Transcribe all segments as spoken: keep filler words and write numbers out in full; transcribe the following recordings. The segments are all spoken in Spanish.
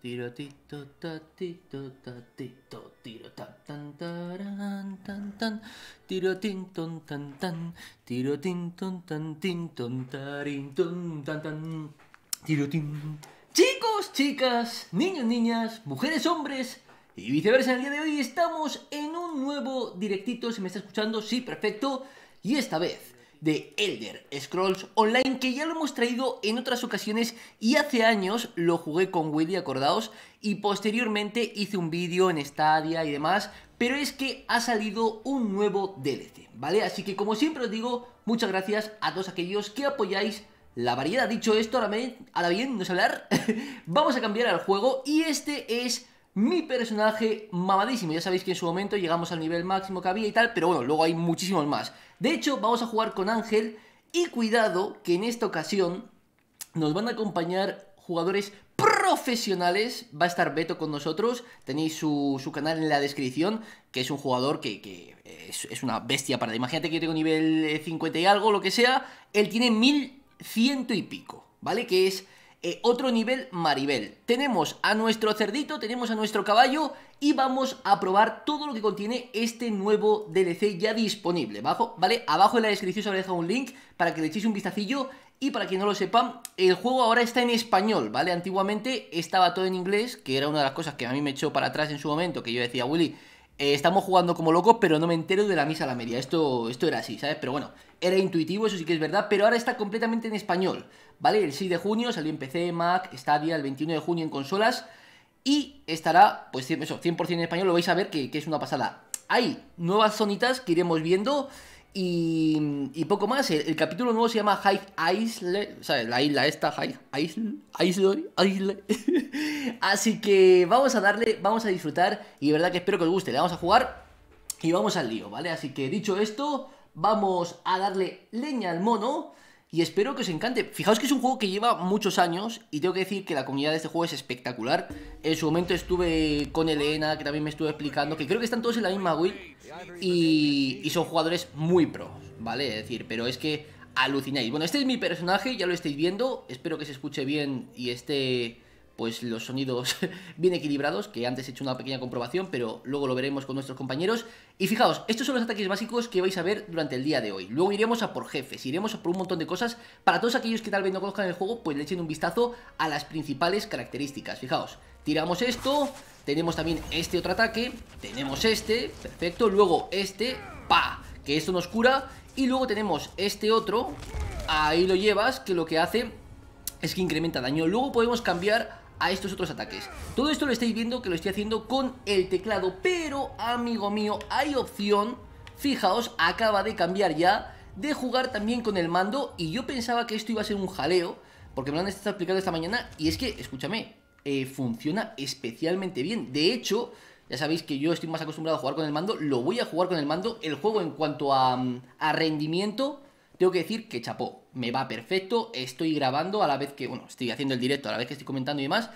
Tiro tito ta tito ta tito tiro ta tan taran tan tan tiro tin ton tan tan tiro tin ton tan tin ton tarin ton tan tan tiro tin. Chicos, chicas, niños, niñas, mujeres, hombres y viceversa, en el día de hoy estamos en un nuevo directito. ¿Se me está escuchando? Sí, perfecto. Y esta vez de Elder Scrolls Online, que ya lo hemos traído en otras ocasiones y hace años lo jugué con Willy, acordaos, y posteriormente hice un vídeo en Stadia y demás, pero es que ha salido un nuevo D L C, ¿vale? Así que como siempre os digo, muchas gracias a todos aquellos que apoyáis la variedad. Dicho esto, ahora, me, ahora bien, no sé hablar, vamos a cambiar al juego y este es mi personaje mamadísimo. Ya sabéis que en su momento llegamos al nivel máximo que había y tal, pero bueno, luego hay muchísimos más. De hecho, vamos a jugar con Ángel y cuidado que en esta ocasión nos van a acompañar jugadores profesionales. Va a estar Beto con nosotros, tenéis su, su canal en la descripción, que es un jugador que, que es, es una bestia para... Imagínate que yo tengo nivel cincuenta y algo, lo que sea, él tiene mil ciento y pico, ¿vale? Que es... Eh, otro nivel Maribel. Tenemos a nuestro cerdito, tenemos a nuestro caballo y vamos a probar todo lo que contiene este nuevo D L C ya disponible, ¿bajo? ¿Vale? Abajo en la descripción os habré dejado un link para que le echéis un vistacillo. Y para quien no lo sepa, el juego ahora está en español, ¿vale? Antiguamente estaba todo en inglés, que era una de las cosas que a mí me echó para atrás en su momento, que yo decía, Willy, eh, estamos jugando como locos, pero no me entero de la misa a la media. Esto, esto era así, ¿sabes? Pero bueno, era intuitivo, eso sí que es verdad, pero ahora está completamente en español, ¿vale? El seis de junio salió en P C, Mac, Stadia, el veintiuno de junio en consolas y estará, pues eso, cien por cien en español, lo vais a ver que, que es una pasada. Hay nuevas zonitas que iremos viendo y, y poco más. El, el capítulo nuevo se llama High Isle, ¿sabes? La isla esta, High Isle, Isle, Isle. Así que vamos a darle, vamos a disfrutar y de verdad que espero que os guste. Le vamos a jugar y vamos al lío, ¿vale? Así que dicho esto, vamos a darle leña al mono y espero que os encante. Fijaos que es un juego que lleva muchos años y tengo que decir que la comunidad de este juego es espectacular. En su momento estuve con Elena, que también me estuvo explicando, que creo que están todos en la misma guild y, y son jugadores muy pros, ¿vale? Es decir, pero es que alucináis. Bueno, este es mi personaje, ya lo estáis viendo. Espero que se escuche bien y esté... pues los sonidos bien equilibrados, que antes he hecho una pequeña comprobación, pero luego lo veremos con nuestros compañeros. Y fijaos, estos son los ataques básicos que vais a ver durante el día de hoy. Luego iremos a por jefes, iremos a por un montón de cosas. Para todos aquellos que tal vez no conozcan el juego, pues le echen un vistazo a las principales características. Fijaos, tiramos esto, tenemos también este otro ataque, tenemos este, perfecto, luego este, pa, que esto nos cura. Y luego tenemos este otro, ahí lo llevas, que lo que hace es que incrementa daño. Luego podemos cambiar a estos otros ataques. Todo esto lo estáis viendo que lo estoy haciendo con el teclado, pero amigo mío, hay opción, fijaos, acaba de cambiar ya, de jugar también con el mando. Y yo pensaba que esto iba a ser un jaleo, porque me lo han estado explicando esta mañana. Y es que, escúchame, eh, funciona especialmente bien. De hecho, ya sabéis que yo estoy más acostumbrado a jugar con el mando, lo voy a jugar con el mando. El juego en cuanto a, a rendimiento, tengo que decir que chapó, me va perfecto. Estoy grabando a la vez que, bueno, estoy haciendo el directo a la vez que estoy comentando y demás,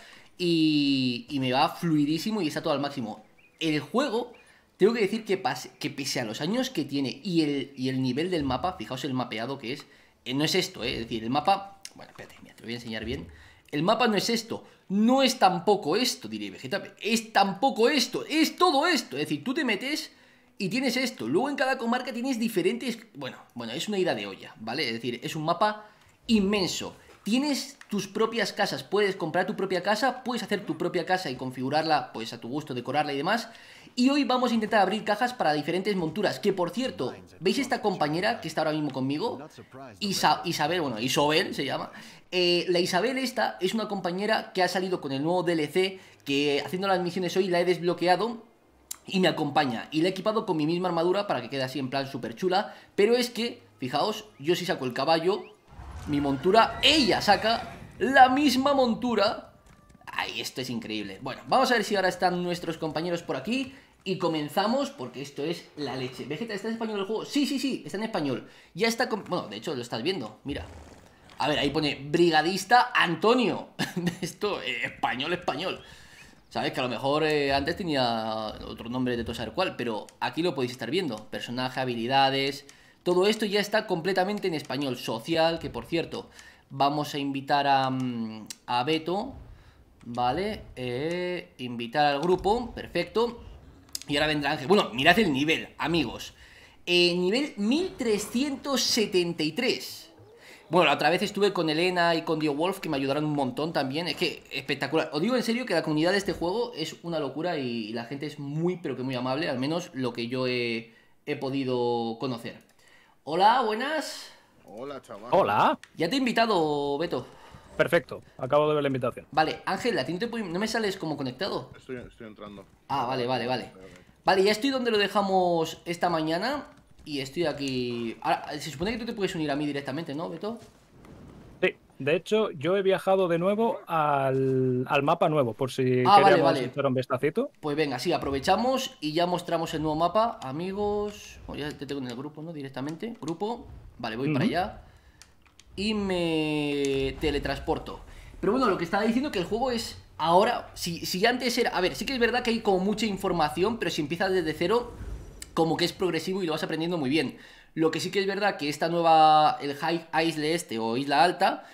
y, y me va fluidísimo y está todo al máximo. El juego, tengo que decir que, pase, que pese a los años que tiene y el, y el nivel del mapa, fijaos el mapeado que es, eh, no es esto, eh, es decir, el mapa, bueno, espérate, mira, te lo voy a enseñar bien. El mapa no es esto, no es tampoco esto, diré Vegeta, es tampoco esto, es todo esto. Es decir, tú te metes y tienes esto, luego en cada comarca tienes diferentes... Bueno, bueno, es una ida de olla, ¿vale? Es decir, es un mapa inmenso. Tienes tus propias casas, puedes comprar tu propia casa, puedes hacer tu propia casa y configurarla, pues a tu gusto, decorarla y demás. Y hoy vamos a intentar abrir cajas para diferentes monturas, que por cierto, ¿veis esta compañera que está ahora mismo conmigo? Isa Isabel, bueno, Isobel se llama. Eh, la Isabel esta es una compañera que ha salido con el nuevo D L C, que haciendo las misiones hoy la he desbloqueado y me acompaña, y la he equipado con mi misma armadura para que quede así en plan súper chula. Pero es que, fijaos, yo sí saco el caballo, mi montura, ella saca la misma montura. Ay, esto es increíble. Bueno, vamos a ver si ahora están nuestros compañeros por aquí y comenzamos, porque esto es la leche. Vegeta, ¿está en español el juego? Sí, sí, sí, está en español. Ya está, con... bueno, de hecho lo estás viendo, mira. A ver, ahí pone Brigadista Antonio. Esto, eh, español, español. Sabes que a lo mejor eh, antes tenía otro nombre de todo saber cuál, pero aquí lo podéis estar viendo. Personaje, habilidades, todo esto ya está completamente en español. Social, que por cierto, vamos a invitar a, a Beto, Vale, eh, invitar al grupo, perfecto. Y ahora vendrá Ángel. Bueno, mirad el nivel, amigos. Eh, nivel mil trescientos setenta y tres. Bueno, la otra vez estuve con Elena y con Dio Wolf, que me ayudaron un montón también. Es que espectacular. Os digo en serio que la comunidad de este juego es una locura y la gente es muy, pero que muy amable. Al menos lo que yo he, he podido conocer. Hola, buenas. Hola, chaval. Hola. Ya te he invitado, Beto. Perfecto, acabo de ver la invitación. Vale, Ángel, ¿a ti no, te puede- no me sales como conectado? Estoy, estoy entrando. Ah, vale, vale, vale. Vale, ya estoy donde lo dejamos esta mañana. Y estoy aquí. Ahora, se supone que tú te puedes unir a mí directamente, ¿no, Beto? Sí, de hecho, yo he viajado de nuevo al, al mapa nuevo, por si Ah, vale, queríamos vale. echar un vistacito. Pues venga, sí, aprovechamos y ya mostramos el nuevo mapa. Amigos, bueno, ya te tengo en el grupo, ¿no? Directamente, grupo. Vale, voy para Ujú. allá. Y me teletransporto. Pero bueno, lo que estaba diciendo que el juego es ahora, si, si antes era... A ver, sí que es verdad que hay como mucha información, pero si empiezas desde cero, como que es progresivo y lo vas aprendiendo muy bien. Lo que sí que es verdad que esta nueva, el High Isle este o Isla Alta,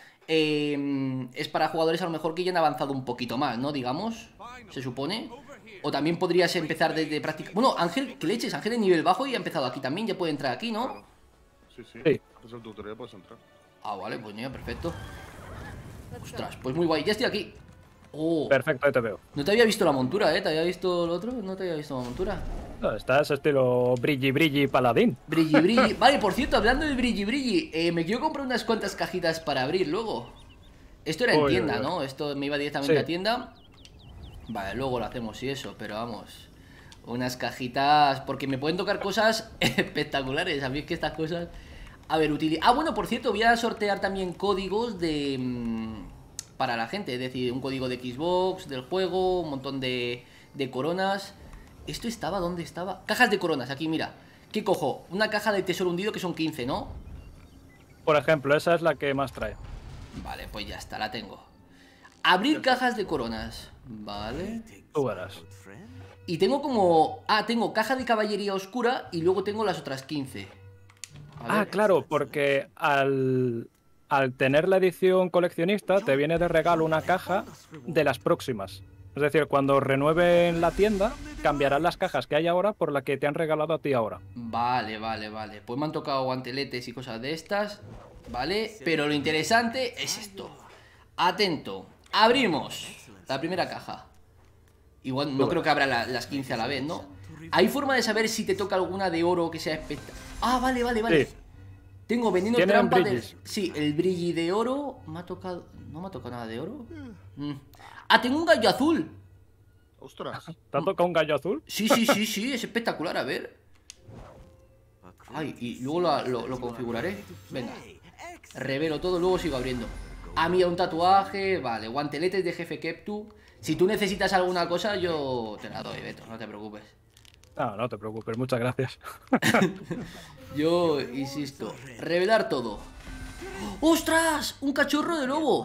eh, es para jugadores a lo mejor que ya han avanzado un poquito más, ¿no? Digamos, se supone. O también podrías empezar desde práctica. Bueno, Ángel, ¿qué leches? Ángel de nivel bajo y ha empezado aquí también, ya puede entrar aquí, ¿no? Sí, sí. Sí. Haces el tutorial, puedes entrar. Ah, vale, pues mira, perfecto. Ostras, pues muy guay, ya estoy aquí. Oh, Perfecto, ahí te veo. no te había visto la montura, ¿eh? ¿Te había visto lo otro? No te había visto la montura. No, estás estilo brilli brilli paladín. Brilli, brilli. Vale, por cierto, hablando del brilli, brilli, eh, me quiero comprar unas cuantas cajitas para abrir luego. Esto era en Uy, tienda, uy, uy. ¿no? Esto me iba directamente Sí. a tienda. Vale, luego lo hacemos y eso, pero vamos. Unas cajitas, porque me pueden tocar cosas espectaculares. A mí es que estas cosas... A ver, útil. Ah, bueno, por cierto, voy a sortear también códigos de... mmm, para la gente, es decir, un código de Xbox, del juego, un montón de, de coronas. ¿Esto estaba? ¿Dónde estaba? Cajas de coronas, aquí, mira. ¿Qué cojo? Una caja de tesoro hundido que son quince, ¿no? Por ejemplo, esa es la que más trae. Vale, pues ya está, la tengo. Abrir cajas de coronas. Vale. Tú verás. Y tengo como... Ah, tengo caja de caballería oscura y luego tengo las otras quince. A Ah, ver. claro, porque al, al tener la edición coleccionista te viene de regalo una caja de las próximas. Es decir, cuando renueven la tienda, cambiarán las cajas que hay ahora por la que te han regalado a ti ahora. Vale, vale, vale. Pues me han tocado guanteletes y cosas de estas. Vale, pero lo interesante es esto. Atento. Abrimos la primera caja. Igual no creo que abra la- las quince a la vez, ¿no? ¿Hay forma de saber si te toca alguna de oro que sea espectacular? Ah, vale, vale, vale. Sí. Tengo vendiendo Tienen trampa de... brillis. Sí, el brilli de oro. ¿Me ha tocado? ¿No me ha tocado nada de oro? Mm. Ah, tengo un gallo azul. Ostras. ¿Te ha tocado un gallo azul? Sí, sí, sí, sí, es espectacular, a ver. Ay, y luego lo, lo- lo configuraré. Venga. Revelo todo, luego sigo abriendo. Ah, mira, un tatuaje. Vale, guanteletes de jefe Keptu. Si tú necesitas alguna cosa, yo te la doy, Beto, no te preocupes. No, no te preocupes, muchas gracias. Yo insisto. Revelar todo. ¡Ostras! ¡Un cachorro de lobo!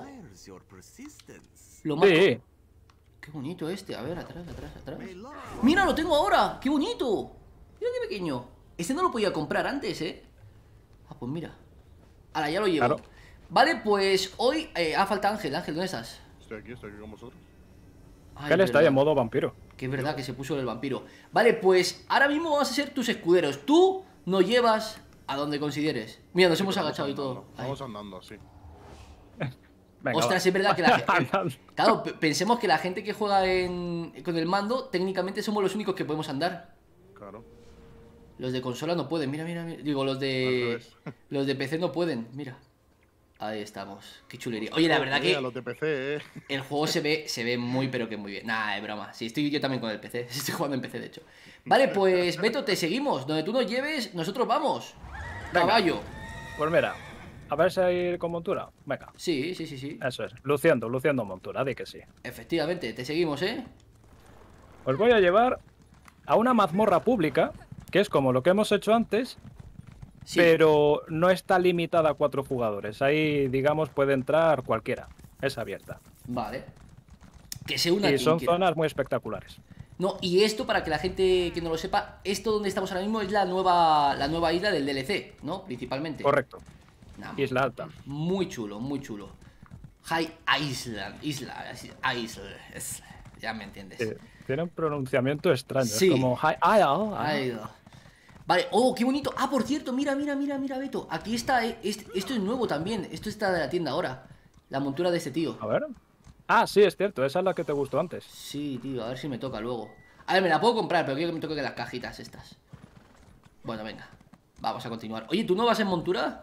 Lo mato. Sí, Qué bonito este. A ver, atrás, atrás, atrás. ¡Mira, lo tengo ahora! ¡Qué bonito! Mira qué pequeño. Este no lo podía comprar antes, ¿eh? Ah, pues mira. Ahora ya lo llevo. Claro. Vale, pues hoy... Eh, ah, falta Ángel. Ángel, ¿dónde estás? Estoy aquí, estoy aquí con vosotros. Ay, que él es está ahí verdad. en modo vampiro. Que es verdad que se puso el vampiro. Vale, pues ahora mismo vamos a ser tus escuderos. Tú nos llevas a donde consideres. Mira, nos hemos Vamos agachado y andando, todo. Ay. Vamos andando así. Venga, Ostras, va. es verdad que la gente... Claro, pe- pensemos que la gente que juega en... con el mando, técnicamente somos los únicos que podemos andar. Claro. Los de consola no pueden, mira, mira, mira. Digo, los Al de... revés. Los de P C no pueden, mira. Ahí estamos, qué chulería. Oye, la verdad Mira, que los de P C, eh. el juego se ve, se ve muy, pero que muy bien. Nah, es broma. Sí, estoy yo también con el P C. Estoy jugando en P C, de hecho. Vale, pues Beto, te seguimos. Donde tú nos lleves, nosotros vamos. Venga. Caballo. Pues mira, a ver si hay con montura. Venga, Sí, sí, sí, sí. eso es. Luciendo, luciendo montura, di que sí. Efectivamente, te seguimos, ¿eh? Os voy a llevar a una mazmorra pública, que es como lo que hemos hecho antes, Sí. pero no está limitada a cuatro jugadores. Ahí, digamos, puede entrar cualquiera. Es abierta. Vale. Que se una Y quien son quiera. zonas muy espectaculares. No, y esto, para que la gente que no lo sepa, esto donde estamos ahora mismo es la nueva, la nueva isla del D L C, ¿no? Principalmente. Correcto. Nah, Isla Alta. Muy chulo, muy chulo. High Island. Isla. Isla. es- Ya me entiendes. Eh, tiene un pronunciamiento extraño. Sí. Es como. Hi- ay, ay, Isla. Vale, oh, qué bonito. Ah, por cierto, mira, mira, mira, mira, Beto. Aquí está, eh, este- esto es nuevo también. Esto está de la tienda ahora. La montura de este tío. A ver. Ah, sí, es cierto. Esa es la que te gustó antes. Sí, tío, a ver si me toca luego. A ver, me la puedo comprar, pero quiero que me toque las cajitas estas. Bueno, venga. Vamos a continuar. Oye, ¿tú no vas en montura?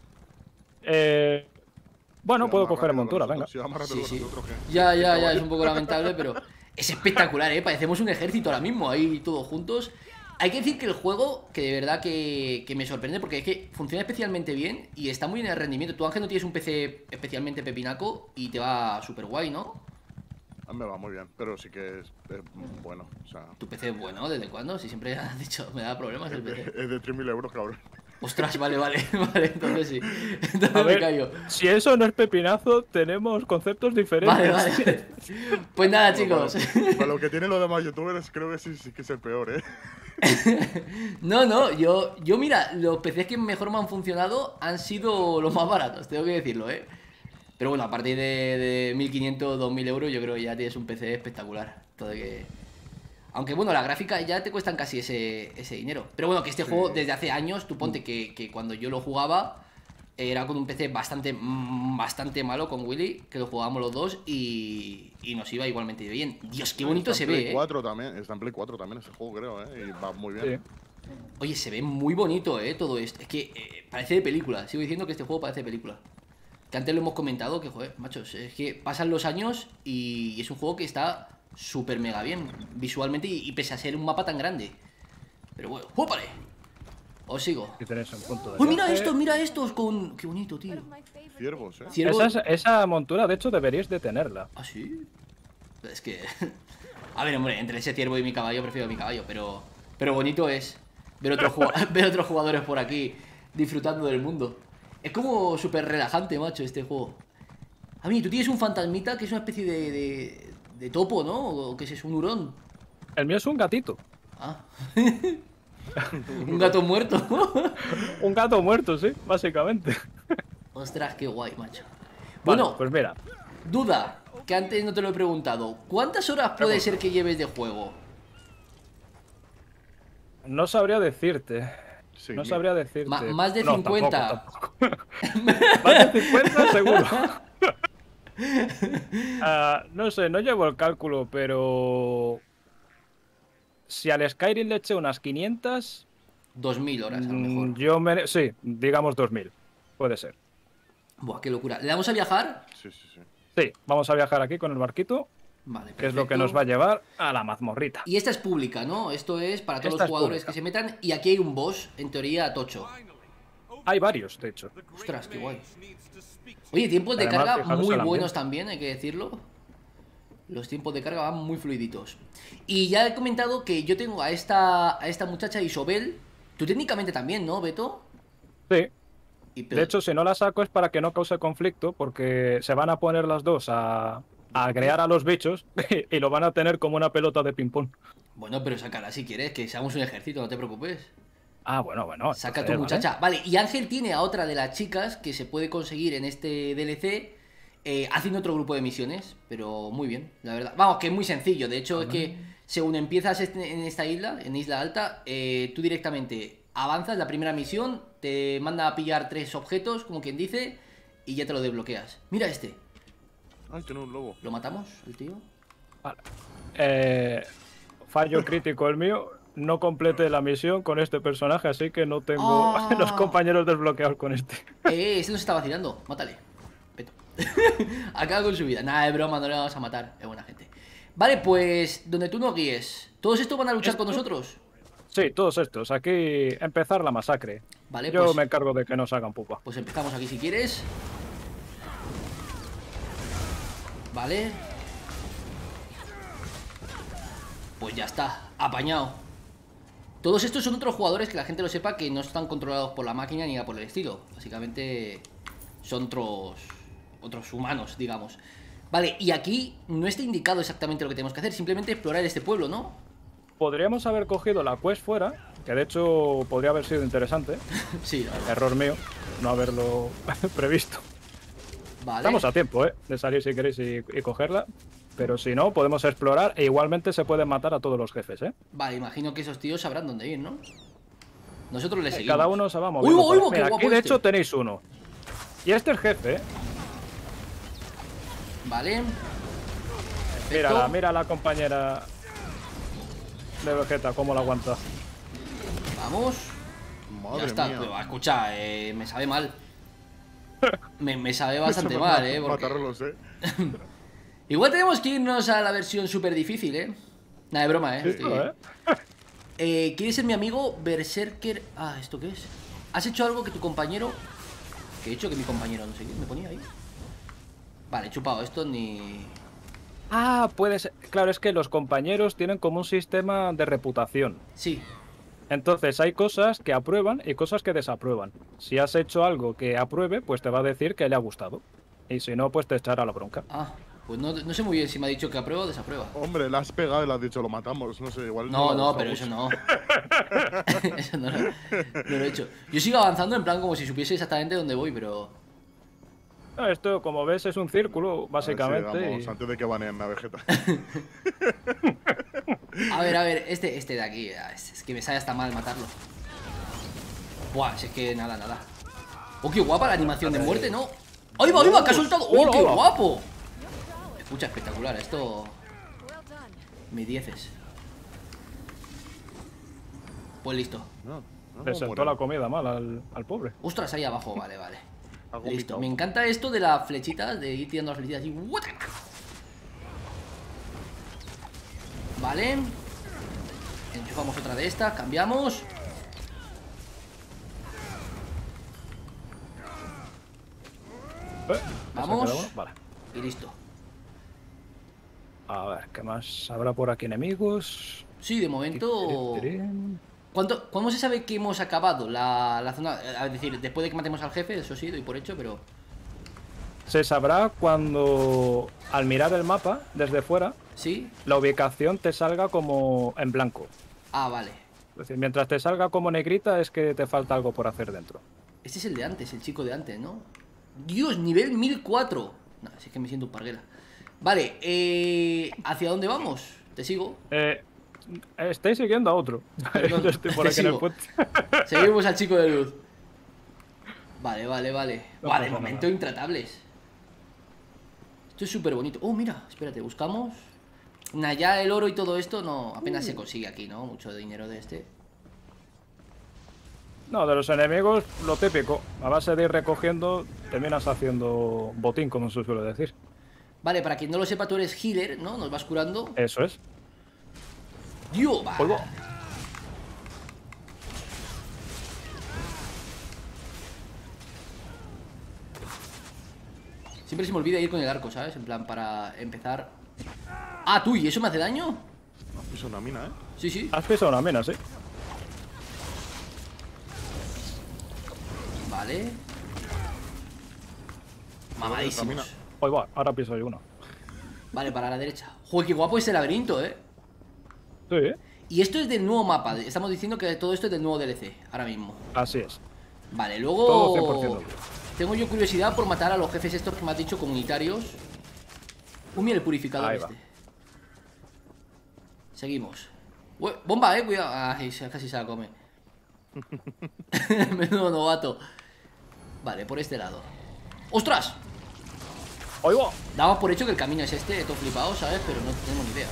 Eh. Bueno, Si va puedo más coger en rápido que montura, venga. nosotros, Si va más rápido Sí, que sí. nosotros, ¿qué? Ya, ya, ya, caballo. es un poco lamentable, pero es espectacular, ¿eh? Parecemos un ejército ahora mismo, ahí todos juntos. Hay que decir que el juego, que de verdad que, que me sorprende, porque es que funciona especialmente bien y está muy bien el rendimiento. Tú, Ángel, no tienes un P C especialmente pepinaco y te va súper guay, ¿no? A mí me va muy bien, pero sí que es, es bueno. O sea, Tu P C es bueno, ¿desde cuándo? Si siempre has dicho, me da problemas el P C. es de tres mil euros, cabrón. Ostras, vale, vale, vale, entonces sí. Entonces A me ver, callo. si eso no es pepinazo, tenemos conceptos diferentes. Vale, vale. Pues nada, chicos. Para, para lo que tienen los demás youtubers, creo que sí, sí que es el peor, ¿eh? No, no, yo, yo mira, los P Cs que mejor me han funcionado han sido los más baratos, tengo que decirlo, ¿eh? Pero bueno, a partir de, de mil quinientos, dos mil euros, yo creo que ya tienes un P C espectacular. Todo de que... Aunque bueno, las gráficas ya te cuestan casi ese, ese dinero. Pero bueno, que este Sí. juego desde hace años, tú ponte que, que cuando yo lo jugaba era con un P C bastante, mm, bastante malo con Willy, que lo jugábamos los dos y, y nos iba igualmente bien. Dios, qué bonito Está se en Play ve, ¿eh? cuatro también, está en Play cuatro también ese juego, creo, ¿eh? Y va muy bien. Sí. Oye, se ve muy bonito, ¿eh? Todo esto. Es que eh, parece de película. Sigo diciendo que este juego parece de película. Que antes lo hemos comentado, que, joder, machos, es que pasan los años y es un juego que está súper mega bien visualmente y, y pese a ser un mapa tan grande. Pero bueno, ¡jópale! Os sigo. Aquí tenéis un punto de ¡Uy, mira viaje. estos, mira estos! Con... ¡Qué bonito, tío! Ciervos, ¿eh? Ciervo... Esa, esa montura, de hecho, deberíais de tenerla. ¿Ah, sí? Es que... A ver, hombre, entre ese ciervo y mi caballo prefiero mi caballo, pero... Pero bonito es ver otros, jugad- ver otros jugadores por aquí disfrutando del mundo. Es como súper relajante, macho, este juego. A mí, tú tienes un fantasmita que es una especie de, de, de topo, ¿no? ¿O qué es eso? ¿Un hurón? El mío es un gatito. Ah. Un gato muerto. Un gato muerto, sí, básicamente. Ostras, qué guay, macho. Vale, Bueno, pues mira, duda, que antes no te lo he preguntado. ¿Cuántas horas puede ser que lleves de juego? no sabría decirte. Sí, No mira. sabría decirte. Ma- más de No, cincuenta. tampoco, tampoco. Más de cincuenta seguro. Ah, no sé, no llevo el cálculo, pero... Si al Skyrim le eché unas quinientas, Dos mil horas, a lo mm, mejor. yo me... Sí, digamos dos mil. Puede ser. Buah, qué locura. ¿Le damos a viajar? Sí, sí, sí. Sí, vamos a viajar aquí con el barquito, Vale, que es lo que perfecto. nos va a llevar a la mazmorrita. Y esta es pública, ¿no? Esto es para todos Esta los es jugadores pública. que se metan. Y aquí hay un boss, en teoría, tocho. Hay varios, de hecho. Ostras, qué guay. Oye, tiempos de Además, carga fijaros muy el ambiente. buenos también, hay que decirlo. Los tiempos de carga van muy fluiditos. Y ya he comentado que yo tengo a esta, a esta muchacha Isobel. Tú técnicamente también, ¿no, Beto? Sí, Y, pero- de hecho, si no la saco es para que no cause conflicto, porque se van a poner las dos a, a agrear a los bichos y lo van a tener como una pelota de ping-pong. Bueno, pero sácala si quieres, que seamos un ejército, no te preocupes. Ah, bueno, bueno. Saca a entonces, tu ¿vale? muchacha. Vale, y Ángel tiene a otra de las chicas que se puede conseguir en este D L C eh, haciendo otro grupo de misiones. Pero muy bien, la verdad. Vamos, que es muy sencillo. De hecho, es que según empiezas este- en esta isla, en Isla Alta, eh, tú directamente avanzas la primera misión, te manda a pillar tres objetos, como quien dice, y ya te lo desbloqueas. Mira este. Ay, tiene un lobo. ¿Lo matamos, el tío? Vale. Eh, fallo crítico el mío. No completé la misión con este personaje, así que no tengo Ah. los compañeros desbloqueados con este. Eh, ese nos está vacilando. Mátale. Beto. Acaba con su vida. Nada, de broma, no le vamos a matar. Es buena gente. Vale, pues donde tú nos guíes. ¿Todos estos van a luchar con Esto- nosotros? Sí, todos estos. Aquí empezar la masacre. Vale, Yo pues, me encargo de que nos hagan pupa. pues empezamos aquí si quieres. Vale. Pues ya está. Apañado. Todos estos son otros jugadores que la gente lo sepa que no están controlados por la máquina ni nada por el estilo. Básicamente son otros otros humanos, digamos. Vale, y aquí no está indicado exactamente lo que tenemos que hacer, simplemente explorar este pueblo, ¿no? Podríamos haber cogido la quest fuera, que de hecho podría haber sido interesante. Sí, la verdad. Error mío, no haberlo previsto. Vale. Estamos a tiempo, ¿eh? De salir si queréis y, y cogerla. Pero si no, podemos explorar e igualmente se pueden matar a todos los jefes, ¿eh? Vale, imagino que esos tíos sabrán dónde ir, ¿no? Nosotros les seguimos. Cada uno se va ¡Uy, moviendo. uy, uy! Mira, ¡Qué aquí guapo de este! hecho tenéis uno. Y este es el jefe, ¿eh? Vale. Mira, Perfecto. mira a la compañera de Vegeta, cómo la aguanta. Vamos. Madre Ya está. mía. Pero, escucha, eh, me sabe mal. Me, me sabe bastante Eso me mal, mata- eh. Porque... matarlos, eh. Igual tenemos que irnos a la versión súper difícil, eh. Nada de broma, eh. Sí, Estoy- ¿eh? Eh, ¿Quieres ser mi amigo Berserker? Ah, ¿esto qué es? ¿Has hecho algo que tu compañero... ¿Qué he hecho que mi compañero? No sé qué, me ponía ahí. Vale, chupado, esto ni... Ah, puede ser. Claro, es que los compañeros tienen como un sistema de reputación. Sí. Entonces hay cosas que aprueban y cosas que desaprueban. Si has hecho algo que apruebe, pues te va a decir que le ha gustado. Y si no, pues te echará la bronca. Ah, pues no, no sé muy bien si me ha dicho que aprueba o desaprueba. Hombre, le has pegado y le has dicho lo matamos. No sé, igual. No, le no, ha pero gustado eso no. Eso no, lo- no lo he hecho. Yo sigo avanzando en plan como si supiese exactamente dónde voy, pero... Ah, esto, como ves, es un círculo, mucho. básicamente. A ver si llegamos y- antes de que baneen a Vegeta. A ver, a ver, este, este de aquí, ah, es, es que me sale hasta mal matarlo. Buah, si es que nada, nada. Oh, qué guapa la animación de muerte, ¿no? ¡Ahí va, ahí va! ¡Que ha soltado! ¡Oh, qué hola. guapo! Escucha, espectacular, esto... Me dieces. Pues listo. No, no, Le no sentó muere. la comida mal al, al pobre. Ostras, ahí abajo, vale, vale. Ha Listo. vomitado. Me encanta esto de las flechitas, de ir tirando las flechitas así. Vale. Enchufamos otra de estas, cambiamos. Eh, Vamos. ¿se ha quedado uno? Vale. Y listo. A ver, ¿qué más habrá por aquí enemigos? Sí, de momento... Tirín. ¿Cuánto, ¿Cómo se sabe que hemos acabado la, la zona? Es decir, después de que matemos al jefe, eso sí, doy por hecho, pero... Se sabrá cuando, al mirar el mapa desde fuera, ¿Sí? la ubicación te salga como en blanco. Ah, vale. Es decir, mientras te salga como negrita es que te falta algo por hacer dentro. Este es el de antes, el chico de antes, ¿no? Dios, nivel mil cuatro. No, si es que me siento un parguela. Vale, eh... ¿hacia dónde vamos? ¿Te sigo? Eh, estáis siguiendo a otro. Perdón, Yo estoy por te aquí en el sigo. puente. Seguimos al chico de luz. Vale, vale, vale. No Vale, pasa momento nada. intratables. Esto es súper bonito. Oh, mira, espérate, buscamos. Nah, ya el oro y todo esto no apenas se consigue aquí, ¿no? Mucho dinero de este. No, de los enemigos, lo típico. A base de ir recogiendo, terminas haciendo botín, como se suele decir. Vale, para quien no lo sepa, tú eres healer, ¿no? Nos vas curando. Eso es. Dios, va. Polvo. Siempre se me olvida ir con el arco, ¿sabes? En plan, para empezar. Ah, tú, ¿y eso me hace daño? Es una mina, eh. Sí, sí. Has pisado una mina, sí. Vale. Camina. Mamadísimos. Hoy va, ahora piso yo uno. Vale, para la derecha. Joder, qué guapo este laberinto, ¿eh? Sí, ¿eh? Y esto es del nuevo mapa. Estamos diciendo que todo esto es del nuevo D L C, ahora mismo. Así es. Vale, Todo luego... cien por ciento. Tengo yo curiosidad por matar a los jefes estos que me has dicho comunitarios. Uh, mira el purificador Ahí este. va. Seguimos. Ue- bomba, eh, cuidado. Ay, se- casi se la come. Menudo novato. Vale, por este lado. ¡Ostras! ¡Hoy va! Damos por hecho que el camino es este, todo flipado, ¿sabes? Pero no tenemos ni idea.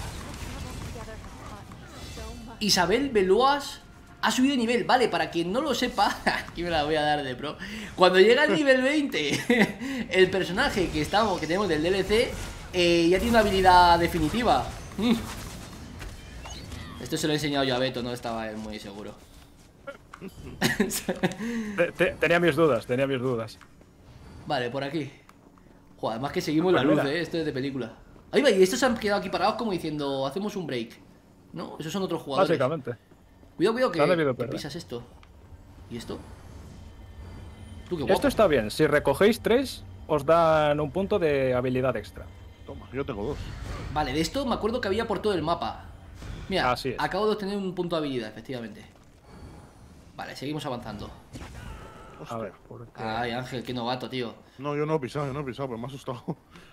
Isabel Beloas ha subido de nivel. Vale, para quien no lo sepa, aquí me la voy a dar de pro. Cuando llega al nivel veinte, el personaje que estamos, que tenemos del D L C, eh, ya tiene una habilidad definitiva. Mm. Esto se lo he enseñado yo a Beto, no estaba él muy seguro. Te- te- tenía mis dudas, tenía mis dudas. Vale, por aquí. Joder, además que seguimos Pues la luz, mira. eh. Esto es de película. Ahí va, y estos se han quedado aquí parados como diciendo, hacemos un break. ¿No? Esos son otros jugadores. Básicamente. Cuidado, cuidado, que, Se han debido que perder. pisas esto. ¿Y esto? Tú, qué guapo. Esto está bien. Si recogéis tres, os dan un punto de habilidad extra. Toma, yo tengo dos. Vale, de esto me acuerdo que había por todo el mapa. Mira, Así es. acabo de obtener un punto de habilidad, efectivamente. Vale, seguimos avanzando. Hostia. A ver, ¿por qué? Ay, Ángel, qué novato, tío. No, yo no he pisado, yo no he pisado, pero me ha asustado.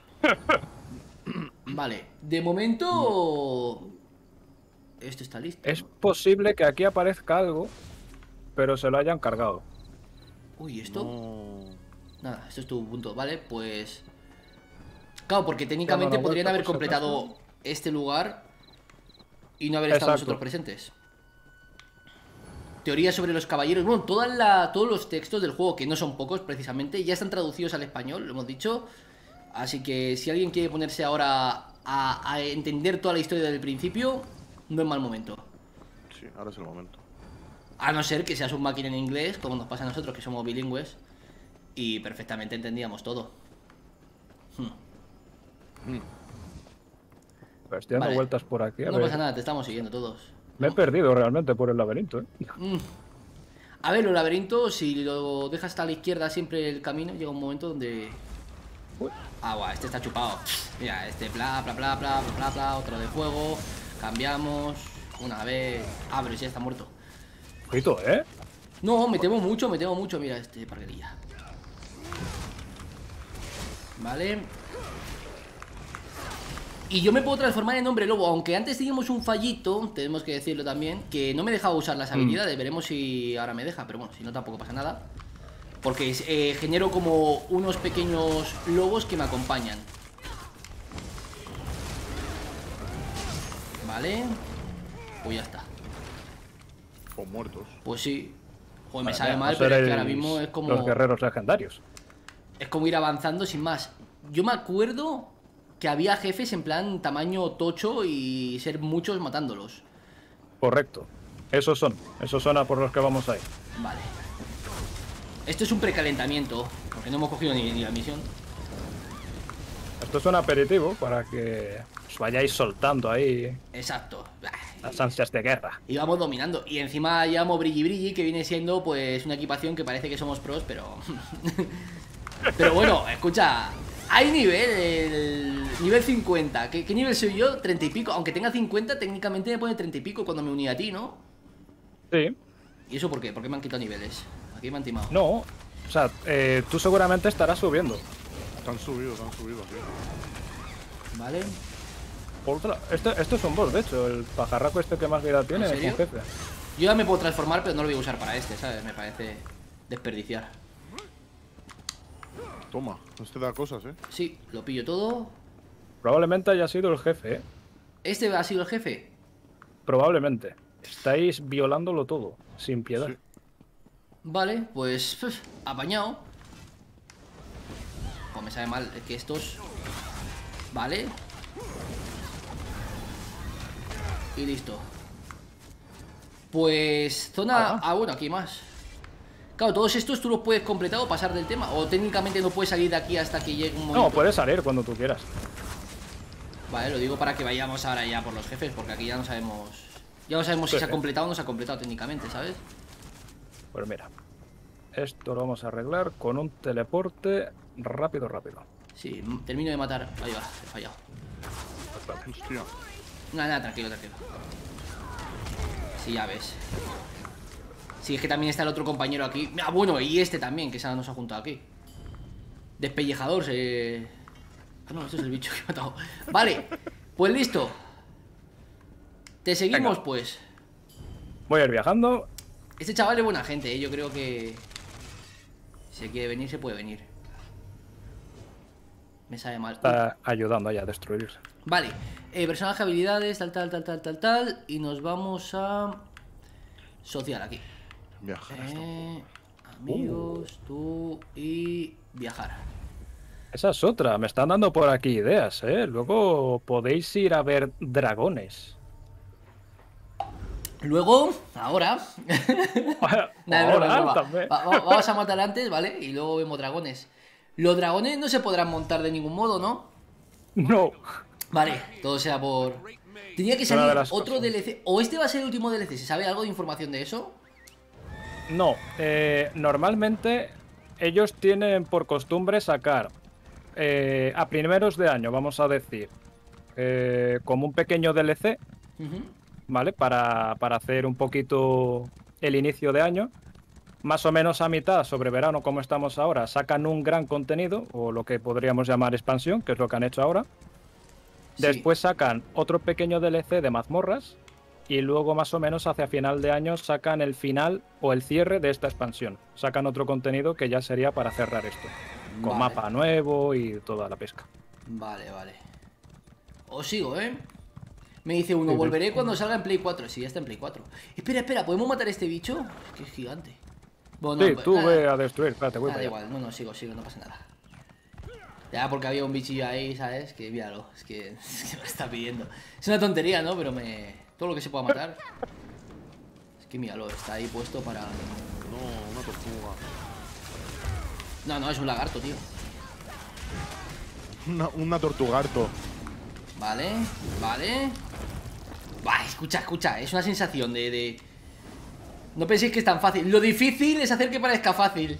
Vale, de momento... Esto está listo, Es ¿no? posible que aquí aparezca algo, pero se lo hayan cargado. Uy, ¿esto? No. Nada, esto es tu punto, ¿vale? Pues... Claro, porque técnicamente una podrían vuelta, haber por si completado acaso. este lugar y no haber estado Exacto. nosotros presentes. Teorías sobre los caballeros. Bueno, toda la, todos los textos del juego, que no son pocos precisamente, ya están traducidos al español, lo hemos dicho. Así que si alguien quiere ponerse ahora a, a entender toda la historia del principio, no es mal momento. Sí, ahora es el momento. A no ser que seas un máquina en inglés, como nos pasa a nosotros, que somos bilingües, y perfectamente entendíamos todo. Hmm. Pero estoy dando Vale. vueltas por aquí. A No ver. pasa nada, te estamos siguiendo todos. Me he perdido realmente por el laberinto, ¿eh? Mm. A ver, los laberintos, si lo dejas hasta la izquierda siempre el camino, llega un momento donde... Uy. Ah, guau, este está chupado. Mira, este bla, bla, bla, bla, bla, bla, bla, otro de fuego. Cambiamos. Una vez... Ah, pero sí, ya está muerto. Ojito, ¿eh? No, me temo mucho, me temo mucho. Mira, este parguerilla. Vale. Y yo me puedo transformar en hombre lobo, aunque antes teníamos un fallito, tenemos que decirlo también, que no me dejaba usar las habilidades. Veremos si ahora me deja, pero bueno, si no tampoco pasa nada. Porque eh, genero como unos pequeños lobos que me acompañan. Vale. Pues ya está. O muertos. Pues sí. Joder, me Madre sabe mía, mal, no pero es que seréis ahora mismo es como... Los guerreros legendarios. Es como ir avanzando sin más. Yo me acuerdo que había jefes en plan tamaño tocho y ser muchos matándolos. Correcto. Esos son. Esos son a por los que vamos a ir. Vale. Esto es un precalentamiento, porque no hemos cogido ni, ni la misión. Esto es un aperitivo para que os vayáis soltando ahí Exacto. las ansias de guerra. Y vamos dominando. Y encima llamo Brilli Brilli, que viene siendo pues una equipación que parece que somos pros, pero... pero bueno, escucha... Hay nivel, el nivel cincuenta. ¿Qué, ¿Qué nivel soy yo? treinta y pico. Aunque tenga cincuenta, técnicamente me pone treinta y pico cuando me uní a ti, ¿no? Sí. ¿Y eso por qué? ¿Por qué me han quitado niveles? Aquí me han timado. No. O sea, eh, tú seguramente estarás subiendo. Están subidos, están subidos aquí. Vale. Otra. Este, esto es un boss, de hecho. El pajarraco este que más vida tiene ¿En es serio? un jefe. Yo ya me puedo transformar, pero no lo voy a usar para este, ¿sabes? Me parece desperdiciar. Toma, este da cosas, eh. Sí, lo pillo todo. Probablemente haya sido el jefe, ¿eh? ¿Este ha sido el jefe? Probablemente. Estáis violándolo todo, sin piedad. Sí. Vale, pues... pf, apañado. Pues me sabe mal que estos... Vale. Y listo. Pues... Zona... Ah. Ah, bueno, aquí hay más. Claro, todos estos tú los puedes completar o pasar del tema. O técnicamente no puedes salir de aquí hasta que llegue un momento. No, puedes salir cuando tú quieras. Vale, lo digo para que vayamos ahora ya por los jefes, porque aquí ya no sabemos... Ya no sabemos si Sí, se ha sí. completado o no se ha completado técnicamente, ¿sabes? Pues mira. Esto lo vamos a arreglar con un teleporte rápido, rápido. Sí, m- termino de matar. Ahí va, he fallado. Hostia. Nada, nada, tranquilo, tranquilo. Sí, ya ves. Sí, es que también está el otro compañero aquí. Ah, bueno, y este también, que se nos ha juntado aquí. Despellejador, se... Ah, no, este es el bicho que he matado. Vale, pues listo. Te seguimos, Venga. pues. Voy a ir viajando. Este chaval es buena gente, ¿eh? Yo creo que... Si quiere venir, se puede venir. Me sabe mal. Está ayudando allá a destruirse. Vale, eh, personaje, habilidades, tal, tal, tal, tal, tal, tal. Y nos vamos a... Social, aquí. Viajar esto. Eh, amigos, tú y viajar. Esa es otra. Me están dando por aquí ideas, ¿eh? Luego podéis ir a ver dragones. Luego, ahora... Nada, es broma, es Ahora broma. también. Va- va- vamos a matar antes, ¿vale? Y luego vemos dragones. Los dragones no se podrán montar de ningún modo, ¿no? No. Vale, todo sea por... Tenía que Una de salir las otro cosas. D L C. ¿O este va a ser el último D L C? ¿Se sabe algo de información de eso? No. Eh, normalmente ellos tienen por costumbre sacar eh, a primeros de año, vamos a decir, eh, como un pequeño D L C, Ujú. ¿vale? Para, para hacer un poquito el inicio de año. más o menos a mitad, sobre verano como estamos ahora, sacan un gran contenido, o lo que podríamos llamar expansión, que es lo que han hecho ahora. Sí. Después sacan otro pequeño D L C de mazmorras y luego más o menos hacia final de año sacan el final o el cierre de esta expansión. Sacan otro contenido que ya sería para cerrar esto, con Vale. mapa nuevo y toda la pesca. Vale, vale. Os sigo, ¿eh? Me dice uno, Sí, sí. volveré cuando salga en Play cuatro. Sí, ya está en Play cuatro. Espera, espera, ¿podemos matar a este bicho? Es que es gigante. Bueno, Sí, pues, tú nada, ve a destruir, espérate, voy nada, da para allá. igual, no, no, sigo, sigo, no pasa nada. Ya, porque había un bichillo ahí, ¿sabes? Que míralo, es que, es que me está pidiendo. Es una tontería, ¿no? Pero me... todo lo que se pueda matar. Es que míralo, está ahí puesto para... No, una tortuga. No, no, es un lagarto, tío. Una, una tortugarto. Vale, vale. Bah, escucha, escucha, es una sensación de, de... No penséis que es tan fácil. Lo difícil es hacer que parezca fácil.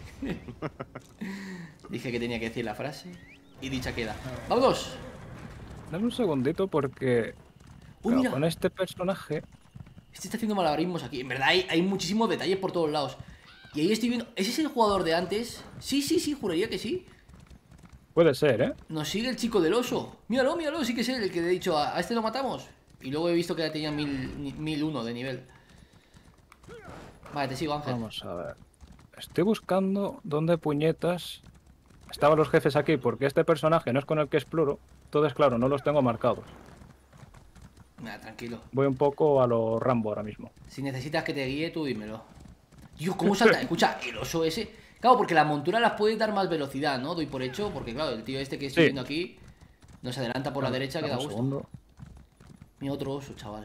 Dije que tenía que decir la frase y dicha queda. ¡Vámonos! Dame un segundito porque ¡Uy, claro, mira! con este personaje... Este está haciendo malabarismos aquí. En verdad hay, hay muchísimos detalles por todos lados. Y ahí estoy viendo... ¿Ese es el jugador de antes? Sí, sí, sí, juraría que sí. Puede ser, ¿eh? Nos sigue el chico del oso. Míralo, míralo, sí que es él el que le he dicho a, a este lo matamos. Y luego he visto que ya tenía mil, ni- mil uno de nivel. Vale, te sigo, Ángel. Vamos a ver. Estoy buscando dónde puñetas estaban los jefes aquí, porque este personaje no es con el que exploro. Entonces, claro, no los tengo marcados. Nada, tranquilo. Voy un poco a lo Rambo ahora mismo. Si necesitas que te guíe, tú dímelo. Dios, ¿cómo salta? Escucha, el oso ese. Claro, porque la montura las puede dar más velocidad, ¿no? Doy por hecho, porque claro, el tío este que estoy Sí. viendo aquí nos adelanta por la derecha, que da Dame un gusto. segundo. Mira otro oso, chaval.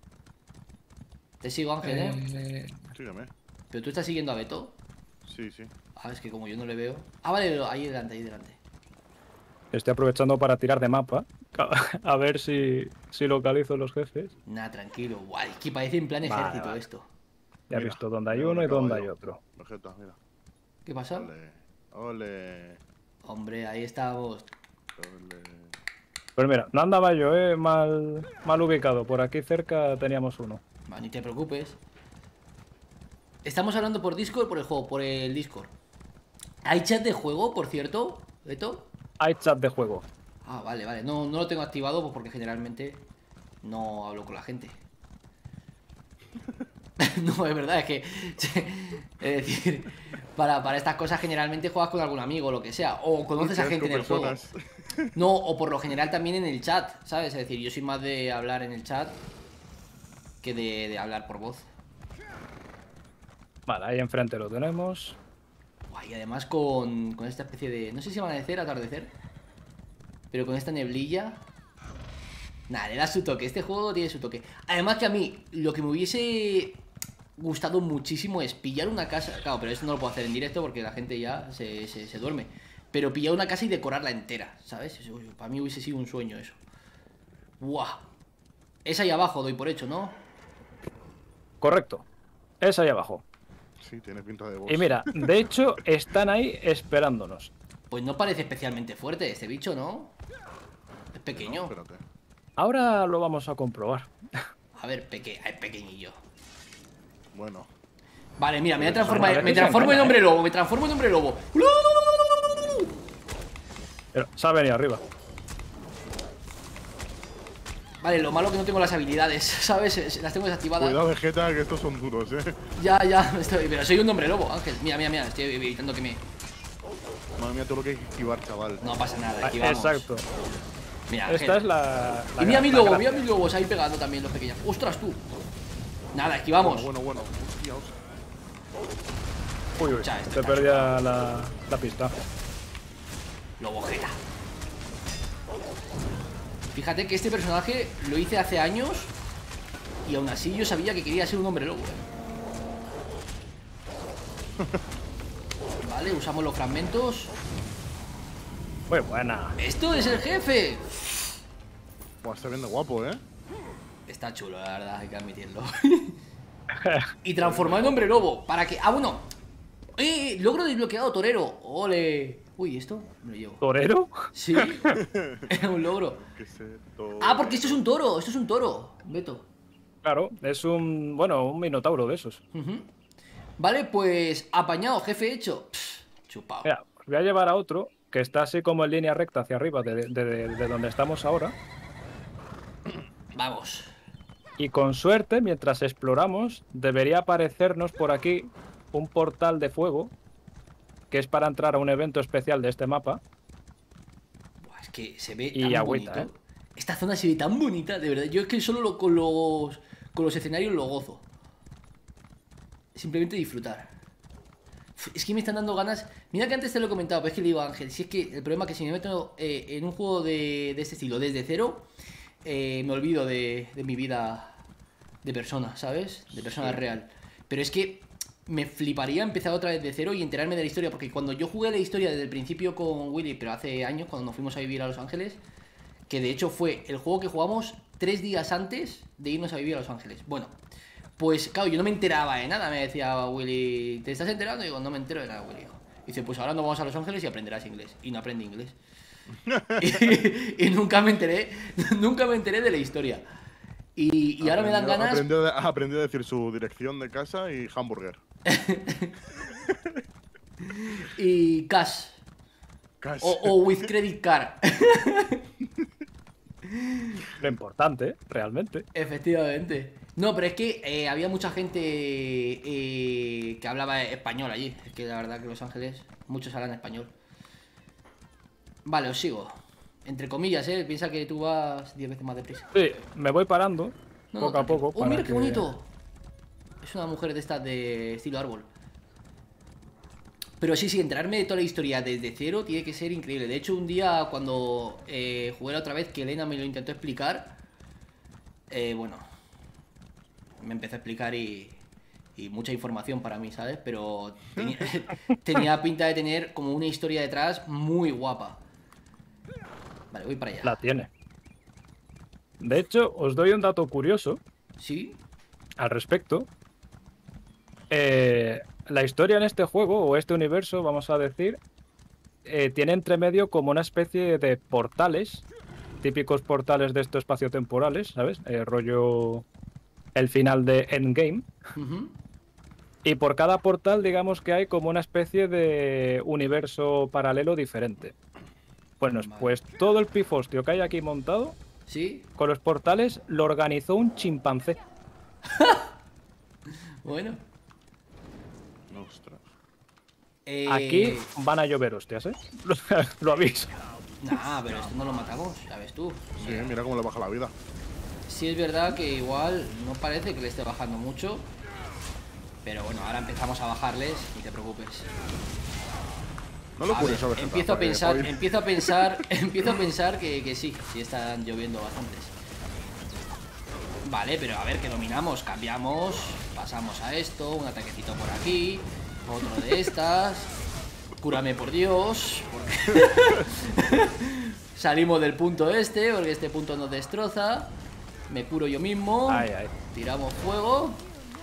Te sigo, Ángel, ¿eh? Eh, Sígueme. Pero tú estás siguiendo a Beto. Sí, sí. Ah, es que como yo no le veo. Ah, vale, veo, ahí delante, ahí delante. Estoy aprovechando para tirar de mapa. A ver si, si localizo los jefes. Nada, tranquilo. Guay, que parece en plan Vale, ejército vale. esto. Ya he Mira, visto dónde hay mira uno y dónde dónde acabo hay yo. otro. Vegeta, mira. ¿Qué pasa? Ole. Ole. Hombre, ahí estamos. Ole. Pues mira, no andaba yo, ¿eh? Mal, mal ubicado. Por aquí cerca teníamos uno. Va, ni te preocupes. Estamos hablando por Discord, por el juego, por el Discord. ¿Hay chat de juego, por cierto, Beto? Hay chat de juego. Ah, vale, vale. No, no lo tengo activado pues, porque generalmente no hablo con la gente. No, es verdad, es que... Es decir, para, para estas cosas generalmente juegas con algún amigo o lo que sea. O conoces a Qué gente en el asco, juego. personas. No, o por lo general también en el chat, ¿sabes? Es decir, yo soy más de hablar en el chat que de, de hablar por voz. Vale, ahí enfrente lo tenemos. Guay, y además con, con esta especie de... No sé si amanecer, atardecer. Pero con esta neblilla... Nada, le da su toque. Este juego tiene su toque. Además que a mí, lo que me hubiese gustado muchísimo es pillar una casa... Claro, pero eso no lo puedo hacer en directo porque la gente ya se, se, se duerme. Pero pillar una casa y decorarla entera, ¿sabes? Eso, para mí hubiese sido un sueño eso. ¡Buah! Es ahí abajo, doy por hecho, ¿no? Correcto. Es ahí abajo. Sí, tiene pinta de boss. Y mira, de hecho, están ahí esperándonos. Pues no parece especialmente fuerte este bicho, ¿no? Es pequeño. Espérate. Ahora lo vamos a comprobar. A ver, peque es pequeñillo. Bueno. Vale, mira, me voy a Vamos a transformar. ver Me si se transformo en engaña, hombre lobo, me transformo en hombre lobo. Pero se ha venido arriba. Vale, lo malo que no tengo las habilidades, ¿sabes? Las tengo desactivadas. Cuidado, Vegeta, que estos son duros, eh. Ya, ya, estoy, pero soy un hombre lobo, Ángel. Mira, mira, mira, estoy evitando que me... Madre mía, todo lo que hay que esquivar, chaval. No pasa nada, Ah, aquí vamos. exacto. Mira, Ángel. Esta es la. la Y mira gra- mi la lobo, gracia. mira mis lobos ahí pegando también los pequeños. ¡Ostras, tú! Nada, esquivamos. Bueno, bueno, bueno. Hostia, hostia. Uy, uy, Escucha, esto se está perdía la, la pista. Lobo jeta. Fíjate que este personaje lo hice hace años y aún así yo sabía que quería ser un hombre lobo. ¿eh? Vale, usamos los fragmentos. Muy buena. ¡Esto es el jefe! Buah, está viendo guapo, eh. Está chulo, la verdad, hay que admitirlo. Y transformar en hombre lobo. Para que... Ah, bueno. ¡Eh! Logro desbloqueado, torero. ¡Ole! Uy, ¿esto? Me lo llevo. ¿Torero? Sí. Es un logro. Que se to- Ah, porque esto es un toro. Esto es un toro. Beto. Claro, es un. Bueno, un minotauro de esos. Ujú. Vale, pues apañado, jefe hecho. Pff, chupado. Mira, os voy a llevar a otro que está así como en línea recta hacia arriba de, de, de, de donde estamos ahora. Vamos. Y con suerte, mientras exploramos, debería aparecernos por aquí un portal de fuego, que es para entrar a un evento especial de este mapa. Buah, es que se ve Y tan agüita, bonito. ¿eh? Esta zona se ve tan bonita, de verdad. Yo es que solo lo- con los con los escenarios lo gozo. Simplemente disfrutar. Uf, es que me están dando ganas. Mira que antes te lo he comentado, pero es que le digo a Ángel, si es que el problema es que si me meto eh, en un juego de, de este estilo desde cero, eh, me olvido de, de mi vida de persona, ¿sabes? De persona Sí. real. Pero es que me fliparía empezar otra vez de cero y enterarme de la historia, porque cuando yo jugué la historia desde el principio con Willy, pero hace años, cuando nos fuimos a vivir a Los Ángeles, que de hecho fue el juego que jugamos tres días antes de irnos a vivir a Los Ángeles. Bueno, pues claro, yo no me enteraba de nada, me decía Willy, ¿te estás enterando? Y digo, no me entero de nada, Willy. Y dice, pues ahora nos vamos a Los Ángeles y aprenderás inglés. Y no aprendí inglés. y, y nunca me enteré, nunca me enteré de la historia. Y, y ahora me dan Aprendió- ganas... Aprendió, aprendió a decir su dirección de casa y hamburger. Y cash. Casi. O, o with credit card. Lo importante, realmente. Efectivamente. No, pero es que eh, había mucha gente eh, que hablaba español allí. Es que la verdad que Los Ángeles, muchos hablan español. Vale, os sigo. Entre comillas, ¿eh? Piensa que tú vas diez veces más deprisa. Sí, me voy parando, No, no, poco a tranquilo. poco. ¡Oh, para mira qué que- bonito! Es una mujer de estas de estilo árbol. Pero sí, sí, enterarme de toda la historia desde cero tiene que ser increíble. De hecho, un día cuando eh, jugué la otra vez, que Elena me lo intentó explicar, eh, bueno, me empezó a explicar y, y mucha información para mí, ¿sabes? Pero tenía, tenía pinta de tener como una historia detrás muy guapa. Vale, voy para allá. La tiene. De hecho, os doy un dato curioso ¿Sí? al respecto. Eh, la historia en este juego, o este universo, vamos a decir, eh, tiene entre medio como una especie de portales, típicos portales de estos espaciotemporales, ¿sabes? Eh, rollo el final de Endgame. Ujú. Y por cada portal, digamos que hay como una especie de universo paralelo diferente. Bueno, Vale. pues todo el pifostio que hay aquí montado, ¿Sí? con los portales, lo organizó un chimpancé. Bueno. Ostras. Eh, Aquí van a llover hostias, ¿eh? Lo, lo aviso. Nah, pero esto no lo matamos, ya ves tú. Sí, mira cómo le baja la vida. Sí es verdad que igual no parece que le esté bajando mucho. Pero bueno, ahora empezamos a bajarles, ni te preocupes. No lo A cures ver, sobre empiezo a Getafe, pensar, Javi. empiezo a pensar, empiezo a pensar que, que sí, sí están lloviendo bastantes. Vale, pero a ver, que dominamos, cambiamos, pasamos a esto, un ataquecito por aquí, otro de estas. Cúrame por Dios, porque salimos del punto este, porque este punto nos destroza. Me curo yo mismo. Ay, ay. Tiramos fuego.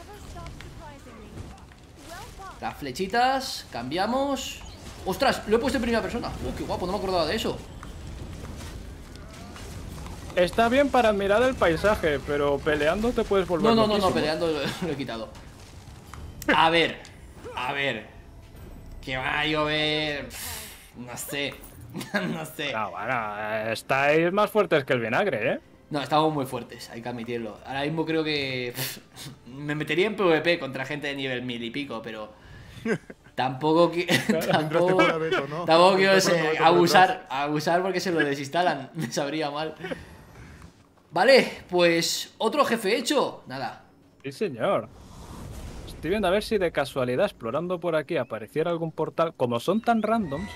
Las flechitas, cambiamos. ¡Ostras! Lo he puesto en primera persona. ¡Uh, qué guapo! No me acordaba de eso. Está bien para mirar el paisaje, pero peleando te puedes volver No, no, no, no, loquísimo. peleando lo, lo he quitado. A ver, a ver. Que va a llover. Pff, No sé. No sé. Ah, bueno, estáis más fuertes que el vinagre, ¿eh? No, estamos muy fuertes, hay que admitirlo. Ahora mismo creo que pff, me metería en PvP contra gente de nivel mil y pico, pero tampoco que tampoco, fuera Beto, ¿no? tampoco quiero Entraste fuera ser- Beto por abusar, abusar porque se lo desinstalan, me sabría mal. Vale, pues otro jefe hecho. Nada. Sí, señor. Estoy viendo a ver si de casualidad, explorando por aquí, apareciera algún portal. Como son tan randoms,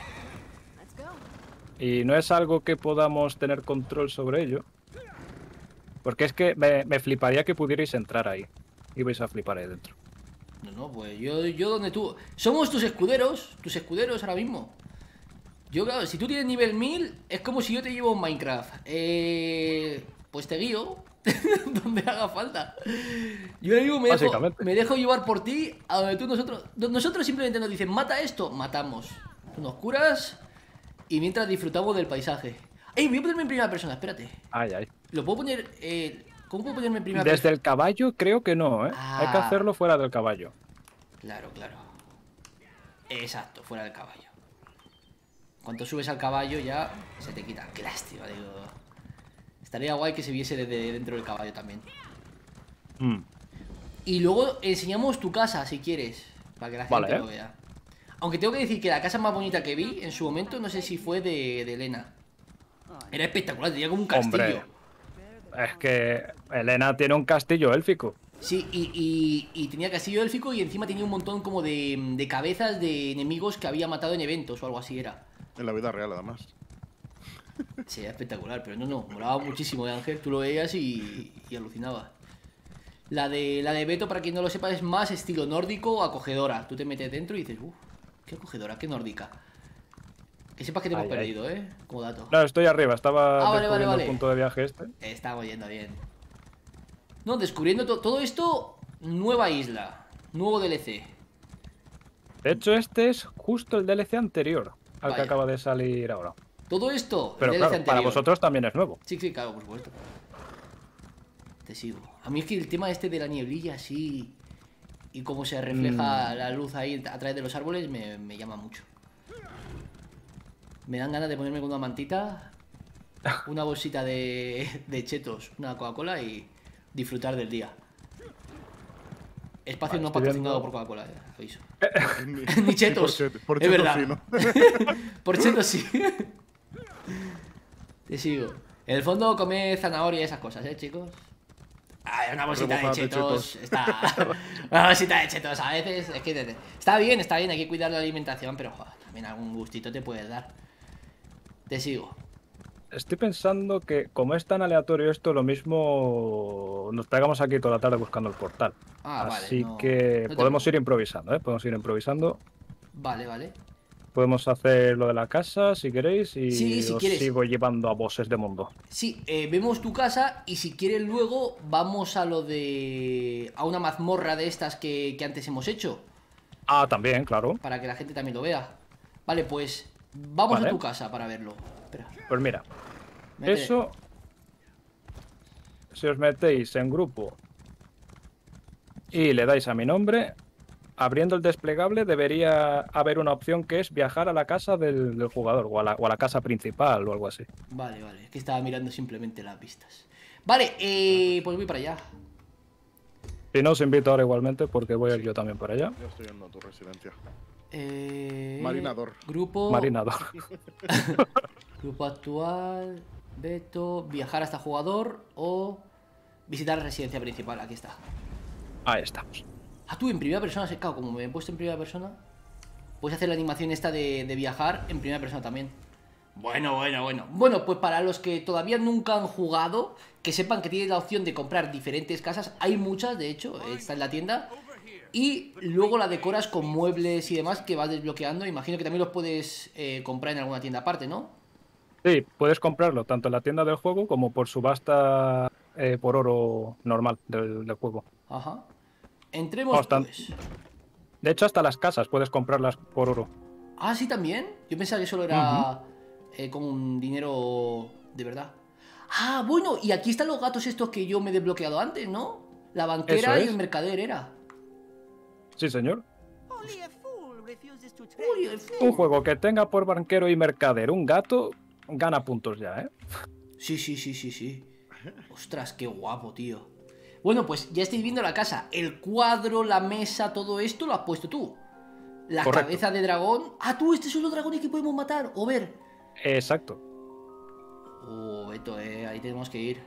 y no es algo que podamos tener control sobre ello, porque es que me, me fliparía que pudierais entrar ahí. Y vais a flipar ahí dentro. No, no, pues yo, yo donde tú... Somos tus escuderos, tus escuderos ahora mismo. Yo, claro, si tú tienes nivel mil, es como si yo te llevo un Minecraft. Eh, pues te guío donde haga falta. Yo ahora mismo me dejo, Básicamente. me dejo llevar por ti a donde tú nosotros... Nosotros simplemente nos dicen, mata esto, matamos. Tú nos curas y mientras disfrutamos del paisaje. ¡Ey, voy a ponerme en primera persona! Espérate. Ay, ay. Lo puedo poner... Eh, ¿Cómo puedo ponerme en primera Desde persona? el caballo creo que no, ¿eh? Hay que Ah. hacerlo fuera del caballo. Claro, claro. Exacto, fuera del caballo. Cuando subes al caballo ya se te quita. Qué lástima, digo. Estaría guay que se viese desde dentro del caballo también. Mm. Y luego enseñamos tu casa, si quieres, para que la gente Vale, ¿eh? lo vea. Aunque tengo que decir que la casa más bonita que vi en su momento, no sé si fue de, de Elena. Era espectacular, tenía como un castillo. Hombre, es que Elena tiene un castillo élfico. Sí, y, y- y tenía castillo élfico y encima tenía un montón como de, de cabezas de enemigos que había matado en eventos o algo así era. En la vida real, además. Sí, era espectacular, pero no, no, molaba muchísimo de Ángel, tú lo veías y, y alucinabas. La de, la de Beto, para quien no lo sepa, es más estilo nórdico, acogedora. Tú te metes dentro y dices, uff, qué acogedora, qué nórdica. Que sepas que te hemos Ay, ay. perdido, ¿eh? Como dato. No, estoy arriba, estaba Ah, vale, descubriendo vale, vale. el punto de viaje este. Estamos yendo bien. No, descubriendo to- todo esto, nueva isla, nuevo D L C. De hecho, este es justo el D L C anterior al Vaya. que acaba de salir ahora. Todo esto, Pero el D L C claro, para anterior. vosotros también es nuevo. Sí, sí, claro, por supuesto. Te sigo. A mí es que el tema este de la nieblilla así y cómo se refleja Mm. la luz ahí a través de los árboles me, me llama mucho. Me dan ganas de ponerme con una mantita, una bolsita de, de chetos, una Coca-Cola y disfrutar del día. Espacio Vale, no estoy patrocinado viendo- por Coca-Cola, eh, aviso. Ni, Ni chetos. Por, chet- por Es chetos verdad. sí, ¿no? Por chetos sí. Te sigo. En el fondo come zanahoria y esas cosas, ¿eh, chicos? Ay, una bolsita de Remojadas de chetos. chetos. Está... Una bolsita de chetos a veces. Es que te- te- está bien, está bien, hay que cuidar la alimentación, pero joder, también algún gustito te puedes dar. Te sigo. Estoy pensando que como es tan aleatorio esto, lo mismo nos pegamos aquí toda la tarde buscando el portal. Ah, vale, Así no- que no te podemos ir preocupes. improvisando, ¿eh? Podemos ir improvisando. Vale, vale. Podemos hacer lo de la casa si queréis y Sí, si os quieres. sigo llevando a bosses de mundo. Sí, eh, vemos tu casa y si quieres luego vamos a lo de... a una mazmorra de estas que, que antes hemos hecho. Ah, también, claro. Para que la gente también lo vea. Vale, pues vamos Vale. a tu casa para verlo. Espera. Pues mira, métete. eso, si os metéis en grupo y le dais a mi nombre, abriendo el desplegable debería haber una opción que es viajar a la casa del, del jugador o a, la, o a la casa principal o algo así. Vale, vale. Es que estaba mirando simplemente las vistas. Vale, eh, pues voy para allá. Si no, os invito ahora igualmente porque voy a ir yo también para allá. Ya estoy yendo a tu residencia. Eh, Marinador. Grupo. Marinador. Grupo actual. Beto. Viajar hasta jugador. O visitar la residencia principal. Aquí está. Ahí estamos. Ah, tú en primera persona, claro, como me he puesto en primera persona, puedes hacer la animación esta de, de viajar en primera persona también. Bueno, bueno, bueno. Bueno, pues para los que todavía nunca han jugado, que sepan que tienen la opción de comprar diferentes casas. Hay muchas, de hecho, está en la tienda. Y luego la decoras con muebles y demás que vas desbloqueando. Imagino que también los puedes eh, comprar en alguna tienda aparte, ¿no? Sí, puedes comprarlo tanto en la tienda del juego como por subasta eh, por oro normal del, del juego. Ajá. Entremos, Vamos, tan- pues. De hecho, hasta las casas puedes comprarlas por oro. Ah, sí, también. Yo pensaba que solo era eh, con un dinero de verdad. Ah, bueno, y aquí están los gatos estos que yo me he desbloqueado antes, ¿no? La banquera Eso y es. el mercader era. Sí, señor. Only a fool refuses to trade. Uy, el Un juego que tenga por banquero y mercader un gato, gana puntos ya, ¿eh? Sí, sí, sí, sí, sí. Ostras, qué guapo, tío. Bueno, pues ya estáis viendo la casa. El cuadro, la mesa, todo esto lo has puesto tú. La Correcto. cabeza de dragón. Ah, tú, estos son los dragones que podemos matar o ver. Exacto. Oh, Beto, eh, ahí tenemos que ir.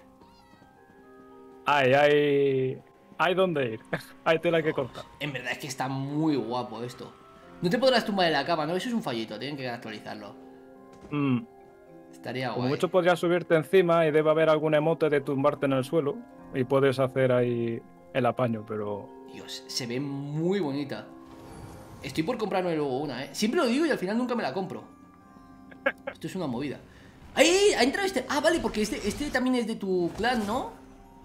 Hay, hay... Hay donde ir. Hay tela que cortar. En verdad es que está muy guapo esto. No te podrás tumbar en la cama, ¿no? Eso es un fallito, tienen que actualizarlo. Mm, Estaría Como guay. mucho podrías subirte encima y debe haber algún emote de tumbarte en el suelo y puedes hacer ahí el apaño, pero... Dios, se ve muy bonita. Estoy por comprarme luego una, ¿eh? Siempre lo digo y al final nunca me la compro. Esto es una movida. ¡Ay, ay! Ha entrado este. Ah, vale, porque este, este también es de tu clan, ¿no?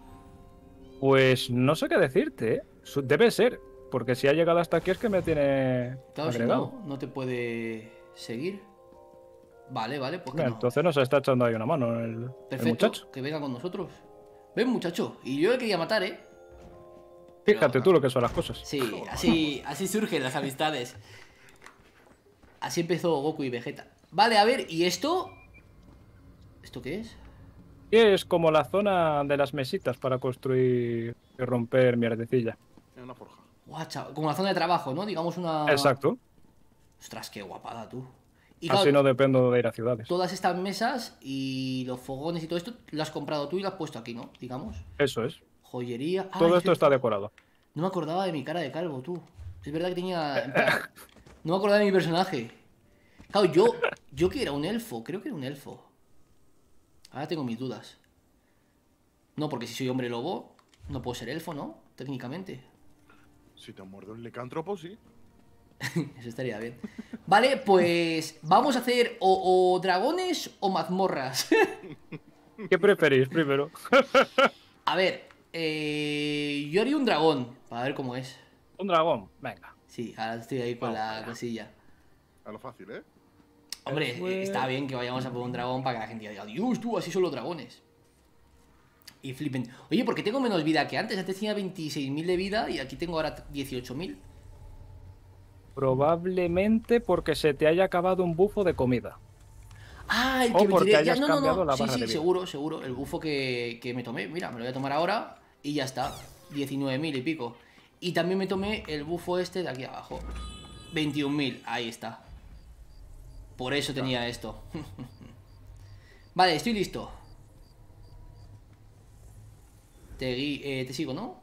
Pues no sé qué decirte, ¿eh? Su- Debe ser, porque si ha llegado hasta aquí es que me tiene Claro, si agregado. no, no te puede seguir. Vale, vale, pues que Mira, no. entonces nos está echando ahí una mano el, el Perfecto, muchacho. que venga con nosotros. Ven, muchacho. Y yo le quería matar, ¿eh? Fíjate tú lo que son las cosas. Sí, así, así surgen las amistades. Así empezó Goku y Vegeta. Vale, a ver, ¿y esto? ¿Esto qué es? Y es como la zona de las mesitas para construir y romper mierdecilla. En una forja. Guau, chaval, como la zona de trabajo, ¿no? Digamos una... Exacto. Ostras, qué guapada, tú. Y Así claro, no dependo de ir a ciudades. todas estas mesas y los fogones y todo esto lo has comprado tú y lo has puesto aquí, ¿no? Digamos. Eso es. Joyería. Ah, Todo es esto que- está decorado. No me acordaba de mi cara de calvo, tú. Es verdad que tenía... en plan, no me acordaba de mi personaje. Claro, yo... Yo que era un elfo. Creo que era un elfo. Ahora tengo mis dudas. No, porque si soy hombre lobo, no puedo ser elfo, ¿no? Técnicamente. Si te muerde un licántropo, sí. Eso estaría bien. Vale, pues... Vamos a hacer o, o dragones o mazmorras. ¿Qué preferís primero? A ver... Eh, yo haría un dragón. Para ver cómo es. Un dragón. Venga. Sí, ahora estoy ahí con la cosilla. A lo fácil, ¿eh? Hombre, Pues- eh, está bien que vayamos a por un dragón para que la gente diga, Dios, tú, así son los dragones. Y flipen. Oye, ¿por qué tengo menos vida que antes? Antes tenía veintiséis mil de vida y aquí tengo ahora dieciocho mil. Probablemente porque se te haya acabado un bufo de comida. Ah, el O que me porque tiré. Ya, hayas no, no, cambiado no. la Sí, barra sí, de vida. seguro, seguro. El bufo que, que me tomé. Mira, me lo voy a tomar ahora y ya está. diecinueve mil y pico. Y también me tomé el bufo este de aquí abajo. veintiún mil. Ahí está. Por eso tenía esto. Vale, estoy listo. Te, gui- eh, te sigo, ¿no?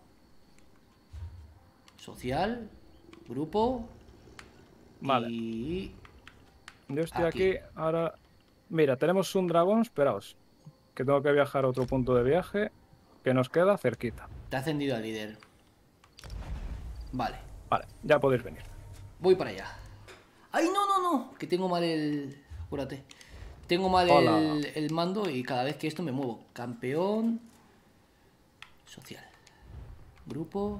Social. Grupo. Vale. Y... Yo estoy Aquí. aquí. Ahora. Mira, tenemos un dragón. Esperaos. Que tengo que viajar a otro punto de viaje. Que nos queda cerquita. Te ha ascendido al líder. Vale. Vale, ya podéis venir. Voy para allá. ¡Ay, no, no, no! Que tengo mal el... Apúrate. Tengo mal Hola. el, el mando y cada vez que esto me muevo. Campeón. Social. Grupo.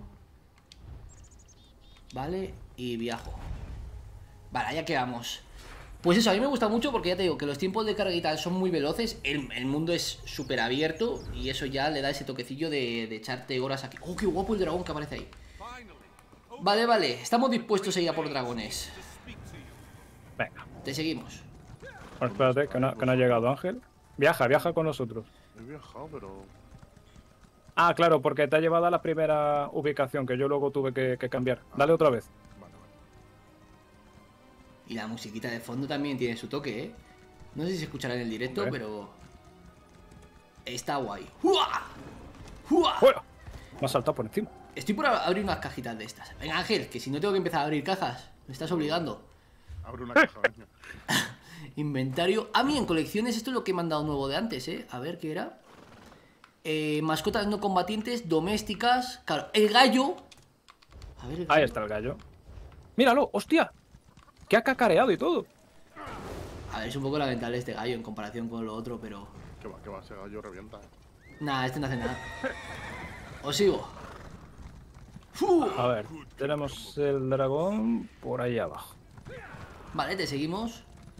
Vale. Y viajo. Vale, allá quedamos. Pues eso, a mí me gusta mucho porque ya te digo que los tiempos de carga y tal son muy veloces. El, el mundo es súper abierto y eso ya le da ese toquecillo de, de echarte horas aquí. ¡Oh, qué guapo el dragón que aparece ahí! Vale, vale. Estamos dispuestos a ir a por dragones. Venga. Te seguimos. Bueno, espérate, que no, que no ha llegado Ángel. Viaja, viaja con nosotros. He viajado, pero... Ah, claro, porque te ha llevado a la primera ubicación que yo luego tuve que, que cambiar. Dale otra vez. Vale, vale. Y la musiquita de fondo también tiene su toque, ¿eh? No sé si se escuchará en el directo, Hombre. pero... Está guay. ¡Jua! ¡Jua! ¡Fuera! Me ha saltado por encima. Estoy por a- abrir unas cajitas de estas. Venga, Ángel, que si no tengo que empezar a abrir cajas. Me estás obligando. Abre una caja, venga. Inventario. Ah, mí en colecciones esto es lo que me han dado nuevo de antes, ¿eh? A ver, ¿qué era? Eh, mascotas no combatientes, domésticas... Claro, el gallo... A ver, el Ahí gallo. está el gallo. ¡Míralo! ¡Hostia! Que ha cacareado y todo. A ver, es un poco lamentable este gallo en comparación con lo otro, pero... Que va, que va, ese gallo revienta, eh. Nah, este no hace nada. Os sigo. ¡Fu! A ver, tenemos el dragón por ahí abajo. Vale, te seguimos.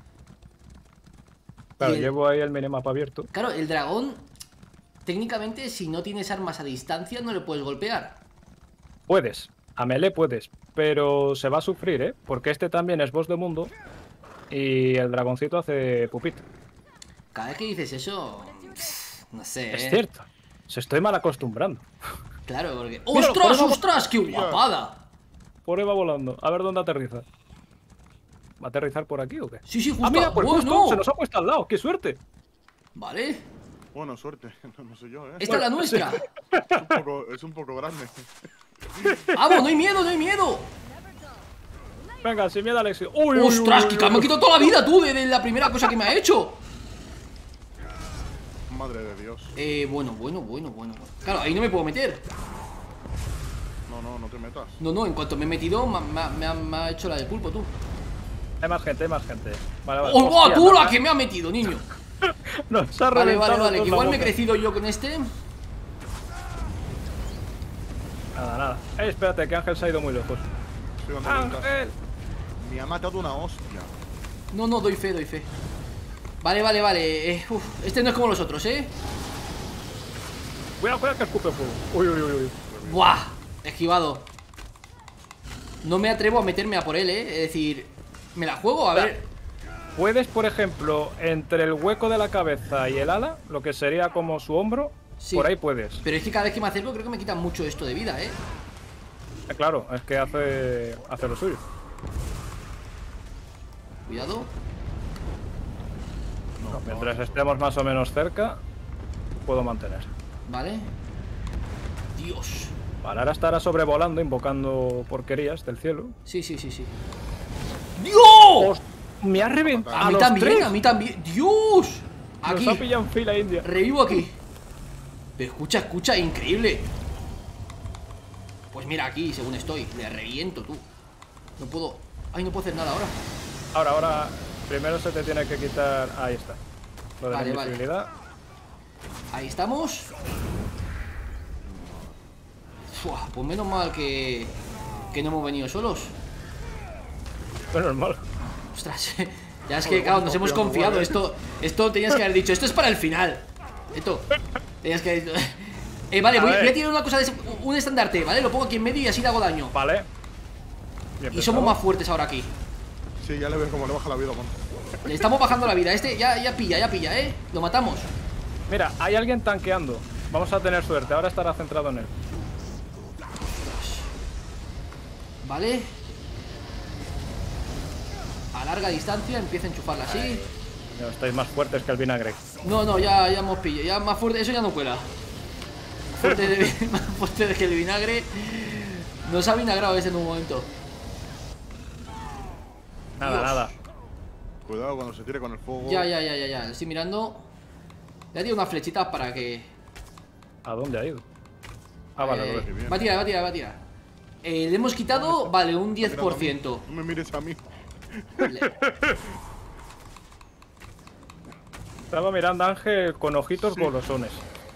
Claro, Y el- llevo ahí el minimapa abierto. Claro, el dragón, técnicamente, si no tienes armas a distancia, no le puedes golpear. Puedes, a melee puedes, pero se va a sufrir, ¿eh? Porque este también es boss de mundo y el dragoncito hace pupito. Cada vez que dices eso, pff, no sé, Es ¿eh? cierto, se estoy mal acostumbrando. Claro, porque... Míralo, ¡Ostras, ponemos- ostras! ¡Qué guapada! Por ahí va volando, a ver dónde aterriza. ¿Va a aterrizar por aquí o qué? Sí, sí, justo. Ah, mira, pues ¡Oh, justo, no! se nos ha puesto al lado, qué suerte. Vale, Bueno, suerte. No, no sé yo, eh. esta es la nuestra. Es un poco, es un poco grande. ¡Vamos, no hay miedo, no hay miedo! Venga, sin miedo al éxito. Uy, uy, uy, ¡Ostras, uy, que uy. me ha quitado toda la vida tú de, de la primera cosa que me ha hecho! Madre de Dios. Eh, bueno, bueno, bueno, bueno. Claro, ahí no me puedo meter. No, no, no te metas. No, no, en cuanto me he metido, me, ha- me ha- me ha hecho la de pulpo, tú. Hay más gente, hay más gente. Vale, vale. ¡Oh, Hostia, tú la nos- que me ha metido, niño! Nos ha Vale, reventado vale, vale, toda que la igual me he boca. crecido yo con este. Nada, nada. Eh, espérate, que Ángel se ha ido muy lejos. Estoy dando vueltas. ¡Ángel! Me ha matado una hostia. No, no, doy fe, doy fe. Vale, vale, vale. eh, uf, este no es como los otros, ¿eh? Cuidado, cuidado que escupe fuego. Uy, uy, uy, uy. ¡Buah! Esquivado. No me atrevo a meterme a por él, eh. Es decir, me la juego, a ver. Puedes, por ejemplo, entre el hueco de la cabeza y el ala, lo que sería como su hombro, Sí. por ahí puedes. Pero es que cada vez que me acerco creo que me quitan mucho esto de vida, eh. Eh, Claro, es que hace, hace lo suyo. Cuidado. No, mientras estemos más o menos cerca, puedo mantener. Vale. Dios. Vale, ahora estará sobrevolando, invocando porquerías del cielo. Sí, sí, sí, sí. ¡Dios! Me ha reventado. A mí los también, tres. a mí también. ¡Dios! Aquí. Nos ha pillado en fila india. Revivo aquí. Pero escucha, escucha, increíble. Pues mira aquí, según estoy. Le reviento, tú. No puedo. Ay, no puedo hacer nada ahora. Ahora, ahora, primero se te tiene que quitar. Ahí está. Lo de Vale, la vale. invisibilidad. Ahí estamos. Fua, pues menos mal que. Que no hemos venido solos. Pero normal. Ostras. Ya es que, claro, nos hemos confiado. Esto, esto tenías que haber dicho. Esto es para el final. Esto. Tenías que haber dicho. Eh, vale, A voy, ver. voy a tirar una cosa de un estandarte, ¿vale? Lo pongo aquí en medio y así le hago daño. Vale. Bien Y pensado. somos más fuertes ahora aquí. Sí, ya le ves cómo le baja la vida, man. Le estamos bajando la vida. Este ya, ya pilla, ya pilla, ¿eh? Lo matamos. Mira, hay alguien tanqueando. Vamos a tener suerte. Ahora estará centrado en él. Vale. A larga distancia empieza a enchufarla así. No, estáis más fuertes que el vinagre. No, no, ya, ya hemos pillado. Ya más fuerte, eso ya no cuela. Fuerte de, más fuerte que el vinagre. Nos ha vinagrado ese en un momento. Nada, Dios. nada. Cuidado cuando se tire con el fuego. Ya, ya, ya, ya, ya. Estoy mirando. Le he tirado unas flechitas para que. ¿A dónde ha ido? Ah, vale, eh, lo veo. bien. va a tirar, va a tirar, va a tirar. Eh, le hemos quitado, vale, un diez por ciento. No me mires a mí. Le- Estaba mirando a Ángel con ojitos golosones.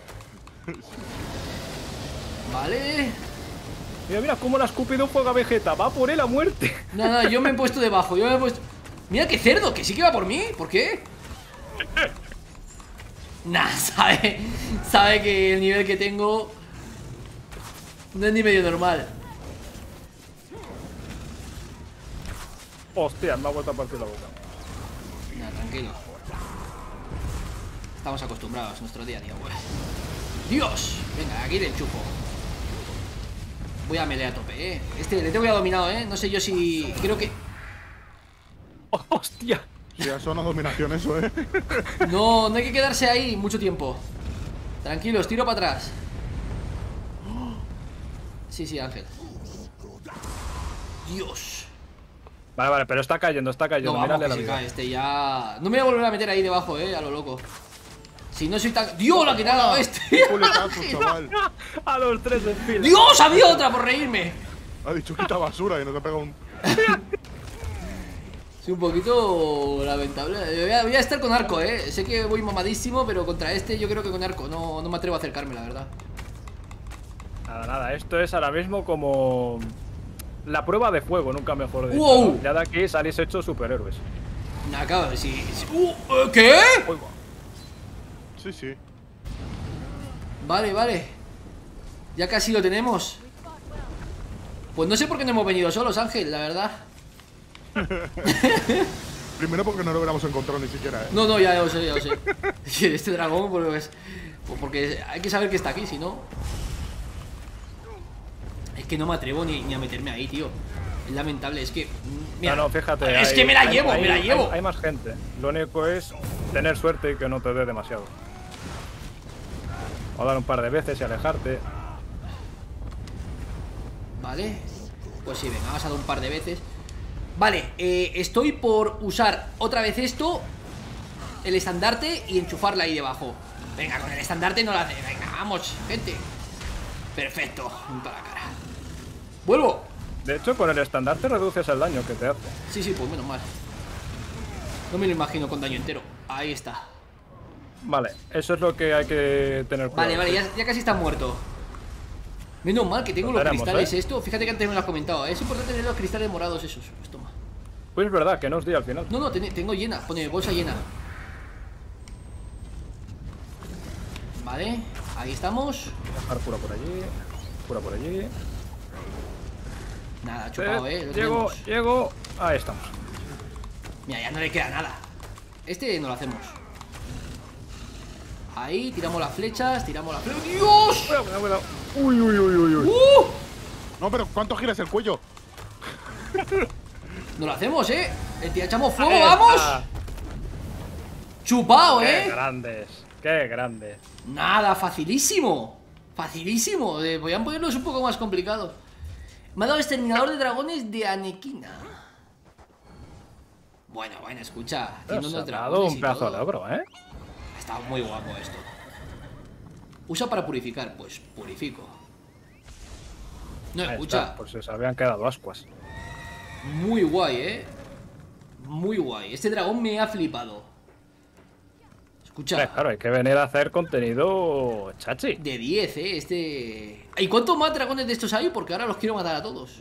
Vale. Mira, mira cómo le ha escupido fuego a Vegeta. Va por él a muerte. No, no, yo me he puesto debajo. Yo me he puesto. Mira qué cerdo, que sí que va por mí. ¿Por qué? Nah, sabe. Sabe que el nivel que tengo no es ni medio normal. Hostia, me ha vuelto a partir la boca. Nah, tranquilo. Estamos acostumbrados a nuestro día a día, güey. ¡Dios! Venga, aquí le enchufo. Voy a melee a tope, eh. Este le tengo ya dominado, eh. No sé yo si. Creo que. Oh, ¡hostia! Sí, eso no es dominación, eso, eh. No, no hay que quedarse ahí mucho tiempo. Tranquilos, tiro para atrás. Sí, sí, Ángel. Dios. Vale, vale, pero está cayendo, está cayendo. No, vamos, Mírale que la se vida. cae este ya. No me voy a volver a meter ahí debajo, eh, a lo loco. Si no soy tan. ¡Dios, la que te ha dado este! Culetazo, chaval. A los tres en fila. ¡Dios, había otra por reírme! Ha dicho quita basura y no te pega un. Sí, un poquito lamentable. Voy a, voy a estar con arco, eh. Sé que voy mamadísimo, pero contra este yo creo que con arco. No, no me atrevo a acercarme, la verdad. Nada, nada, esto es ahora mismo como la prueba de fuego, nunca mejor dicho. Wow. ¿no? Ya de aquí salís hechos superhéroes. Nah, acabo, sí. sí. Uh, ¿eh, ¿Qué? Uy, va. Sí, sí. Vale, vale. Ya casi lo tenemos. Pues no sé por qué no hemos venido solos, Ángel, la verdad. Primero porque no lo hubiéramos encontrado ni siquiera, eh. No, no, ya lo sé, ya lo sé. Este dragón, pues, pues porque hay que saber que está aquí, si no. Es que no me atrevo ni, ni a meterme ahí, tío. Es lamentable, es que. Mira, No, no, fíjate. es hay- que me la hay- llevo, hay- me la hay- llevo. Hay, más gente. Lo único es tener suerte y que no te dé demasiado. O dar un par de veces y alejarte. Vale. Pues sí, venga, vamos a dar un par de veces. Vale, eh, estoy por usar otra vez esto, el estandarte, y enchufarla ahí debajo. Venga, con el estandarte no la hace. Venga, vamos, gente. Perfecto, en toda la cara. Vuelvo. De hecho, con el estandarte reduces el daño que te hace. Sí, sí, pues menos mal. No me lo imagino con daño entero. Ahí está. Vale, eso es lo que hay que tener cuidado. Vale, vale, ya, ya casi está muerto. Menos mal que tengo Lo los tenemos, cristales ¿eh? esto. Fíjate que antes me lo has comentado. Es importante tener los cristales morados esos. Pues toma. Pues es verdad, que no os di al final. No, no, ten- tengo llena. Pone bolsa llena. Vale, ahí estamos. Dejar cura por allí. Cura por allí. Nada, chupado, eh. Lo Llego, tenemos. llego. Ahí estamos. Mira, ya no le queda nada. Este no lo hacemos. Ahí, tiramos las flechas, tiramos las flechas. ¡Dios! Cuidado, cuidado, cuidado. Uy, uy, uy, uy, uy. ¡Uh! No, pero ¿cuánto giras el cuello? No lo hacemos, eh. El tira echamos fuego, Ahí vamos. está. Chupado, Qué eh. grandes, qué grandes. Nada, facilísimo. Facilísimo. Eh, podían ponerlos un poco más complicados. Me ha dado exterminador de dragones de Anequina. Bueno, bueno, escucha. Haciendo Nos unos ha dado dragones un y pedazo de todo. logro, ¿eh? Está muy guapo esto. Usa para purificar. Pues purifico. No, Ahí escucha. está, por si se habían quedado ascuas. Muy guay, eh. Muy guay. Este dragón me ha flipado. Escucha. Eh, claro, hay que venir a hacer contenido chachi. De diez, eh. Este. ¿Y cuántos más dragones de estos hay? Porque ahora los quiero matar a todos.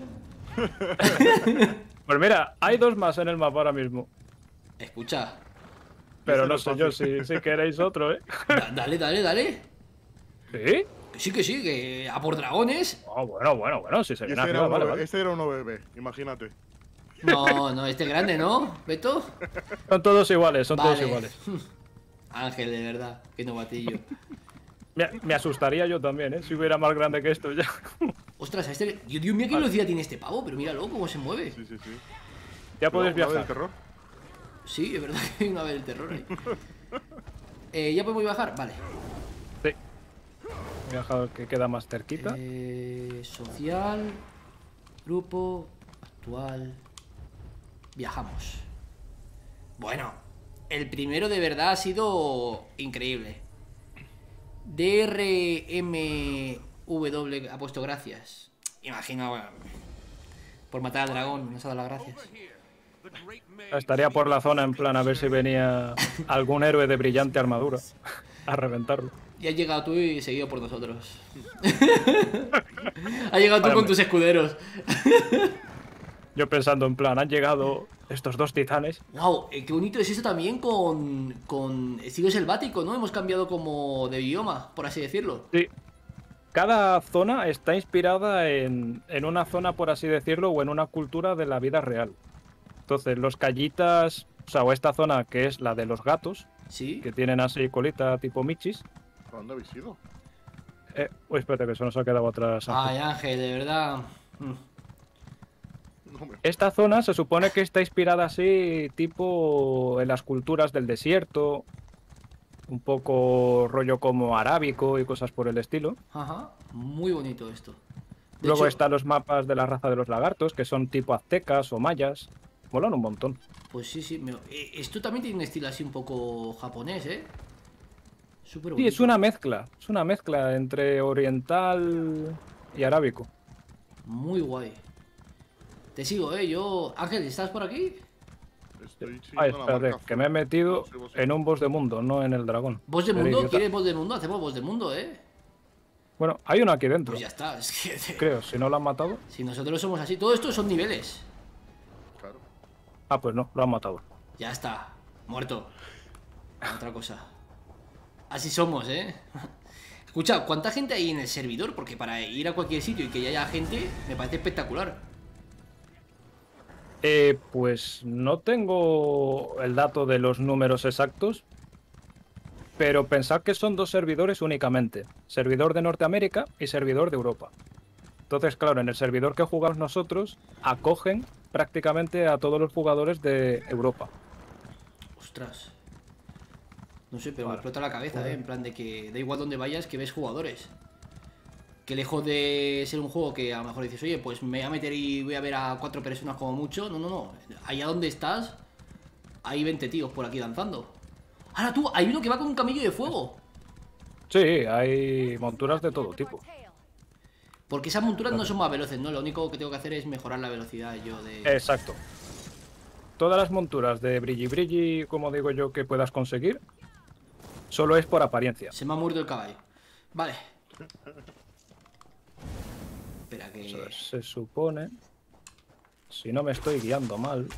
Pues mira, hay dos más en el mapa ahora mismo. Escucha. Pero Ese no no sé es yo fácil. si, si queréis otro, ¿eh? Da- dale, dale, dale. ¿Sí? Que sí, que sí, que a por dragones. Oh, bueno, bueno, bueno, si se Y viene este, era arriba, uno, vale, be- vale. este era uno bebé, imagínate. No, no, este grande, ¿no? ¿Beto? Son todos iguales, son Vale. todos iguales. Ángel, de verdad, qué novatillo. Me, me asustaría yo también, ¿eh? Si hubiera más grande que esto ya. Ostras, a este. Dios, Dios mío, qué velocidad tiene este pavo, pero míralo cómo se mueve. Sí, sí, sí. Ya podéis Una vez viajar. del terror. Sí, es verdad que hay una vez el terror ahí. Eh, ¿Ya podemos bajar? Vale. Sí. Viajado que queda más cerquita. Eh, social. Grupo. Actual. Viajamos. Bueno, el primero de verdad ha sido increíble. D R M W ha puesto gracias. Imagino, bueno, por matar al dragón, nos ha dado las gracias. Estaría por la zona en plan a ver si venía algún héroe de brillante armadura a reventarlo. Y has llegado tú y seguido por nosotros. Has llegado tú Vale, con hombre. tus escuderos. Yo pensando en plan, han llegado estos dos titanes. Wow, qué bonito es eso también con, con estilo selvático, ¿no? Hemos cambiado como de bioma, por así decirlo. Sí. Cada zona está inspirada en, en una zona, por así decirlo, o en una cultura de la vida real. Entonces, los callitas, o sea, o esta zona que es la de los gatos, Sí. que tienen así colita tipo michis. ¿A dónde habéis ido? Eh, uy, espérate, que se nos ha quedado atrás. Ay, Ángel, de verdad. Mm. No me... Esta zona se supone que está inspirada así, tipo en las culturas del desierto, un poco rollo como arábico y cosas por el estilo. Ajá, muy bonito esto. De Luego hecho, están los mapas de la raza de los lagartos, que son tipo aztecas o mayas. Molan un montón. pues sí, sí. me- eh, Esto también tiene un estilo así un poco japonés, ¿eh? Súper bonito. Sí, es una mezcla, es una mezcla entre oriental y arábico. Muy guay. Te sigo, ¿eh? Yo... Ángel, ¿estás por aquí? Estoy siguiendo Ay, la espérate, marca que me he metido Sí, vos sí. en un boss de mundo, no en el dragón. ¿Voz de Eres mundo? idiota. ¿Quieres voz de mundo? Hacemos voz de mundo, ¿eh? Bueno, hay uno aquí dentro, Pues ya está, es que... creo, si no lo han matado. Si nosotros somos así, todo esto son niveles. Claro. Ah, pues no, lo han matado. Ya está, muerto. Otra cosa. Así somos, ¿eh? Escucha, ¿cuánta gente hay en el servidor? Porque para ir a cualquier sitio y que ya haya gente, me parece espectacular. Eh, pues no tengo el dato de los números exactos, pero pensad que son dos servidores únicamente, servidor de Norteamérica y servidor de Europa. Entonces, claro, en el servidor que jugamos nosotros, acogen prácticamente a todos los jugadores de Europa. Ostras. No sé, pero me Vale. explota la cabeza, ¿eh? En plan de que da igual donde vayas que ves jugadores. Que lejos de ser un juego que a lo mejor dices, oye, pues me voy a meter y voy a ver a cuatro personas como mucho. No, no, no. Allá donde estás, hay veinte tíos por aquí danzando. Ahora tú, hay uno que va con un camello de fuego. Sí, hay monturas de todo tipo. Porque esas monturas no son más veloces, ¿no? Lo único que tengo que hacer es mejorar la velocidad yo de... Exacto. Todas las monturas de brilli brilli, como digo yo, que puedas conseguir, solo es por apariencia. Se me ha muerto el caballo. Vale. Espera que... Eso es, se supone, si no me estoy guiando mal,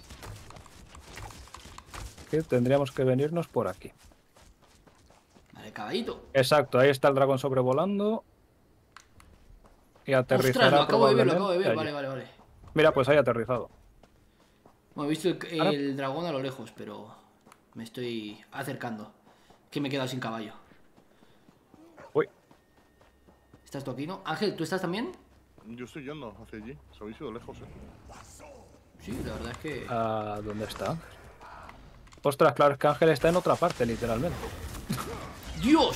que tendríamos que venirnos por aquí. Vale, caballito. Exacto, ahí está el dragón sobrevolando. y aterrizará. Ostras, lo acabo de ver, lo acabo de ver. probablemente Vale, allí. vale, vale. Mira, pues ahí aterrizado. Bueno, he visto el, Ahora- el dragón a lo lejos, pero me estoy acercando. Que me he quedado sin caballo. Uy, ¿Estás tú aquí, no? Ángel, ¿tú estás también? Yo estoy yendo hacia allí. Se habéis ido lejos, eh. Sí, la verdad es que... ah, ¿dónde está? Ostras, claro, es que Ángel está en otra parte, literalmente. ¡Dios!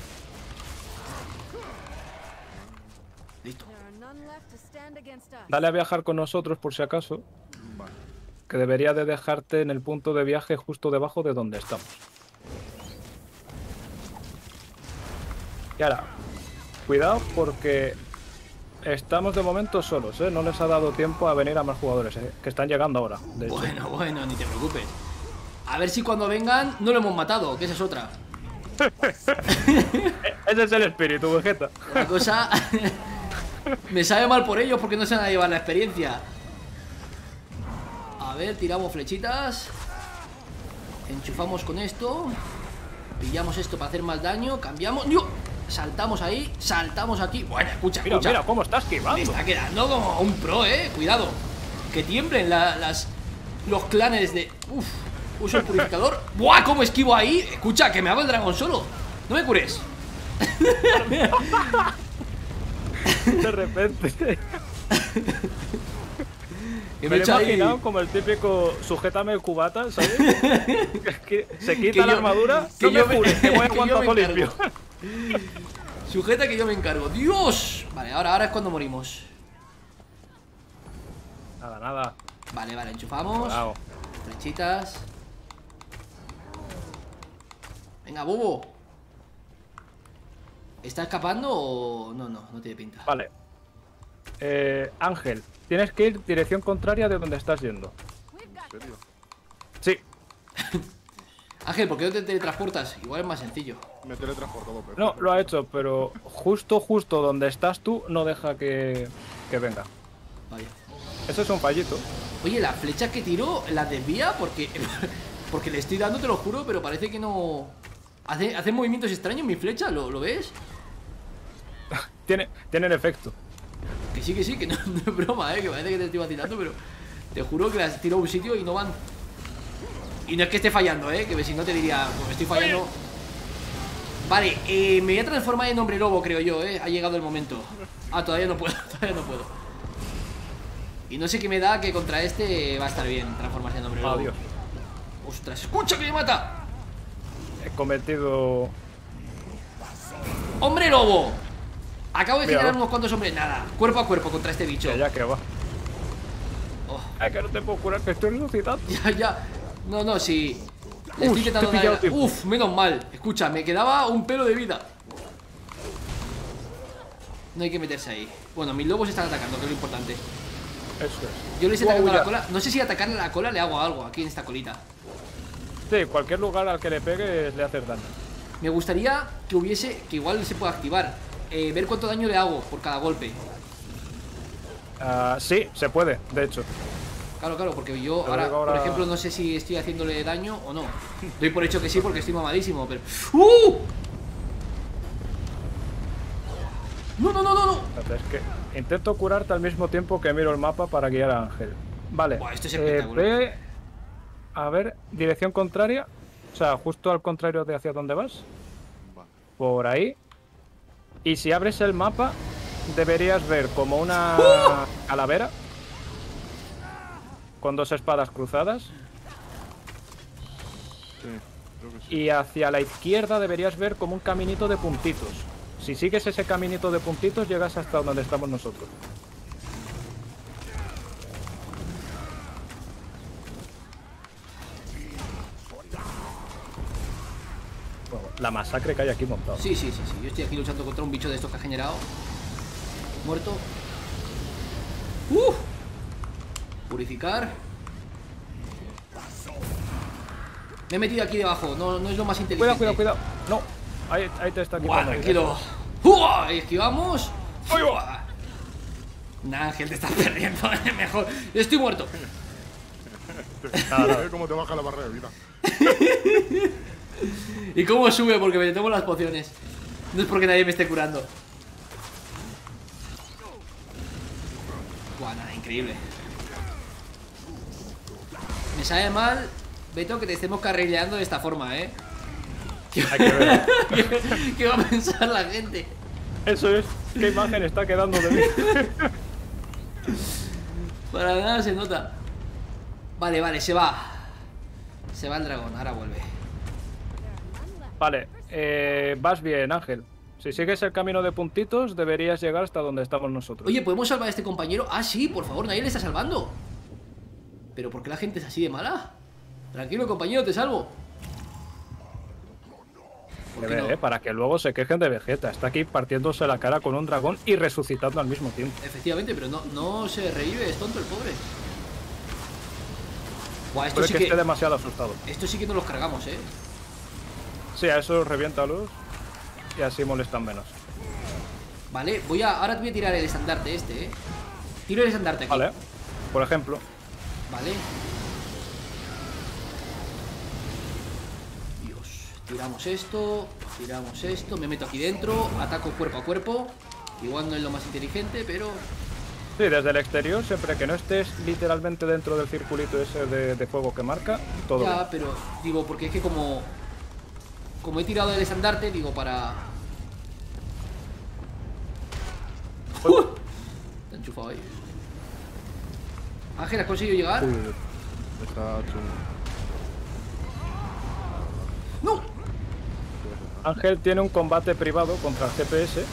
Listo. There are none left to stand against us. Dale a viajar con nosotros por si acaso, Vale. que debería de dejarte en el punto de viaje justo debajo de donde estamos. Y ahora, cuidado porque estamos de momento solos, ¿eh? No les ha dado tiempo a venir a más jugadores, ¿eh? Que están llegando ahora, de hecho. Bueno, bueno, ni te preocupes. A ver si cuando vengan no lo hemos matado, que esa es otra. Ese es el espíritu, Vegeta. La cosa... me sabe mal por ellos porque no se van a llevar la experiencia. A ver, tiramos flechitas. Enchufamos con esto. Pillamos esto para hacer más daño. Cambiamos. ¡Dios! Saltamos ahí, saltamos aquí. Bueno, escucha, Mira, escucha. mira cómo está Me esquivando. está quedando como un pro, eh. Cuidado. Que tiemblen la- las, los clanes de. Uf. Uso el purificador. ¡Buah! ¿Cómo esquivo ahí? Escucha, que me hago el dragón solo. No me cures. De repente. Que Me me he he hecho ahí- imaginado como el típico sujétame el cubata, ¿sabes? Que se quita Que la yo- armadura, que no yo me me- jures, que voy a que yo me guantazo encargo. limpio. Sujeta que yo me encargo. ¡Dios! Vale, ahora, ahora es cuando morimos. Nada, nada. Vale, vale, enchufamos. Bravo. Flechitas. Venga, bobo. ¿Está escapando o...? No, no, no tiene pinta. Vale. Eh, Ángel, tienes que ir dirección contraria de donde estás yendo. ¿En serio? Sí, Ángel, ¿por qué no te teletransportas? Igual es más sencillo. Me he teletransportado, pero. no, lo ha hecho, pero justo, justo donde estás tú no deja que, que venga. Vaya. Eso es un fallito. Oye, la flecha que tiro, ¿la desvía? Porque... Porque le estoy dando, te lo juro, pero parece que no... Hace, hace movimientos extraños mi flecha, ¿lo, lo ves? Tiene, tienen efecto. Que sí, que sí, que no, no es broma, ¿eh? Que parece que te estoy vacilando, pero... Te juro que las tiro a un sitio y no van... Y no es que esté fallando, ¿eh? Que si no te diría, pues estoy fallando... Vale, eh, me voy a transformar en hombre lobo, creo yo, ¿eh? Ha llegado el momento. Ah, todavía no puedo, todavía no puedo. Y no sé qué me da que contra este va a estar bien transformarse en hombre lobo. Adiós. Ostras, escucha que me mata. He cometido... ¡Hombre lobo! Acabo de Míralo. generar unos cuantos hombres. Nada, cuerpo a cuerpo contra este bicho. Ya, ya que va. Oh, Ay, que no te puedo curar, que estoy resucitando. ya, ya. No, no, sí. Le Uf, estoy intentando te he pillado dar- tiempo. Uf, menos mal. Escucha, me quedaba un pelo de vida. No hay que meterse ahí. Bueno, mis lobos están atacando, que es lo importante. Eso es. Yo le estoy Guau, atacando ya. la cola. No sé si atacarle la cola le hago algo aquí en esta colita. Sí, cualquier lugar al que le pegues le haces daño. Me gustaría que hubiese, que igual se pueda activar, eh, ver cuánto daño le hago por cada golpe. Ah, sí, se puede, de hecho. Claro, claro, porque yo Pero ahora, digo ahora- por ejemplo, no sé si estoy haciéndole daño o no. Doy por hecho que sí porque estoy mamadísimo, pero... ¡Uh! No, no, no, no, no. Espérate, es que intento curarte al mismo tiempo que miro el mapa para guiar a Ángel. Vale. Buah, esto es eh, espectacular. ve... A ver, dirección contraria. O sea, justo al contrario de hacia dónde vas. Vale. Por ahí. Y si abres el mapa, deberías ver como una ¡Uh! calavera. Con dos espadas cruzadas. Sí, creo que sí. Y hacia la izquierda deberías ver como un caminito de puntitos. Si sigues ese caminito de puntitos, llegas hasta donde estamos nosotros. Bueno, la masacre que hay aquí montado. Sí, sí, sí, sí. Yo estoy aquí luchando contra un bicho de estos que ha generado. Muerto. ¡Uh! Purificar. Me he metido aquí debajo. No, no es lo más inteligente. Cuidado, cuidado, cuidado. No, ahí, ahí te está Buah, quitando. tranquilo. ¡Uah! Esquivamos. ¡Ay, va! ¡Uah! Nah, Ángel, te estás perdiendo. Mejor. Estoy muerto. Nada, nada. Ve cómo te baja la barra de vida. ¿Y cómo sube? Porque me tomo las pociones. No es porque nadie me esté curando. Buah, nada, increíble. Me sabe mal, Beto, que te estemos carrileando de esta forma, ¿eh? Hay que ver. ¿Qué, qué va a pensar la gente? Eso es. ¿Qué imagen está quedando de mí? Para nada se nota. Vale, vale, se va. Se va el dragón, ahora vuelve. Vale, eh, vas bien, Ángel. Si sigues el camino de puntitos, deberías llegar hasta donde estamos nosotros. Oye, ¿podemos salvar a este compañero? Ah, sí, por favor, nadie le está salvando. ¿Pero por qué la gente es así de mala? Tranquilo, compañero, te salvo. ¿Por Que qué ver, no? eh, para que luego se quejen de Vegeta. Está aquí partiéndose la cara con un dragón y resucitando al mismo tiempo. Efectivamente, pero no, no se revive, es tonto el pobre. Buah, esto Pero es sí que que, esté demasiado asustado. esto sí que nos los cargamos, eh. Sí, a esos reviéntalos y así molestan menos. Vale, voy a. Ahora te voy a tirar el estandarte este, eh. Tiro el estandarte aquí. Vale, por ejemplo. Vale. Dios. Tiramos esto. Tiramos esto. Me meto aquí dentro. Ataco cuerpo a cuerpo. Igual no es lo más inteligente, pero. Sí, desde el exterior, siempre que no estés literalmente dentro del circulito ese de, de fuego que marca, todo bien. Ya, pero digo, porque es que como. Como he tirado el estandarte, digo, para. ¡Uh! Te han enchufado ahí. Ángel, ¿has conseguido llegar? Uy, Está chungo. ¡No! Ángel tiene un combate privado contra el G P S.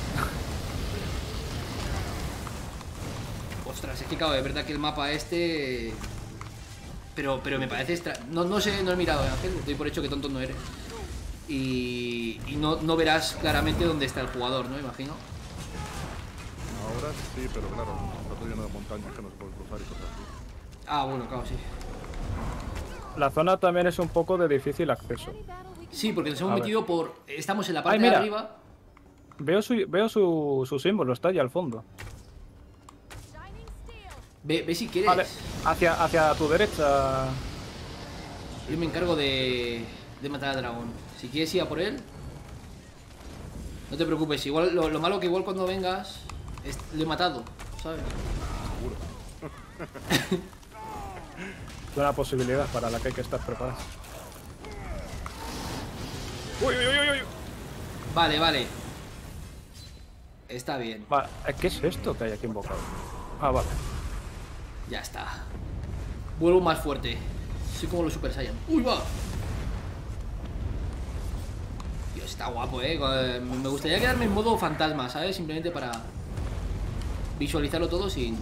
Ostras, es que claro, es verdad que el mapa este. Pero, pero me parece extra. No, no sé, no he mirado, Ángel. Estoy por hecho que tonto no eres. Y, y no, no verás claramente dónde está el jugador, ¿no? Imagino. Ahora sí, pero claro, está todo lleno de montañas que no se pueden cruzar y cosas así. Ah, bueno, claro, sí. La zona también es un poco de difícil acceso. Sí, porque nos hemos A ver. metido por. Estamos en la parte Ay, de mira. arriba. Veo su, veo su, su símbolo, está allá al fondo. Ve, ve si quieres. Vale, hacia, hacia tu derecha. Yo me encargo de, de matar al dragón. Si quieres ir a por él, no te preocupes. Igual lo, lo malo que igual cuando vengas es, lo he matado, ¿sabes? Es una posibilidad para la que hay que estar preparado. Uy, uy, uy, uy. Vale, vale. Está bien. Vale, ¿qué es esto que hay aquí invocado? Ah, vale. Ya está. Vuelvo más fuerte. Soy como los Super Saiyan. ¡Uy, va! Dios, está guapo, eh. Me gustaría quedarme en modo fantasma, ¿sabes? Simplemente para visualizarlo todo sin.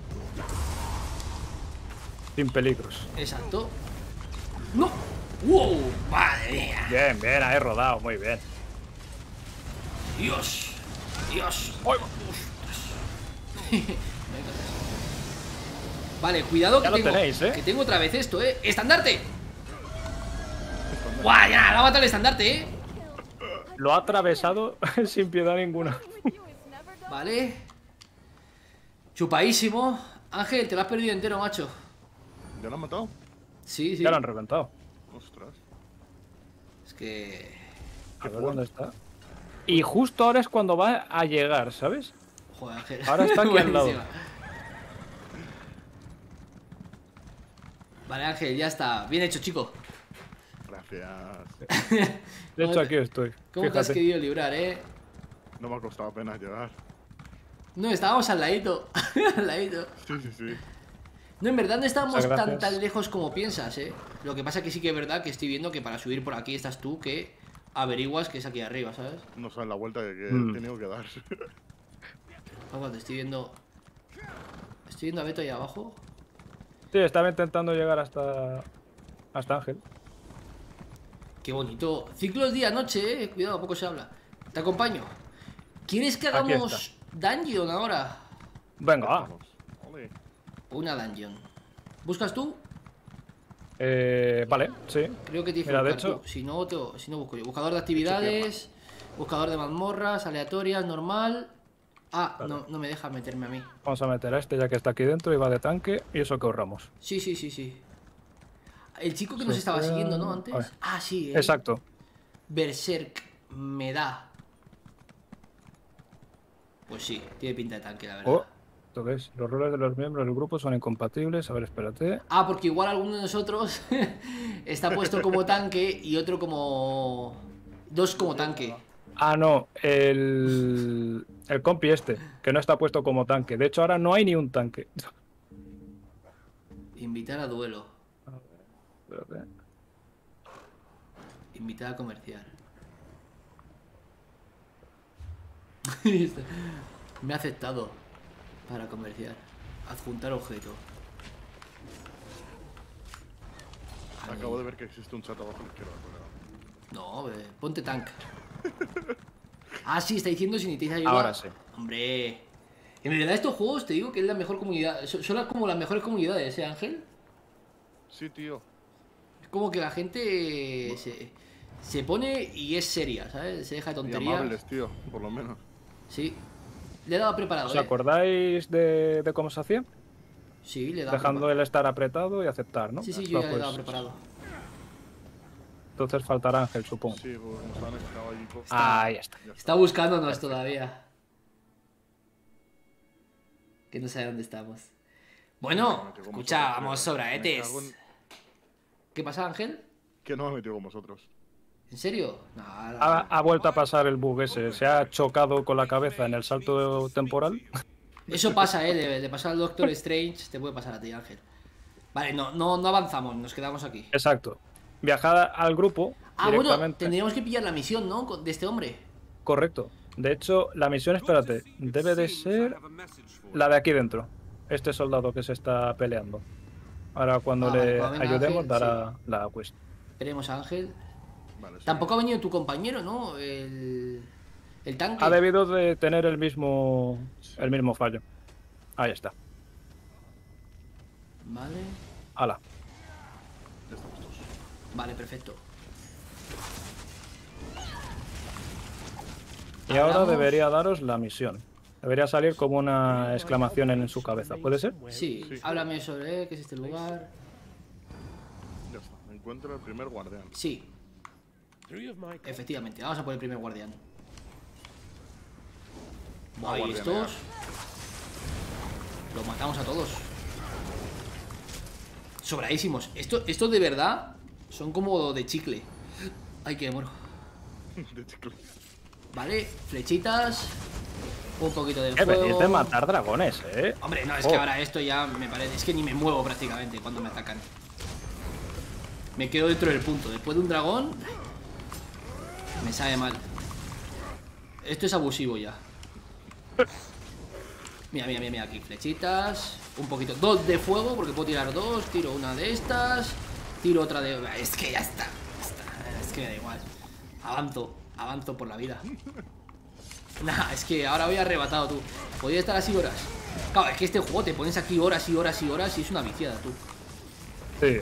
Sin peligros. Exacto. ¡No! ¡Wow! ¡Madre mía! Bien, bien, ahí rodado, muy bien. ¡Dios! ¡Dios! ¡Uy! Vale, cuidado que Ya lo tengo, tenéis, ¿eh? que tengo otra vez esto, ¿eh? ¡Estandarte! ¡Guau! Ya, lo ha matado el estandarte, ¿eh? Lo ha atravesado sin piedad ninguna. Vale. Chupadísimo. Ángel, te lo has perdido entero, macho. ¿Ya lo han matado? Sí, sí. Ya lo han reventado. Ostras. Es que... A ver dónde está. Y justo ahora es cuando va a llegar, ¿sabes? Joder, Ángel. Ahora está aquí al lado. Buenísima. Vale, Ángel, ya está. Bien hecho, chico. Gracias. De hecho, ¿Cómo aquí te- estoy. ¿Cómo te has Fíjate. querido librar, eh? No me ha costado apenas llegar. No, estábamos al ladito. Al ladito. Sí, sí, sí. No, en verdad no estábamos Muchas tan, gracias. tan lejos como piensas, ¿eh? Lo que pasa que sí que es verdad que estoy viendo que para subir por aquí estás tú, que averiguas que es aquí arriba, ¿sabes? No saben la vuelta que, que Mm. he tenido que dar. Ojo, te estoy viendo... Estoy viendo a Beto ahí abajo. Sí, estaba intentando llegar hasta. Hasta Ángel. Qué bonito. Ciclos día-noche, ¿eh? Cuidado, poco se habla. Te acompaño. ¿Quieres que Aquí hagamos dungeon ahora? Venga, va. Vamos. Ole. Una dungeon. ¿Buscas tú? Eh, vale, sí. Creo que tienes que Mira, de buscar hecho- tú. Si no, te- si no busco yo. Buscador de actividades, buscador de mazmorras, aleatorias, normal. Ah, Vale. no, no me deja meterme a mí. Vamos a meter a este ya que está aquí dentro y va de tanque. Y eso que ahorramos. Sí, sí, sí, sí. El chico que nos Sofía- estaba siguiendo, ¿no? Antes. A ver. Ah, sí. eh. Exacto. Berserk me da. Pues sí, tiene pinta de tanque, la verdad. Oh, ¿Esto qué es? Los roles de los miembros del grupo son incompatibles. A ver, espérate. Ah, porque igual alguno de nosotros está puesto como tanque y otro como... Dos como tanque. Ah, no, el... el compi este, que no está puesto como tanque. De hecho, ahora no hay ni un tanque. Invitar a duelo. Espérate. Invitar a comerciar. Me ha aceptado para comerciar. Adjuntar objeto. Acabo de ver que existe un chat abajo a la izquierda. No, eh, ponte tank. Ah, sí, está diciendo si necesitáis ayuda. Ahora sí. Hombre. En realidad estos juegos te digo que es la mejor comunidad. Son son las- como las mejores comunidades, ¿eh, Ángel? Sí, tío. Es como que la gente se, se pone y es seria, ¿sabes? Se deja de Y tonterías. amables, tío, por lo menos. Sí. Le he dado preparado, ¿Os ¿eh? acordáis de, de cómo se hacía? Sí, le he dado Dejando preparado. el estar apretado y aceptar, ¿no? Sí, sí, Va, yo ya le he pues, dado preparado. Entonces faltará Ángel, supongo. Sí, pues como estaban estaba ahí. pues, Ahí está. ya Está buscándonos todavía. Que no sabe dónde estamos. Bueno, Me metió con escucha, vosotros, vamos creo, ¿eh? Me sobraetes. cago en- ¿Qué pasa, Ángel? Que no me he metido con vosotros. ¿En serio? No, la- Ha, ha vuelto a pasar el bug ese. Se ha chocado con la cabeza en el salto temporal. Eso pasa, eh, de, de pasar al Doctor Strange, te puede pasar a ti, Ángel. Vale, no, no, no avanzamos, nos quedamos aquí. Exacto. Viajad al grupo Ah, bueno, directamente. tendríamos que pillar la misión, ¿no? Con- De este hombre. Correcto. De hecho, la misión, espérate, debe de ser la de aquí dentro. Este soldado que se está peleando. Ahora cuando Ah, vale, le cuando venga ayudemos Ángel, dará la quest. Esperemos a Ángel. Vale, sí. Tampoco ha venido tu compañero, ¿no? El, el tanque. Ha debido de tener el mismo el mismo fallo. Ahí está. Vale. Hala. Ya estamos todos. Vale, perfecto. Y ahora Hablamos. debería daros la misión. Debería salir como una exclamación en su cabeza. ¿Puede ser? Sí, Sí. háblame sobre eh, qué es este lugar. Ya está. Encuentra el primer guardián. Sí, efectivamente, vamos a por el primer guardián. Va a Ahí guardianear. estos. Los matamos a todos. Sobradísimos. Esto, esto de verdad son como de chicle. Ay, que me muero. De chicle. Vale, flechitas. Un poquito de Que venís fuego. de matar dragones, ¿eh? Hombre, no, es Oh. que ahora esto ya me parece. Es que ni me muevo prácticamente cuando me atacan. Me quedo dentro del punto. Después de un dragón, me sabe mal. Esto es abusivo ya. Mira, mira, mira, mira aquí. Flechitas. Un poquito. Dos de fuego, porque puedo tirar dos. Tiro una de estas. Tiro otra de. Es que ya está. ya está. Es que me da igual. Avanzo. Avanzo por la vida. Nah, es que ahora voy arrebatado, tú. Podría estar así horas. Claro, es que este juego te pones aquí horas y horas y horas y es una viciada, tú. Sí,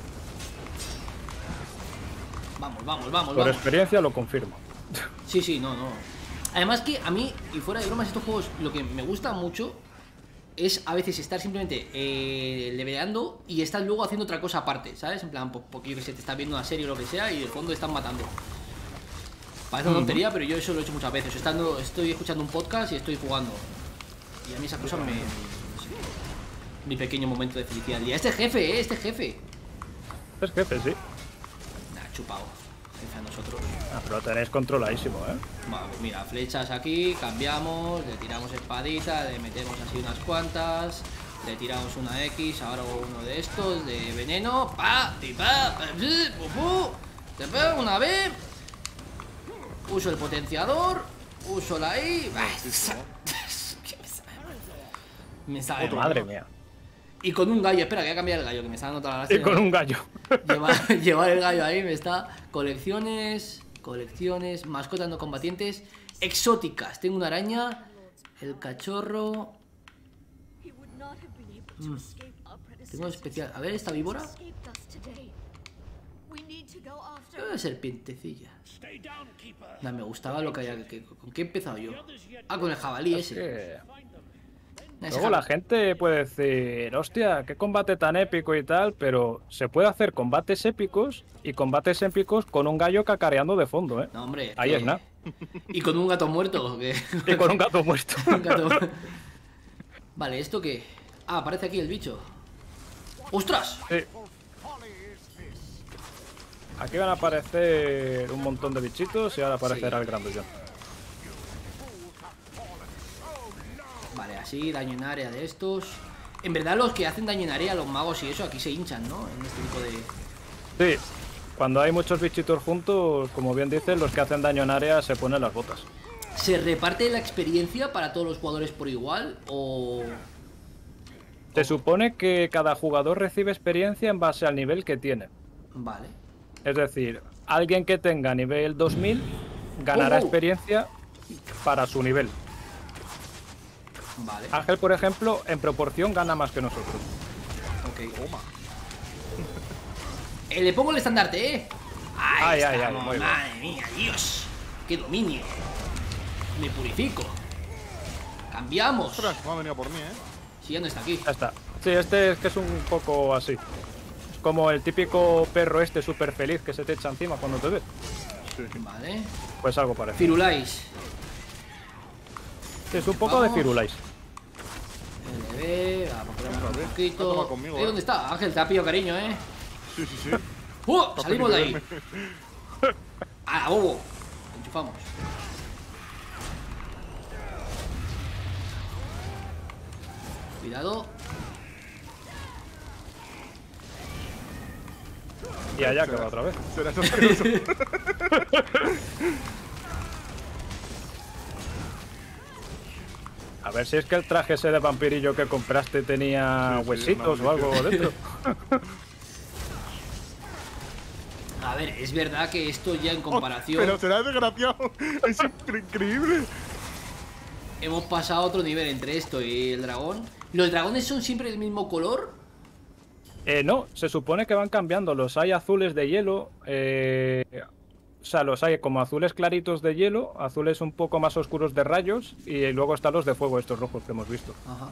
Vamos, vamos, vamos, por vamos. experiencia lo confirmo. Sí, sí, no, no. Además que a mí, y fuera de bromas, estos juegos lo que me gusta mucho es a veces estar simplemente eh, leveleando y estar luego haciendo otra cosa aparte, ¿sabes? En plan, pues, porque yo que sé, te estás viendo una serie o lo que sea y de fondo están matando. Parece una tontería, pero yo eso lo he hecho muchas veces. Estando, estoy escuchando un podcast y estoy jugando. Y a mí esa cosa me... no sé, mi pequeño momento de felicidad del día. Este jefe, ¿eh? Este jefe. Es jefe, sí. Nah, chupado. Jefe a nosotros. Ah, pero lo tenéis controladísimo, ¿eh? Vale, pues mira, flechas aquí, cambiamos, le tiramos espadita, le metemos así unas cuantas, le tiramos una X, ahora uno de estos, de veneno, pa, ti, pa, pa, pi, pu, pu, te pego una vez, uso el potenciador, uso la I, bah, ¿qué me sabe? Me sabe mal. Madre mía. Y con un gallo, espera, que voy a cambiar el gallo, que me está dando toda la gracia. Y con un gallo. Llevar, llevar el gallo ahí me está. Colecciones, colecciones, mascotas no combatientes, exóticas. Tengo una araña, el cachorro. Mm. Tengo especial. A ver, esta víbora. Una serpientecilla. No, me gustaba lo que había. Que, ¿Con qué he empezado yo? Ah, con el jabalí ese. Que- Ese Luego la jabalí. gente puede decir, hostia, qué combate tan épico y tal, pero se puede hacer combates épicos y combates épicos con un gallo cacareando de fondo, ¿eh? No, hombre. Ahí que- es nada. Y con un gato muerto. Que... Y con un gato muerto. un gato... Vale, ¿esto qué? Ah, aparece aquí el bicho. ¡Ostras! Sí. Aquí van a aparecer un montón de bichitos y ahora aparecerá Sí. el grandullón. Vale, así, daño en área de estos. En verdad los que hacen daño en área, los magos y eso, aquí se hinchan, ¿no? En este tipo de... Sí, cuando hay muchos bichitos juntos, como bien dicen, los que hacen daño en área se ponen las botas. ¿Se reparte la experiencia para todos los jugadores por igual? ¿O...? Se supone que cada jugador recibe experiencia en base al nivel que tiene. Vale. Es decir, alguien que tenga nivel dos mil ganará ¡Oh! experiencia para su nivel. Vale. Ángel, por ejemplo, en proporción gana más que nosotros. Ok. Toma. Eh, le pongo el estandarte, ¿eh? Ahí Ay, ay, ay, estamos, muy bien. madre mía, Dios. ¡Qué dominio! Me purifico. Cambiamos. Ostras, me ha venido por mí, ¿eh? Si ya no está aquí. Ya está. Sí, este es que es un poco así. Es como el típico perro este súper feliz que se te echa encima cuando te ve. Sí. Vale. Pues algo parecido. Firulais. Sí, es un poco de Vamos. Firulais. L B, vamos a poner Otra un vez. poquito. Ha tomado conmigo, Eh, ¿eh? ¿Dónde está? Ángel, te ha pillado cariño, ¿eh? Sí, sí, sí. ¡Uh! Salimos de ahí. Verme. ¡Ah, bobo! Enchufamos. Cuidado. Y allá que va otra vez. Será sospechoso. A ver si es que el traje ese de vampirillo que compraste tenía Sí, sí, huesitos una o algo maldición. dentro. A ver, es verdad que esto ya en Oh, comparación pero será desgraciado. Es incre- increíble. hemos pasado a otro nivel entre esto y el dragón. ¿Los dragones son siempre del mismo color? Eh, no, se supone que van cambiando. Los hay azules de hielo. eh, O sea, los hay como azules claritos de hielo, azules un poco más oscuros de rayos, y luego están los de fuego, estos rojos que hemos visto. Ajá.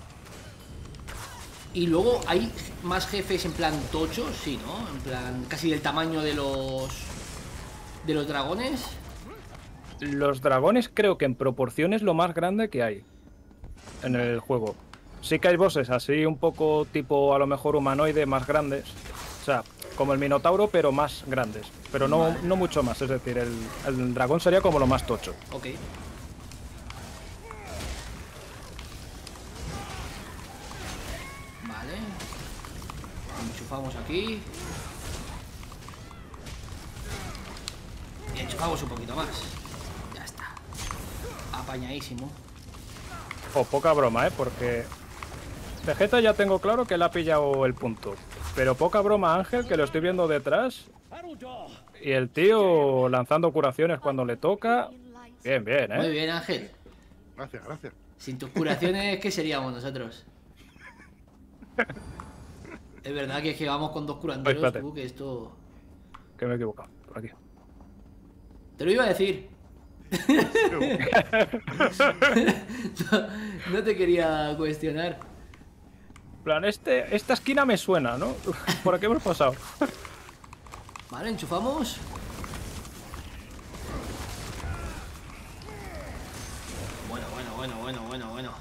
Y luego hay más jefes en plan tochos, sí, ¿no? En plan casi del tamaño de los de los dragones. Los dragones creo que en proporción es lo más grande que hay en el juego. Sí que hay bosses así un poco tipo a lo mejor humanoide más grandes. O sea, como el Minotauro, pero más grandes. Pero no, Vale. no mucho más, es decir, el, el dragón sería como lo más tocho. Ok. Vale. Enchufamos aquí. Y enchufamos un poquito más. Ya está. Apañadísimo. O poca broma, ¿eh? Porque Vegeta ya tengo claro que le ha pillado el punto. Pero poca broma Ángel, que lo estoy viendo detrás. Y el tío lanzando curaciones cuando le toca. Bien, bien, Muy ¿eh? bien, Ángel. Gracias, gracias. Sin tus curaciones, ¿qué seríamos nosotros? Es verdad que es que vamos con dos curanderos, espérate. tú, que esto... Que me he equivocado. Por aquí. Te lo iba a decir. no, no te quería cuestionar. En plan, este, esta esquina me suena, ¿no? ¿Por aquí hemos pasado? Vale, enchufamos. Bueno, bueno, bueno, bueno, bueno, bueno.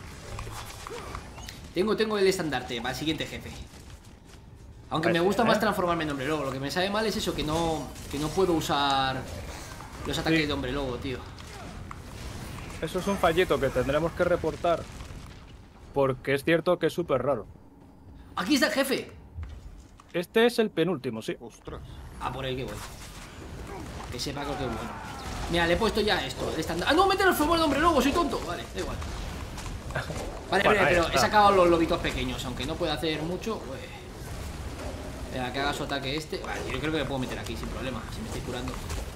Tengo, tengo el estandarte para el siguiente jefe. Aunque me Parece gusta bien, más ¿eh? transformarme en hombre lobo. Lo que me sabe mal es eso, que no, que no puedo usar los ataques Sí. de hombre lobo, tío. Eso es un fallito que tendremos que reportar. Porque es cierto que es súper raro. ¡Aquí está el jefe! Este es el penúltimo, sí. Ostras. Ah, por ahí que voy. Que sepa que es bueno. Mira, le he puesto ya esto, el estándar. ¡Ah, no! ¡Mete el favor de hombre lobo! ¡Soy tonto! Vale, da igual. Vale, Bueno, vale, ahí pero está. he sacado los lobitos pequeños. Aunque no pueda hacer mucho, pues... Venga, que haga su ataque este. Vale, yo creo que me puedo meter aquí sin problema. Si me estoy curando.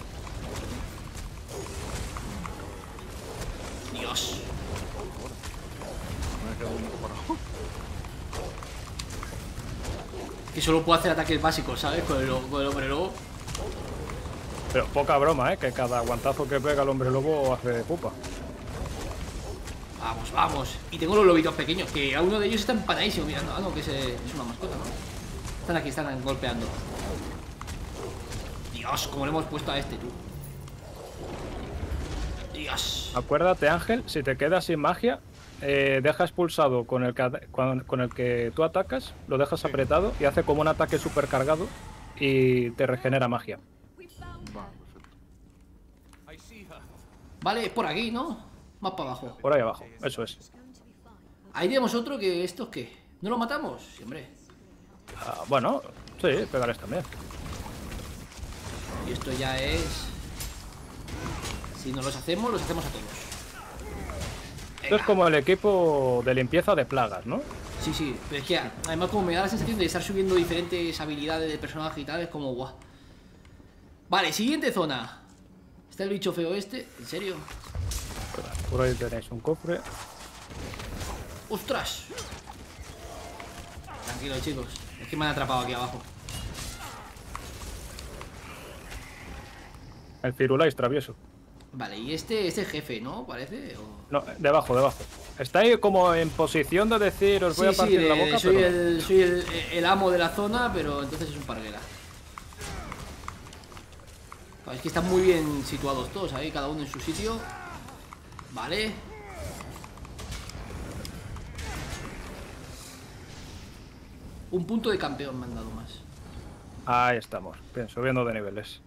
Dios. Me he quedado un poco parado. Que solo puedo hacer ataques básicos, ¿sabes? Con el, con el hombre lobo. Pero poca broma, ¿eh? Que cada guantazo que pega el hombre lobo hace pupa. Vamos, vamos. Y tengo los lobitos pequeños, que a uno de ellos está empanadísimo mirando. Ah, no, que se- es una mascota, ¿no? Están aquí, están golpeando. Dios, como le hemos puesto a este, tú. Dios. Acuérdate, Ángel, si te quedas sin magia, eh, dejas pulsado con el, que, con, con el que tú atacas, lo dejas apretado y hace como un ataque super cargado y te regenera magia. Va, perfecto. Vale, es por aquí, ¿no? Más para abajo. Por ahí abajo, eso es. Ahí tenemos otro que... ¿Estos qué? ¿No lo matamos? Sí, hombre. Ah, bueno, sí, pegarles también. Y esto ya es... Si no los hacemos, los hacemos a todos. Esto es como el equipo de limpieza de plagas, ¿no? Sí, sí, pero es que además como me da la sensación de estar subiendo diferentes habilidades de personaje y tal, es como guau. Vale, siguiente zona. Está el bicho feo este, ¿en serio? Por ahí tenéis un cofre. ¡Ostras! Tranquilos, chicos, es que me han atrapado aquí abajo. El Firulais travieso. Vale, y este es el jefe, ¿no? Parece. O... No, debajo, debajo. Está ahí como en posición de decir, os voy Sí, a partir sí, la de- boca, soy, pero... el, soy el, el amo de la zona, pero entonces es un parguela. Vale, es que están muy bien situados todos ahí, cada uno en su sitio. Vale. Un punto de campeón me han dado más. Ahí estamos, bien, subiendo de niveles.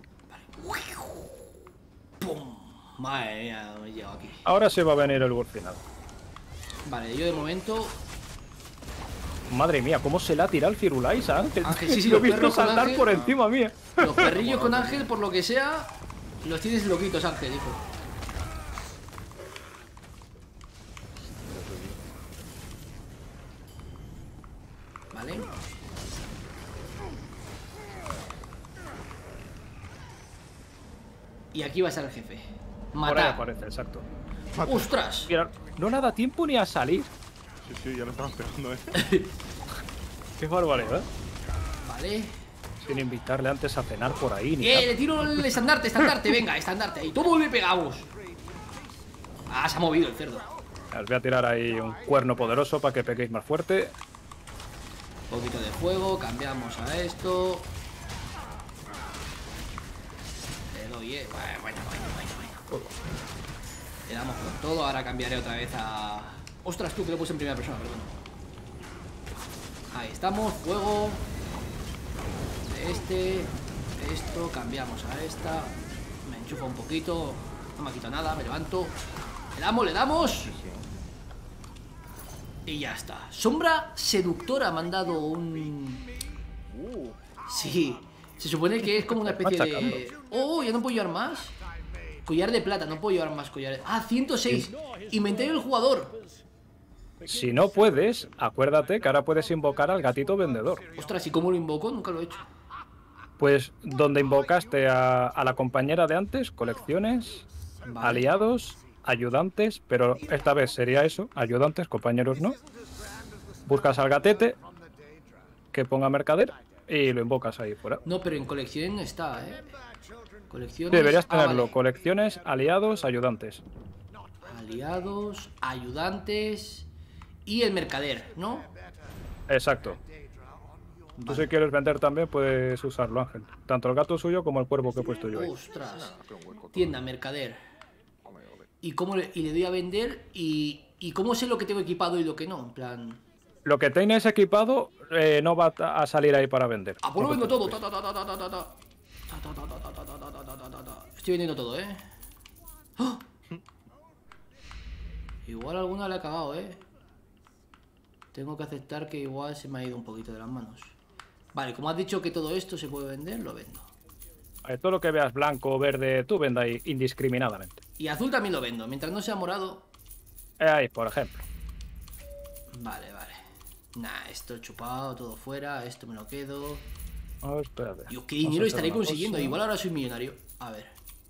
¡Pum! Madre mía, me he llegado aquí. Ahora sí va a venir el boss final. Vale, yo de momento... Madre mía, cómo se le ha tirado el Firulais a Ángel. Ángel, sí, sí, Lo he los visto perros con saltar Ángel. por encima mía. Los perrillos con Ángel, por lo que sea, los tienes loquitos, Ángel, hijo. Vale. Y aquí va a estar el jefe. Por ahí Matar. aparece, exacto. ¡Ostras! Mira, no le da tiempo ni a salir. Sí, sí, ya lo estaban pegando, eh. Qué barbaridad. Vale. Sin invitarle antes a cenar por ahí ni ¡Eh! nada. Le tiro el estandarte, estandarte, venga, estandarte. Ahí, ¿cómo le pegamos? Ah, se ha movido el cerdo. Os voy a tirar ahí un cuerno poderoso para que peguéis más fuerte. Un poquito de fuego, cambiamos a esto. Le doy, eh. Bueno, bueno, bueno, bueno, bueno. Le damos con todo, ahora cambiaré otra vez a... Ostras, tú que lo puse en primera persona, perdón. Ahí estamos, fuego. Este, esto, cambiamos a esta. Me enchufa un poquito. No me ha quitado nada, me levanto. Le damos, le damos. Y ya está. Sombra seductora me han dado un... Sí. Se supone que es como una especie de... Oh, ya no puedo llevar más. Collar de plata, no puedo llevar más collares. Ah, ciento seis. Inventario del jugador. Si no puedes, acuérdate que ahora puedes invocar al gatito vendedor. Ostras, ¿y cómo lo invoco? Nunca lo he hecho. Pues donde invocaste a, a la compañera de antes, colecciones, Vale. aliados, ayudantes, pero esta vez sería eso, ayudantes, compañeros no. Buscas al gatete, que ponga mercader, y lo invocas ahí fuera. No, pero en colección está, ¿eh? Colecciones... Deberías Ah, tenerlo, vale. colecciones, aliados, ayudantes. Aliados, ayudantes y el mercader, ¿no? Exacto. Tú si quieres vender también puedes usarlo, Ángel. Tanto el gato suyo como el cuervo que he puesto yo ahí. Ostras. Tienda, mercader. Y cómo le, y le doy a vender y, y cómo sé lo que tengo equipado y lo que no, en plan... Lo que tienes equipado eh, no va a salir ahí para vender. Ah, pues lo vendo todo. Ta, ta, ta, ta, ta, ta, ta. Ta, ta, ta, ta, ta, ta, ta, ta, ta, ta, ta. Estoy vendiendo todo, ¿eh? ¡Ah! Igual alguna le ha cagado, ¿eh? Tengo que aceptar que igual se me ha ido un poquito de las manos. Vale, como has dicho que todo esto se puede vender, lo vendo. Eh, todo lo que veas blanco o verde, tú venda ahí indiscriminadamente. Y azul también lo vendo, mientras no sea morado. Eh, ahí, por ejemplo. Vale, vale. Nah, esto chupado, todo fuera, esto me lo quedo. Oh, espérate. Dios, qué Vamos a dinero hacer estaré una consiguiendo. cosa. Igual ahora soy millonario. A ver.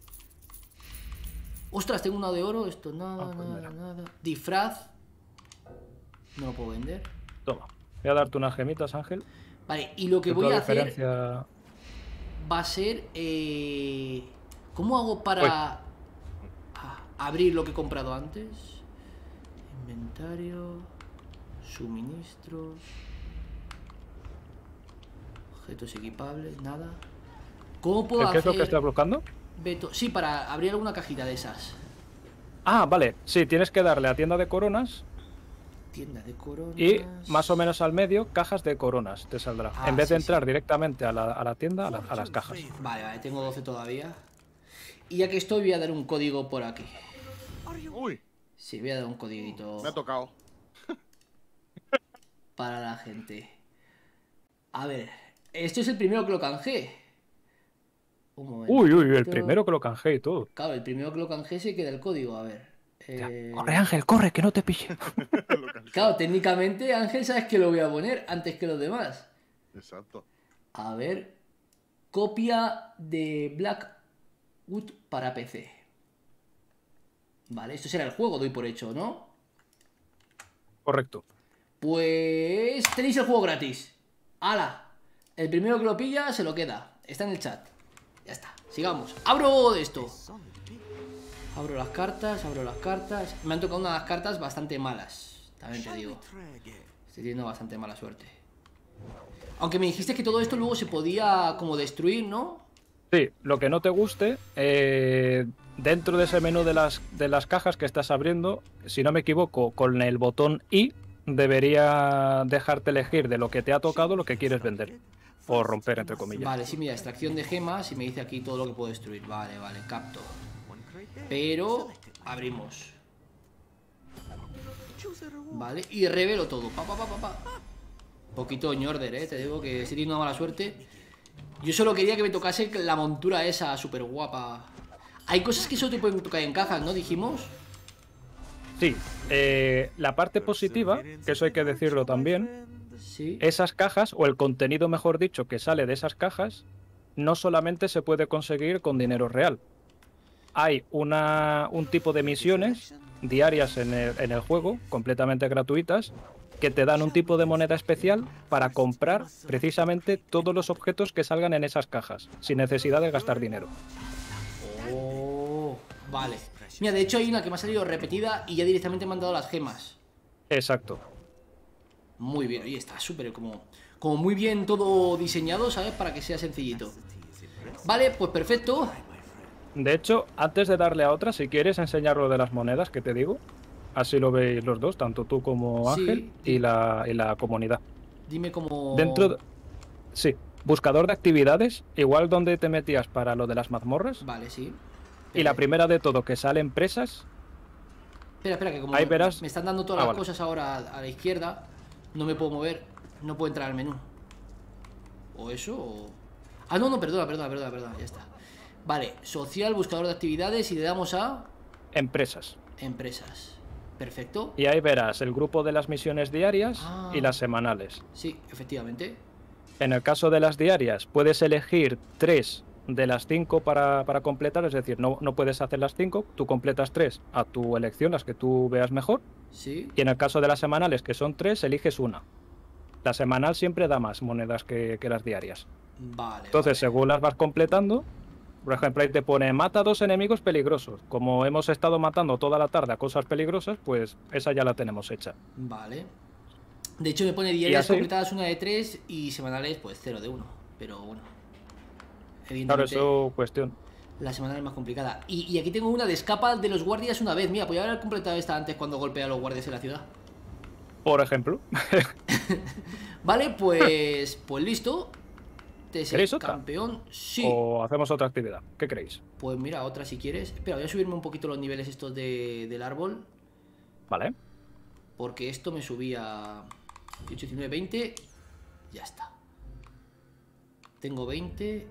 Ostras, tengo una de oro. Esto nada, Ah, pues nada, mira. nada. Disfraz. No lo puedo vender. Toma. Voy a darte unas gemitas, Ángel. Vale, y lo que Que voy toda a hacer diferencia... va a ser... Eh... ¿Cómo hago para Uy. ah, abrir lo que he comprado antes? Inventario. Suministros. Objetos equipables, nada. ¿Cómo puedo ¿Qué es lo hacer...? que estás buscando? Beto... Sí, para abrir alguna cajita de esas. Ah, vale. Sí, tienes que darle a tienda de coronas Tienda de coronas. Y más o menos al medio, cajas de coronas te saldrá. Ah, en vez de sí, entrar sí. directamente a la, a la tienda, a, la- a las cajas. Vale, vale, tengo doce todavía. Y ya que estoy, voy a dar un código por aquí. Uy, Sí, voy a dar un codiguito me ha tocado. para la gente. A ver, esto es el primero que lo canjeé. Un momento. Uy, uy, el primero que lo canjeé y todo. Claro, el primero que lo canjeé se queda el código, a ver. Eh, Corre, Ángel, corre, que no te pille. Claro, técnicamente, Ángel, sabes que lo voy a poner antes que los demás. Exacto. A ver. Copia de Blackwood para P C. Vale, esto será el juego, doy por hecho, ¿no? Correcto. Pues tenéis el juego gratis. ¡Hala! El primero que lo pilla se lo queda. Está en el chat. Ya está. Sigamos. Abro de esto. Abro las cartas, abro las cartas. Me han tocado unas cartas bastante malas. También te digo. Estoy teniendo bastante mala suerte. Aunque me dijiste que todo esto luego se podía como destruir, ¿no? Sí, lo que no te guste, eh, dentro de ese menú de las, de las cajas que estás abriendo, si no me equivoco, con el botón I, debería dejarte elegir de lo que te ha tocado lo que quieres vender. O romper, entre comillas. Vale, sí, mira, extracción de gemas y me dice aquí todo lo que puedo destruir. Vale, vale, capto. Pero abrimos. Vale, y revelo todo. Pa, pa, pa, pa, pa. Poquito ñorder, eh. Te digo que estoy teniendo una mala suerte. Yo solo quería que me tocase la montura esa, súper guapa. Hay cosas que solo te pueden tocar en cajas, ¿no? Dijimos. Sí, eh, la parte positiva, que eso hay que decirlo también, Sí. esas cajas, o el contenido mejor dicho que sale de esas cajas, no solamente se puede conseguir con dinero real. Hay una, un tipo de misiones diarias en el, en el juego, completamente gratuitas, que te dan un tipo de moneda especial para comprar precisamente todos los objetos que salgan en esas cajas, sin necesidad de gastar dinero. Oh, vale. Mira, de hecho hay una que me ha salido repetida y ya directamente me han dado las gemas. Exacto. Muy bien, ahí está, súper como, como muy bien todo diseñado, ¿sabes? Para que sea sencillito. Vale, pues perfecto. De hecho, antes de darle a otra, si quieres enseñar lo de las monedas que te digo, así lo veis los dos, tanto tú como Ángel, Sí. y, la, y la comunidad. Dime cómo... Dentro de... Sí, buscador de actividades, igual donde te metías para lo de las mazmorras. Vale, sí. Y la Espera, primera de todo, que sale empresas. Espera, espera, que como Ahí verás- me están dando todas Ah, las vale. cosas ahora a, a la izquierda, no me puedo mover, no puedo entrar al menú. ¿O eso? O... Ah, no, no, perdona, perdona, perdona, perdona, ya está. Vale, social, buscador de actividades y le damos a Empresas. empresas. Perfecto. Y ahí verás el grupo de las misiones diarias Ah. y las semanales. Sí, efectivamente. En el caso de las diarias, puedes elegir tres de las cinco para, para completar, es decir, no, no puedes hacer las cinco, tú completas tres a tu elección, las que tú veas mejor. Sí. Y en el caso de las semanales, que son tres, eliges una. La semanal siempre da más monedas que, que las diarias. Vale. Entonces, vale. según las vas completando, por ejemplo, ahí te pone mata dos enemigos peligrosos. Como hemos estado matando toda la tarde a cosas peligrosas, pues esa ya la tenemos hecha. Vale. De hecho, me pone diarias así. completadas una de tres y semanales, pues cero de uno. Pero bueno. Claro, Evidentemente, eso cuestión. la semanal es más complicada. Y, y aquí tengo una de escapa de los guardias una vez. Mira, podría haber completado esta antes cuando golpea a los guardias en la ciudad. Por ejemplo. Vale, pues. Pues listo. Te sé ¿Queréis otra? campeón. Sí. O hacemos otra actividad. ¿Qué creéis? Pues mira, otra si quieres. Espera, voy a subirme un poquito los niveles estos de, del árbol. Vale. Porque esto me subía dieciocho, diecinueve, veinte. Ya está. Tengo veinte.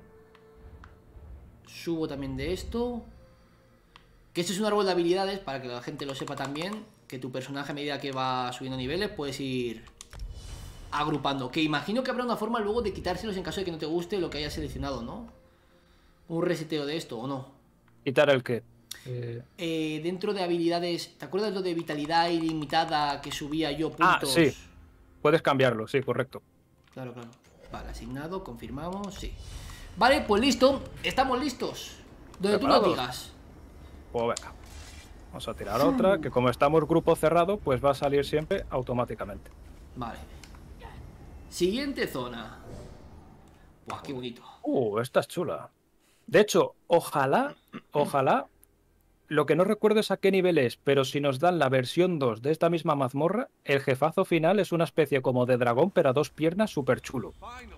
Subo también de esto. Que esto es un árbol de habilidades, para que la gente lo sepa también. Que tu personaje, a medida que va subiendo niveles, puedes ir agrupando. Que imagino que habrá una forma luego de quitárselos en caso de que no te guste lo que hayas seleccionado, ¿no? Un reseteo de esto, ¿o no? ¿Quitar el qué? Eh, Eh, dentro de habilidades, ¿te acuerdas lo de vitalidad ilimitada que subía yo puntos? Ah, sí. Puedes cambiarlo, sí, correcto. Claro, claro. Vale, asignado, confirmamos, sí. Vale, pues listo, estamos listos. Donde tú lo ¿Preparados? digas. Pues venga. Vamos a tirar otra, que como estamos grupo cerrado, pues va a salir siempre automáticamente. Vale. Siguiente zona. Buah, qué bonito. Uh, esta es chula. De hecho, ojalá, ojalá lo que no recuerdo es a qué nivel es, pero si nos dan la versión dos de esta misma mazmorra, el jefazo final es una especie como de dragón, pero a dos piernas, súper chulo.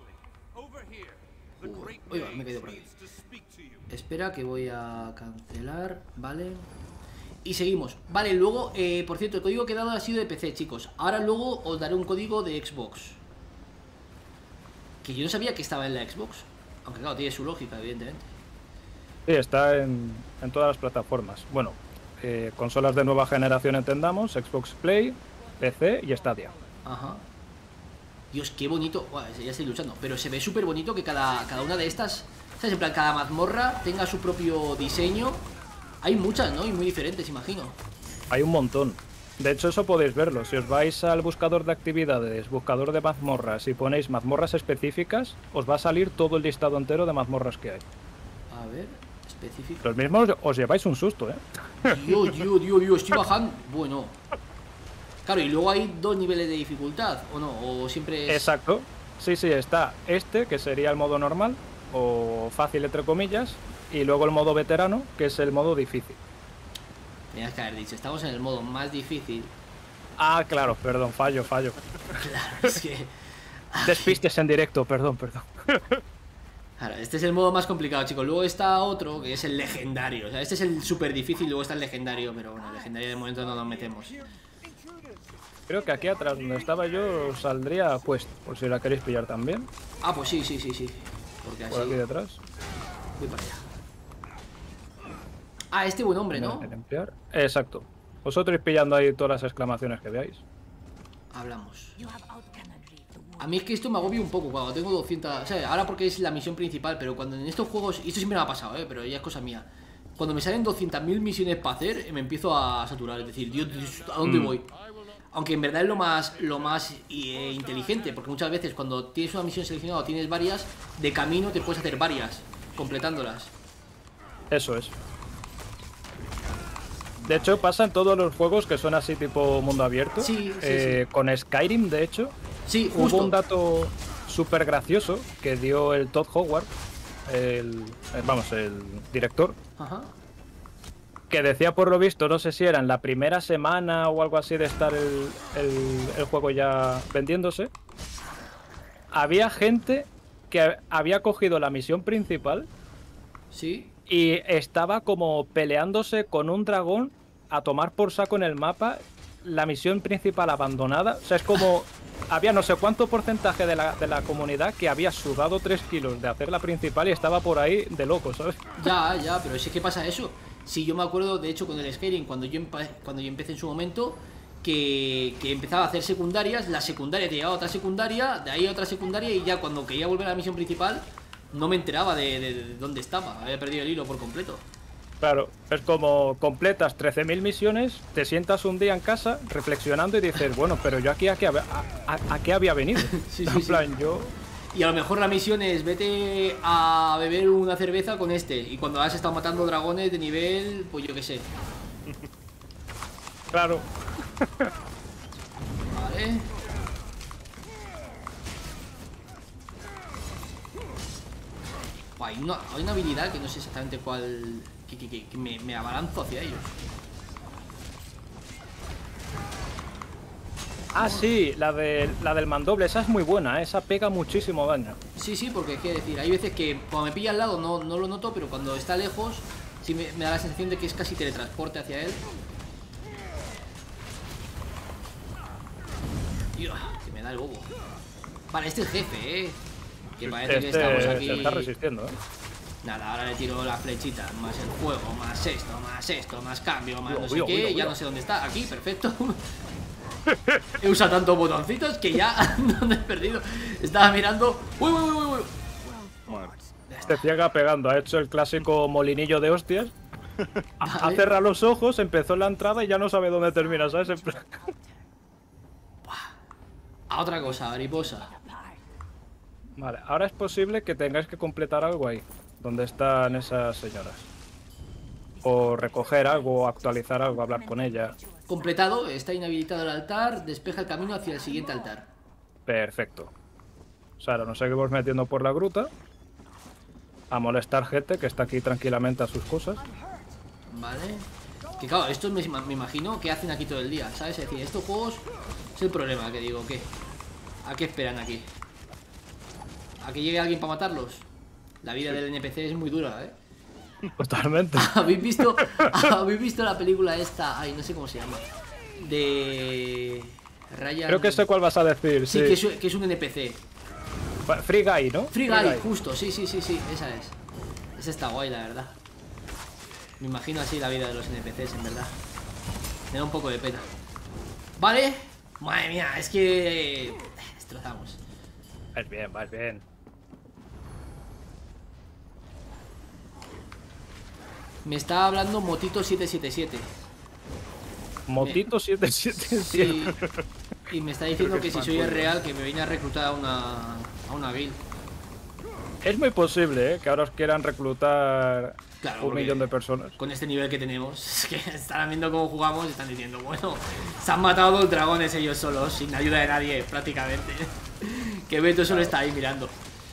Uy, va, me he caído por aquí. Espera que voy a cancelar, vale. Y seguimos. Vale, luego, eh, por cierto, el código que he dado ha sido de P C, chicos. Ahora luego os daré un código de Xbox. Que yo no sabía que estaba en la Xbox. Aunque claro, tiene su lógica, evidentemente. Sí, está en, en todas las plataformas. Bueno, eh, consolas de nueva generación entendamos, Xbox Play, P C y Stadia. Ajá. Dios, qué bonito. Buah, ya estoy luchando. Pero se ve súper bonito que cada, cada una de estas, ¿sabes? En plan, cada mazmorra tenga su propio diseño. Hay muchas, ¿no? Y muy diferentes, imagino. Hay un montón. De hecho, eso podéis verlo. Si os vais al buscador de actividades, buscador de mazmorras y ponéis mazmorras específicas, os va a salir todo el listado entero de mazmorras que hay. A ver, específico. Los mismos os lleváis un susto, ¿eh? Dios, Dios, Dios, Dios, estoy bajando. Bueno. Claro, y luego hay dos niveles de dificultad, ¿o no? O siempre es... Exacto. Sí, sí, está este, que sería el modo normal, o fácil entre comillas, y luego el modo veterano, que es el modo difícil. Tenías que haber dicho, estamos en el modo más difícil. Ah, claro, perdón, fallo, fallo. Claro, es que... Despistes en directo, perdón, perdón. Claro, este es el modo más complicado, chicos. Luego está otro, que es el legendario. O sea, este es el súper difícil, luego está el legendario. Pero bueno, el legendario de momento no nos metemos. Creo que aquí atrás donde estaba yo saldría puesto, por si la queréis pillar también. Ah, pues sí, sí, sí, sí. Porque Por así... aquí detrás. Voy para allá. Ah, este buen hombre, ¿no? Limpiar. Exacto. Vosotros ir pillando ahí todas las exclamaciones que veáis. Hablamos. A mí es que esto me agobia un poco cuando tengo doscientas... O sea, ahora porque es la misión principal, pero cuando en estos juegos... Y esto siempre me ha pasado, ¿eh? Pero ya es cosa mía. Cuando me salen doscientas mil misiones para hacer, me empiezo a saturar. Es decir, Dios, Dios, ¿a dónde mm. voy? Aunque en verdad es lo más, lo más eh, inteligente, porque muchas veces cuando tienes una misión seleccionada o tienes varias, de camino te puedes hacer varias, completándolas. Eso es. De hecho, pasa en todos los juegos que son así tipo mundo abierto. Sí, sí, eh, sí. Con Skyrim, de hecho, sí, justo. Hubo un dato súper gracioso que dio el Todd Howard, el, el, vamos, el director. Ajá. Que decía, por lo visto, no sé si era en la primera semana o algo así de estar el, el, el juego ya vendiéndose, había gente que había cogido la misión principal. Sí. Y estaba como peleándose con un dragón a tomar por saco en el mapa, la misión principal abandonada. O sea, es como... Había no sé cuánto porcentaje de la, de la comunidad que había sudado tres kilos de hacer la principal y estaba por ahí de loco, ¿sabes? Ya, ya, pero es que pasa eso. Sí, yo me acuerdo, de hecho, con el Skyrim, cuando yo, cuando yo empecé en su momento, que, que empezaba a hacer secundarias, la secundaria te llevaba a otra secundaria, de ahí a otra secundaria, y ya cuando quería volver a la misión principal, no me enteraba de, de, de dónde estaba, había perdido el hilo por completo. Claro, es como completas trece mil misiones, te sientas un día en casa reflexionando y dices, bueno, pero yo aquí a qué, a, a, a qué había venido. Sí, sí, en plan, sí. yo... Y a lo mejor la misión es vete a beber una cerveza con este. Y cuando has estado matando dragones de nivel, pues yo qué sé. Claro. Vale. Buah, hay, una, hay una habilidad que no sé exactamente cuál... Que, que, que, que me, me abalanzo hacia ellos. Ah, sí, la, de, la del mandoble, esa es muy buena, ¿eh? Esa pega muchísimo daño. Sí, sí, porque es que decir, hay veces que cuando me pilla al lado no, no lo noto, pero cuando está lejos sí me, me da la sensación de que es casi teletransporte hacia él. Dios, que me da el bobo. Vale, este es el jefe, ¿eh? Que parece este que estamos aquí... se está resistiendo, ¿eh? Nada, ahora le tiro la flechita, más el fuego, más esto, más esto, más cambio, más Uy, no sé uy, qué, uy, uy, ya uy. no sé dónde está, aquí, perfecto. He usado tantos botoncitos que ya no me he perdido. Estaba mirando... Uy, uy, uy, uy. Bueno, Este ciega pegando, ha hecho el clásico molinillo de hostias. Ha, ha Vale. cerrado los ojos, empezó en la entrada y ya no sabe dónde termina, ¿sabes? En plan- A otra cosa, mariposa. Vale, ahora es posible que tengáis que completar algo ahí, donde están esas señoras. O recoger algo, o actualizar algo, hablar con ella. Completado, está inhabilitado el altar, despeja el camino hacia el siguiente altar. Perfecto. O sea, ahora nos seguimos metiendo por la gruta a molestar gente que está aquí tranquilamente a sus cosas. Vale. Que claro, estos me, me imagino que hacen aquí todo el día, ¿sabes? Es decir, estos juegos es el problema, que digo, ¿qué? ¿A qué esperan aquí? ¿A que llegue alguien para matarlos? La vida del N P C es muy dura, ¿eh? Totalmente. ¿Habéis visto, ¿Habéis visto la película esta? Ay, no sé cómo se llama. De... Ryan... Creo que sé cuál vas a decir, Sí, sí. Que, es, que es un N P C. Free Guy, ¿no? Free Guy, justo, sí, sí, sí, sí, esa es. Esa está guay, la verdad. Me imagino así la vida de los N P Cs, en verdad. Me da un poco de pena. Vale. Madre mía, es que... Destrozamos. Vas bien, vas bien. Me está hablando Motito siete siete siete. Motito siete siete siete. Sí. Y me está diciendo que si soy el real, que me viene a reclutar a una, a una guild. Es muy posible, ¿eh? Que ahora os quieran reclutar Claro, un porque millón de personas. Con este nivel que tenemos, es que están viendo cómo jugamos y están diciendo, bueno, se han matado dos dragones ellos solos, sin ayuda de nadie, prácticamente. Que Beto solo está ahí mirando.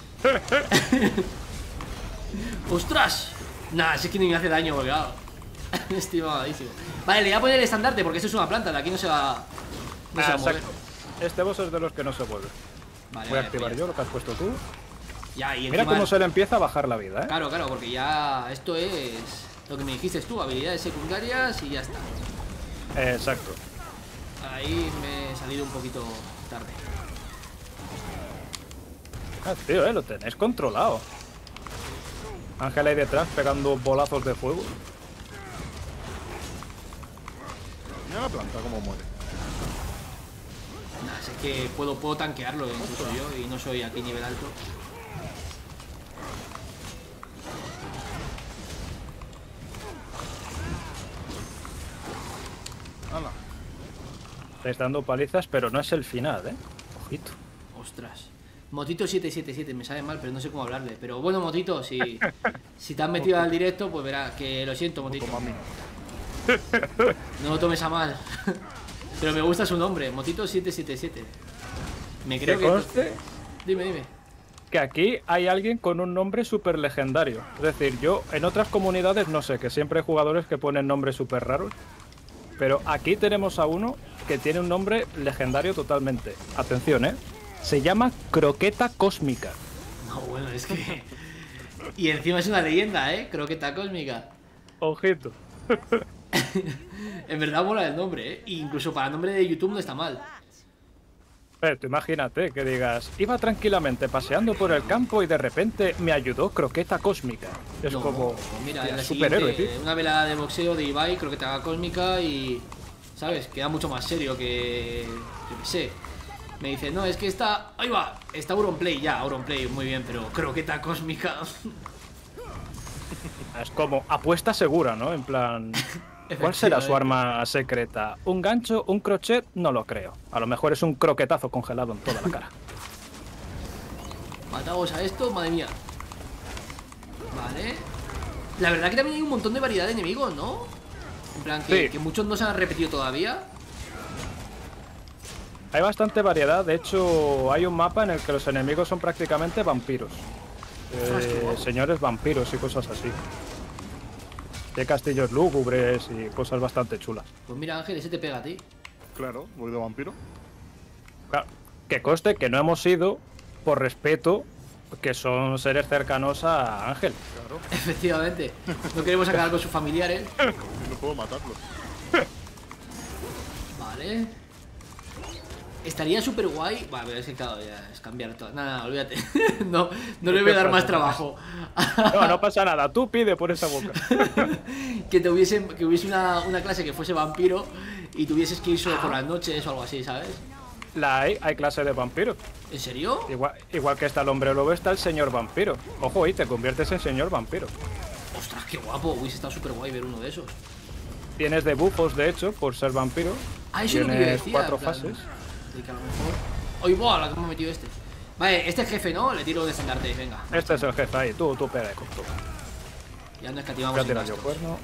¡Ostras! Nah, si es que ni me hace daño, porque claro. Estoy mamadísimo. Vale, le voy a poner el estandarte porque esto es una planta, de aquí no se va, no Ah, se va a mover. exacto. Este boss es de los que no se vuelve. Vale, Voy a vale, activar pues yo lo que has puesto tú. ya, y Mira encima- cómo se le empieza a bajar la vida, ¿eh? Claro, claro, porque ya esto es lo que me dijiste tú, habilidades secundarias y ya está. Exacto. Ahí me he salido un poquito tarde. Ah, tío, eh, lo tenéis controlado. Ángel ahí detrás pegando bolazos de fuego. Mira la planta cómo muere. Nah, es que puedo, puedo tanquearlo incluso yo y no soy aquí nivel alto. Hala. Estáis dando palizas, pero no es el final, ¿eh? Ojito. Ostras. Motito siete siete siete, me sabe mal, pero no sé cómo hablarle. Pero bueno, Motito, si, si te has metido al directo, pues verás que lo siento, Motito. Como a mí. No lo tomes a mal. Pero me gusta su nombre, Motito siete siete siete. Me creo Que que... conste Dime, dime. que aquí hay alguien con un nombre súper legendario. Es decir, yo en otras comunidades no sé, que siempre hay jugadores que ponen nombres súper raros. Pero aquí tenemos a uno que tiene un nombre legendario totalmente. Atención, ¿eh? Se llama Croqueta Cósmica. No, bueno, es que... Y encima es una leyenda, ¿eh? Croqueta cósmica. Ojito. En verdad mola el nombre, ¿eh? E incluso para nombre de YouTube no está mal. Eh, tú imagínate que digas, iba tranquilamente paseando por el campo y de repente me ayudó Croqueta Cósmica. Es No, como... pues mira, tía, en la superhéroe, siguiente, tío. una velada de boxeo de Ibai, croqueta cósmica y... ¿Sabes? Queda mucho más serio que... Yo qué sé. Me dice, no, es que está... Ahí va, está Auronplay, ya, Auronplay, muy bien, pero croqueta cósmica... Es como apuesta segura, ¿no? En plan... ¿Cuál será su arma secreta? ¿Un gancho? ¿Un crochet? No lo creo. A lo mejor es un croquetazo congelado en toda la cara. Matamos a esto, madre mía. Vale. La verdad que también hay un montón de variedad de enemigos, ¿no? En plan, que, Sí. que muchos no se han repetido todavía. Hay bastante variedad. De hecho, hay un mapa en el que los enemigos son prácticamente vampiros. Ostras, qué Eh, guapo. señores vampiros y cosas así. Hay castillos lúgubres y cosas bastante chulas. Pues mira, Ángel, ese te pega a ti. Claro, voy de vampiro. Claro, que conste que no hemos ido por respeto, que son seres cercanos a Ángel. Claro. Efectivamente. No queremos acabar con sus familiares. Y no puedo matarlos. Vale. Estaría súper guay. Vale, pero es que claro, ya es cambiar todo. Nada, nada, olvídate. No, no le voy a dar más trabajo. No, no pasa nada. Tú pide por esa boca. Que te hubiese, que hubiese una, una clase que fuese vampiro y tuvieses que ir solo por las noches o algo así, ¿sabes? La hay, hay clase de vampiros. ¿En serio? Igual, igual que está el hombre lobo, está el señor vampiro. Ojo, y te conviertes en señor vampiro. Ostras, qué guapo. Hubiese estado súper guay ver uno de esos. Tienes debuffos, de hecho, por ser vampiro. Ah, eso es lo que yo Tienes decía. cuatro en plan, fases. de que a lo mejor... ¡Oye, boa! La que me ha metido este. Vale, este es jefe, ¿no? Le tiro de estandarte, venga. Este es el jefe ahí, tú, tú pega con tú. Ya no Voy escatimamos a en tirar yo gastos. cuerno.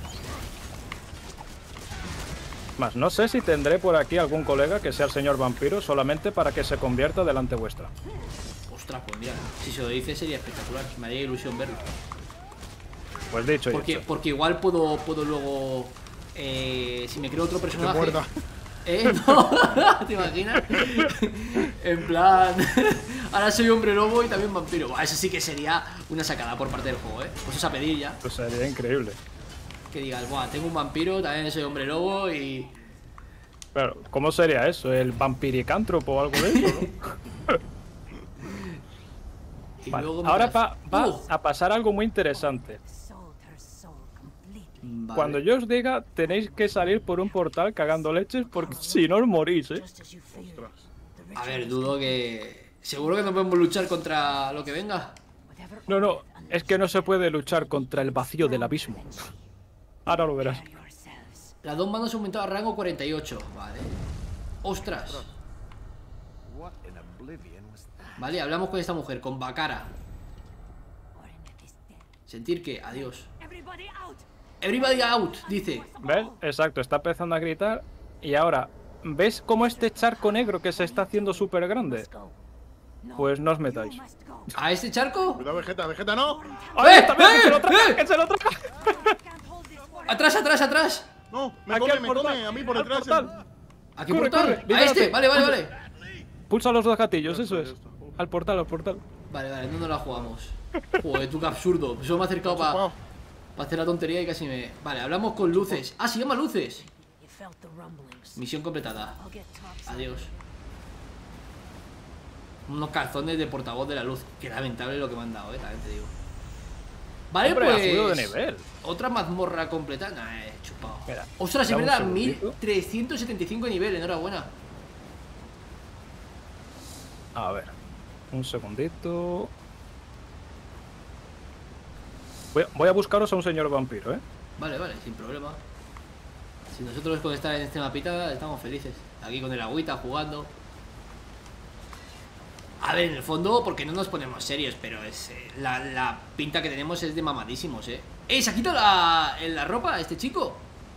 Más, no sé si tendré por aquí algún colega que sea el señor vampiro solamente para que se convierta delante vuestra. Ostras, pues mira, si se lo dice sería espectacular. Me haría ilusión verlo. Pues dicho y Porque, hecho. porque igual puedo, puedo luego eh, si me creo otro Que te personaje. muerda. Eh, no, ¿te imaginas? En plan, ahora soy hombre lobo y también vampiro. Buah, eso sí que sería una sacada por parte del juego, ¿eh? Pues eso a pedir ya. Pues sería increíble. Que digas, buah, tengo un vampiro, también soy hombre lobo y... Claro, ¿cómo sería eso? ¿El vampiricántropo o algo de eso, no? y Vale, luego me ahora das- va, va Uh, a pasar algo muy interesante. Sold her soul completely. vale. Cuando yo os diga, tenéis que salir por un portal cagando leches porque si no os morís, ¿eh? Just as you feared. Ostras. The A ritual ver, dudo que... ¿Seguro que no podemos luchar contra lo que venga? whatever No, no, ordered es que no se puede luchar contra el vacío del abismo. Ahora lo verás. under yourselves. Las dos manos aumentado a rango cuarenta y ocho. Vale. Ostras. What in oblivion was that? Vale, hablamos con esta mujer, con Bakara. Ornette is dead. Sentir que... Adiós. Everybody out! Everybody out, dice. ¿Ves? Exacto, está empezando a gritar. Y ahora, ¿ves cómo este charco negro que se está haciendo súper grande? Go. No, Pues no os you metáis. must go. ¿A este charco? Cuidado, Vegeta, Vegeta, no. ¡Ahí ¡Eh! está! ¡Ves que se lo ¡Eh! traga! ¡Eh! ¡Que se lo traga! Can't hold this forever. Atrás, atrás, atrás. No, me Aquí come, al me portal, come, a mí por al detrás. portal. ¿A qué Corre, portal? corre, A libérate. este, vale, vale, vale. Pulsa los dos gatillos, Ya eso está, es. ya está. Al portal, al portal. Vale, vale, no nos la jugamos. Joder, tú qué absurdo. Solo me he acercado para Chupao. hacer la tontería y casi me... Vale, hablamos con Luces. Ah, se llama Luces. You felt the rumblings. Misión completada. I'll get tops. Adiós. Unos calzones de portavoz de la luz. Qué lamentable lo que me han dado, eh, también te digo. Vale, Hombre, ha subido pues... de nivel. Otra mazmorra completa. Nah, eh, chupado. Mira, Ostras, es dame un verdad, mil segundito. trescientos setenta y cinco de nivel, enhorabuena. A ver, un segundito. Voy a, voy a buscaros a un señor vampiro, ¿eh? Vale, vale, sin problema. Si nosotros con estar en este mapita estamos felices. Aquí con el agüita jugando. A ver, en el fondo, porque no nos ponemos serios, pero es eh, la, la pinta que tenemos es de mamadísimos, ¿eh? ¡Eh! ¿Se ha quitado la, en la ropa este chico?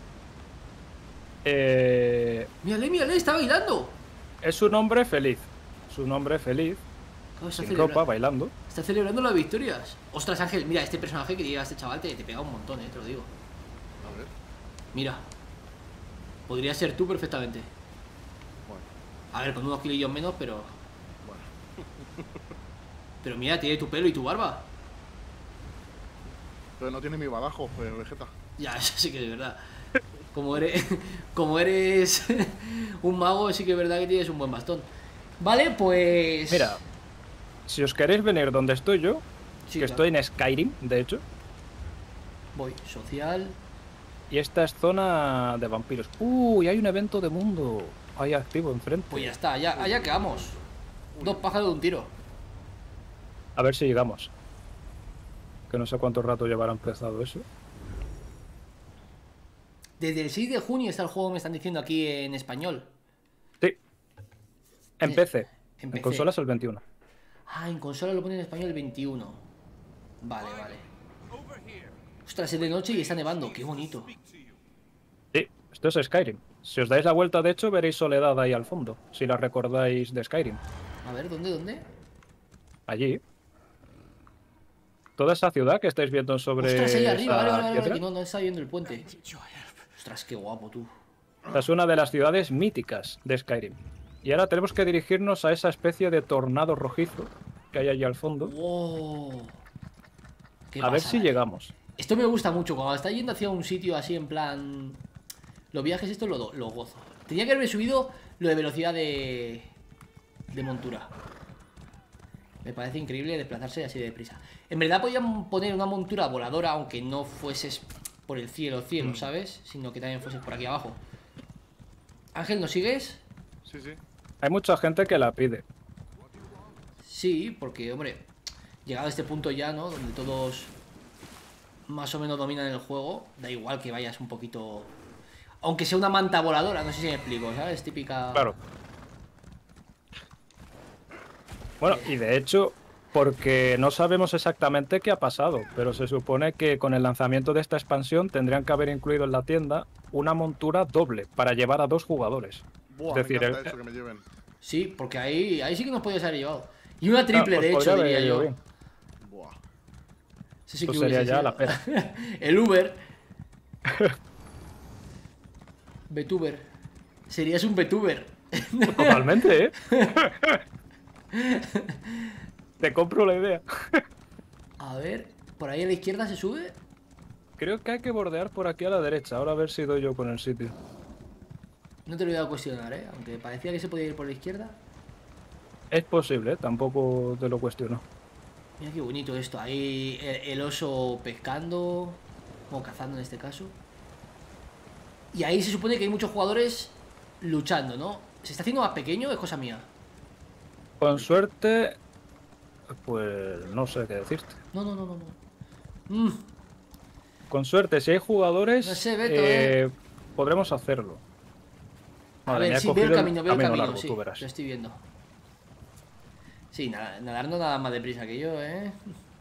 Eh, Mírale, mírale, está bailando. es un hombre feliz. Es un hombre feliz, Oh, está, sin celebra- ropa, bailando. está celebrando las victorias. Ostras, Ángel, mira, este personaje que lleva este chaval te, te pega un montón, eh, te lo digo. A ver. Mira. Podría ser tú perfectamente. Bueno, A ver, con unos kilillos menos, pero... bueno. Pero mira, tiene tu pelo y tu barba. Pero no tiene mi badajo, pues, Vegeta. Ya, eso sí que es verdad. Como eres, como eres un mago, sí que es verdad que tienes un buen bastón. Vale, pues... Mira, si os queréis venir donde estoy yo, Sí, que claro. estoy en Skyrim, de hecho, Voy, social... y esta es zona de vampiros. ¡Uy! Hay un evento de mundo ahí activo enfrente. Pues ya está, allá, allá quedamos. Dos pájaros de un tiro. A ver si llegamos. Que no sé cuánto rato llevará empezado eso. Desde el seis de junio está el juego, me están diciendo aquí en español. Sí. En Eh, P C. en En, P C. consolas el veintiuno. Ah, en consola lo ponen en español el veintiuno. Vale, vale. Ostras, es de noche y está nevando, qué bonito. Sí, esto es Skyrim. Si os dais la vuelta, de hecho, veréis Soledad ahí al fondo. Si la recordáis de Skyrim. A ver, ¿dónde, dónde? Allí. Toda esa ciudad que estáis viendo sobre Ostras, ahí arriba, esa vale, vale, vale, piedra, que no, no está viendo el puente. Ostras, qué guapo tú. esta es una de las ciudades míticas de Skyrim. Y ahora tenemos que dirigirnos a esa especie de tornado rojizo que hay allí al fondo. Wow. Qué A ver pasada, si eh. llegamos. Esto me gusta mucho, cuando está yendo hacia un sitio así en plan... Los viajes esto lo, do- lo gozo. Tenía que haberme subido lo de velocidad de... de montura. Me parece increíble desplazarse así de deprisa. En verdad podían poner una montura voladora, aunque no fueses por el cielo, cielo, ¿sabes? Sino que también fueses por aquí abajo. Ángel, ¿nos sigues? Sí, sí. Hay mucha gente que la pide. Sí, porque, hombre, llegado a este punto ya, ¿no? Donde todos más o menos dominan el juego, da igual que vayas un poquito... Aunque sea una manta voladora, no sé si me explico, ¿sabes? Típica... Claro. Bueno, y de hecho, porque no sabemos exactamente qué ha pasado, pero se supone que con el lanzamiento de esta expansión tendrían que haber incluido en la tienda una montura doble para llevar a dos jugadores. Buah, Es decir, me encanta el- eso que me lleven. Sí, porque ahí, ahí sí que nos podías haber llevado. Y una triple, Ah, pues de hecho, podría haber diría ido yo. bien. Buah. Eso sí Eso que sería hubiese ya sido. la pera. El Uber. VTuber. Serías un VTuber. Totalmente, ¿eh? Te compro la idea. A ver, por ahí a la izquierda se sube. Creo que hay que bordear por aquí a la derecha. Ahora a ver si doy yo con el sitio. No te lo voy a cuestionar, ¿eh? Aunque parecía que se podía ir por la izquierda. Es posible, ¿eh? Tampoco te lo cuestiono. Mira qué bonito esto. Ahí el, el oso pescando. O cazando en este caso. Y ahí se supone que hay muchos jugadores luchando, ¿no? ¿Se está haciendo más pequeño o es cosa mía? Con suerte... Pues no sé qué decirte. No, no, no, no. no. Mm, Con suerte, si hay jugadores, No sé, Beto, eh, podremos hacerlo. a Madre mía, ver, he sí, veo el cogido camino, veo el camino, largo, sí. tú verás. Lo estoy viendo. Sí, nada, nadar no nada más deprisa que yo, ¿eh?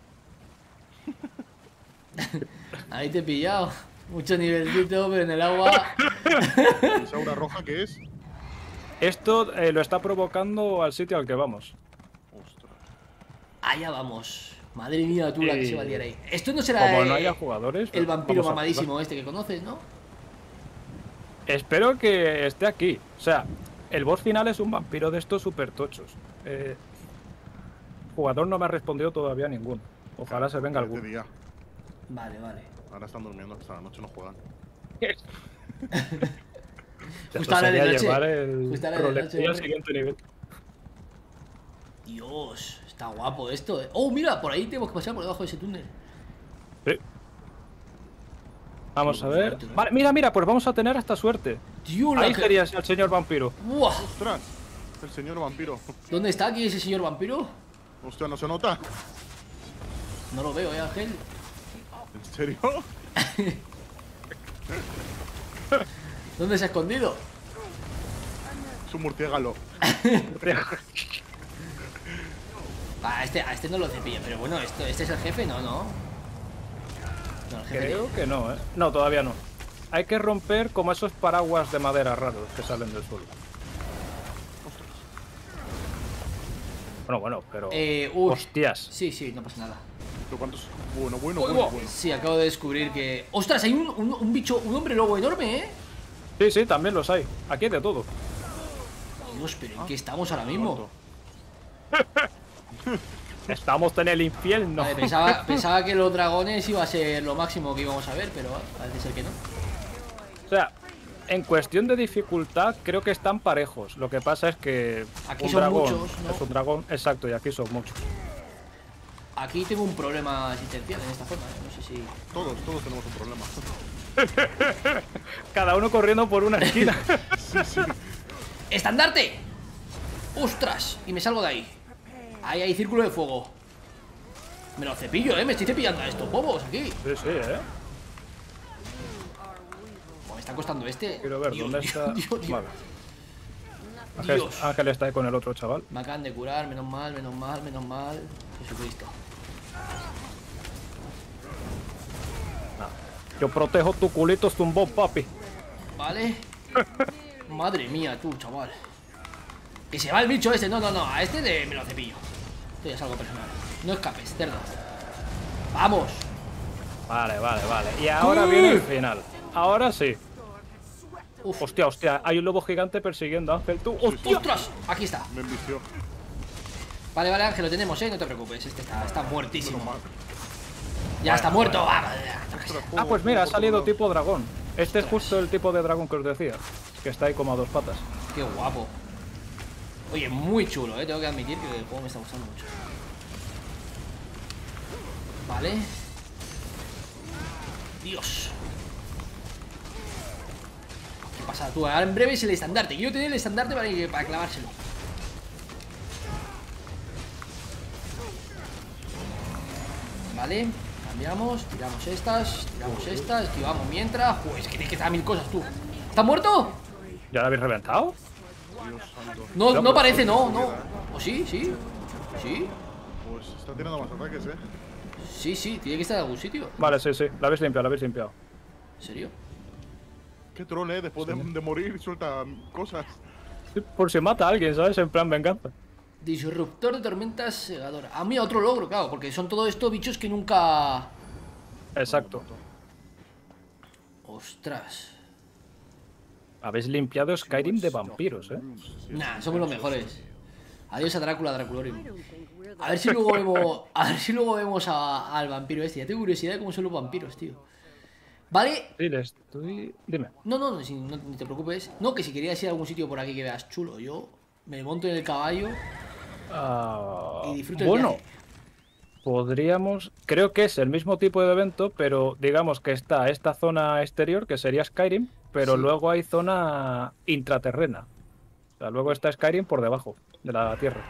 Ahí te he pillado. Mucho nivelcito, pero en el agua. ¿Esa aura roja qué es? Esto eh, lo está provocando al sitio al que vamos. Ostras. Allá vamos. Madre mía, tú la que Y- se va a liar ahí. Esto no será Como eh, no haya jugadores, el pues vampiro vamos a mamadísimo este que conoces, ¿no? Espero que esté aquí. O sea, el boss final es un vampiro de estos super tochos. Eh, jugador no me ha respondido todavía ninguno. Ojalá se venga Este alguno. día. Vale, vale. Ahora están durmiendo, hasta la noche no juegan. Esto Justo ahora de sería noche. llevar el Justo ahora de Rolex noche, al hombre. siguiente nivel. Dios, está guapo esto, ¿eh? Oh, mira, por ahí tenemos que pasar por debajo de ese túnel. Sí. Vamos a Qué ver. bonito, ¿eh? Vale, mira, mira, pues vamos a tener esta suerte. Tío, la Ahí que- sería el señor vampiro. ¡Buah! ¡Ostras! El señor vampiro. ¿Dónde está aquí ese señor vampiro? Hostia, ¿no se nota? No lo veo, ¿eh, Ángel? ¿En serio? ¿Dónde se ha escondido? Es un murciélago. Ah, a este, a este no lo cepilla, pero bueno, esto, este es el jefe, no, no. No, el jefe. Creo que no, ¿eh? No, todavía no. Hay que romper como esos paraguas de madera raros que salen del suelo. Bueno, bueno, pero... Eh, uy. Hostias. Sí, sí, no pasa nada. ¿Pero cuántos? Bueno, bueno, Uy, bueno, guau. bueno. Sí, acabo de descubrir que... ¡Ostras! Hay un, un, un bicho, un hombre lobo enorme, ¿eh? Sí, sí, también los hay. Aquí hay de todo. Dios, pero ¿en qué estamos ahora mismo? Muerto. Estamos en el infierno. Vale, pensaba, pensaba que los dragones iba a ser lo máximo que íbamos a ver, pero ah, parece ser que no. O sea, en cuestión de dificultad, creo que están parejos. Lo que pasa es que Aquí un son dragón muchos, ¿no? es un dragón, exacto, y aquí son muchos. Aquí tengo un problema existencial en esta forma, ¿eh? No sé si... Todos, todos tenemos un problema. Cada uno corriendo por una esquina. ¡Estandarte! ¡Ostras! Y me salgo de ahí. Ahí hay círculo de fuego. Me lo cepillo, ¿eh? Me estoy cepillando a estos bobos aquí. Sí, sí, ¿eh? Oh, me está costando este. Quiero ver Dios, dónde Dios, está. Dios, Dios. Vale. Ángel, Dios. Ángel está ahí con el otro chaval. Me acaban de curar, menos mal, menos mal, menos mal. Jesucristo. Yo protejo tu culito zumbón, papi. Vale. Madre mía, tú, chaval. Que se va el bicho este. No, no, no. A este de... me lo cepillo. Esto ya es algo personal. No escapes, cerdo. ¡Vamos! Vale, vale, vale. Y ahora ¡Uh! viene el final. Ahora sí. Uf. Hostia, hostia. Hay un lobo gigante persiguiendo a Ángel. Tú. ¡Hostia! ¡Ostras! Aquí está. Me envició. Vale, vale, Ángel, lo tenemos, ¿eh? No te preocupes. Este está, está muertísimo. Menos mal. Ya está muerto. Vamos. Ostras, Ah, juego, pues mira, ha juego por salido todos tipo dragón. Este es justo el tipo de dragón que os decía. Que está ahí como a dos patas. Qué guapo. Oye, muy chulo, ¿eh? Tengo que admitir que el juego me está gustando mucho. Vale. Dios. ¿Qué pasa tú? Ahora en breve es el estandarte. Quiero tener el estandarte para, para clavárselo. Vale. Cambiamos. Tiramos estas. Tiramos estas. Esquivamos mientras. Joder, es que tienes que estar a mil cosas tú. ¿Está muerto? ¿Ya lo habéis reventado? Dios santo. No, Ya, no pues, parece, no, pues, no. mira, ¿O sí? ¿Sí? ¿Sí? Pues está tirando más ataques, eh. Sí, sí, tiene que estar en algún sitio. Vale, sí, sí. La habéis limpiado, la habéis limpiado. ¿En serio? Qué troll, eh. Después de, de morir suelta cosas. Sí, por si mata a alguien, ¿sabes? En plan venganza. Disruptor de tormentas segadora. Ah, mira, otro logro, claro, porque son todos estos bichos que nunca... Exacto. Ostras. Habéis limpiado Skyrim de vampiros, ¿eh? Nah, somos los mejores. Adiós a Drácula, Draculorium. A ver si luego vemos. A ver si luego vemos a- al vampiro este. Ya tengo curiosidad de cómo son los vampiros, tío. Vale. Sí, le estoy... Dime. No, no, no, si- no, no te preocupes. No, que si querías ir a algún sitio por aquí que veas chulo, yo me monto en el caballo Ah, y disfruto el bueno, viaje. podríamos... Creo que es el mismo tipo de evento, pero digamos que está esta zona exterior, que sería Skyrim, pero Sí. luego hay zona intraterrena. O sea, luego está Skyrim por debajo de la tierra.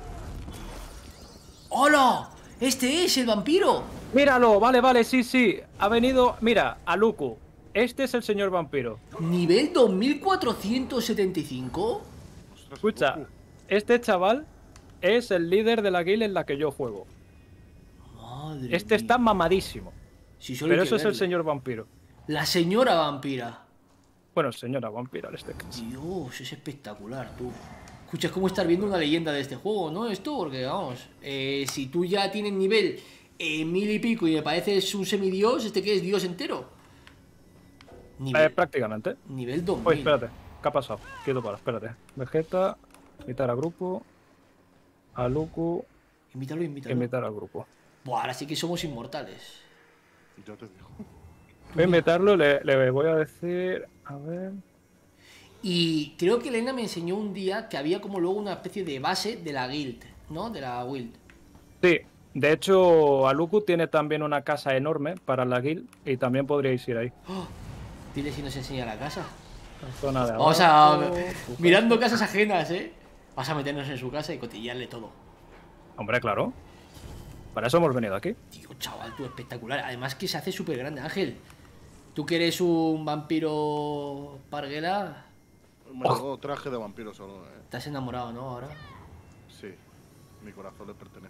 ¡Hola! ¡Este es el vampiro! ¡Míralo! Vale, vale, sí, sí. Ha venido... Mira, Aluku. Este es el señor vampiro. ¿Nivel dos mil cuatrocientos setenta y cinco? Ostras, Escucha, Goku. este chaval es el líder de la guild en la que yo juego. Madre Este mía. está mamadísimo. Si solo Pero hay que eso es el verle. señor vampiro. La señora vampira. Bueno, señora vampira en este caso. Dios, es espectacular, tú. Escucha, es como estar viendo una leyenda de este juego, ¿no? Esto, porque vamos, eh, si tú ya tienes nivel eh, mil y pico y me pareces un semidios, ¿este qué es? Dios entero. Nivel, Eh, prácticamente. nivel dos mil. Oye, espérate. ¿Qué ha pasado? Quieto para, espérate. Vegeta, invitar a grupo. A Luku, Invítalo, invítalo. invitar al grupo. Buah, ahora sí que somos inmortales. Ya te digo. Voy a invitarlo, le, le voy a decir... A ver... Y creo que Elena me enseñó un día que había como luego una especie de base de la guild, ¿no? De la guild. Sí, de hecho, Aluku tiene también una casa enorme para la guild y también podríais ir ahí. ¡Oh! Dile si nos enseña la casa. La zona de Vamos a... abajo, su Mirando casas ajenas, ¿eh? Vas a meternos en su casa y cotillearle todo. Hombre, claro. Para eso hemos venido aquí. Tío, chaval, tú, espectacular. Además que se hace súper grande, Ángel. Tú que eres un vampiro parguela, Me llegó traje de vampiro solo, eh. estás enamorado, ¿no? Ahora. Sí. Mi corazón le pertenece.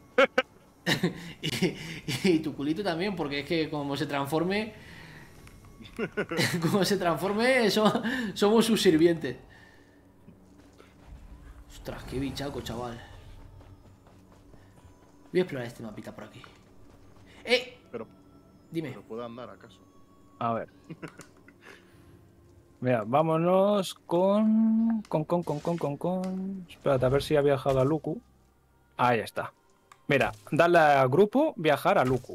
y, y tu culito también, porque es que como se transforme... como se transforme, so- somos sus sirvientes. Ostras, qué bichaco, chaval. Voy a explorar este mapita por aquí. ¡Eh! Pero, Dime. pero puede andar acaso. A ver. Mira, vámonos con... Con, con, con, con, con, con... Espérate, a ver si ha viajado a Luku. Ahí está. Mira, dale a grupo, viajar a Luku.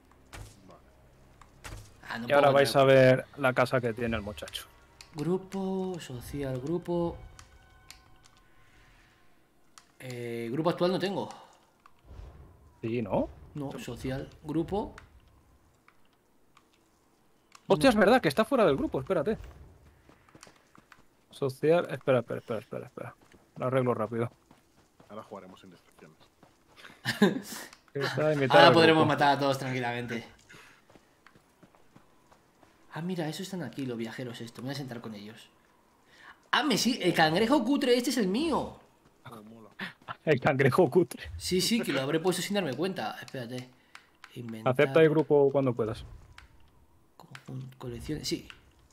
Ah, no Y puedo ahora entrar. vais a ver la casa que tiene el muchacho. Grupo, social, grupo... Eh, grupo actual no tengo. Sí, ¿no? No, social, grupo... Hostia, es verdad que está fuera del grupo, espérate. Social... Espera, espera, espera, espera, espera. Lo arreglo rápido. Ahora jugaremos sin distracciones. Está invitado Ahora al podremos grupo. matar a todos tranquilamente. Ah, mira, esos están aquí, los viajeros, esto. Me voy a sentar con ellos. Ah, me sí, el cangrejo cutre, este es el mío. Oh, mola. El cangrejo cutre. Sí, sí, que lo habré puesto sin darme cuenta. Espérate. Inventar. Acepta el grupo cuando puedas. Conjun- Colecciones, sí.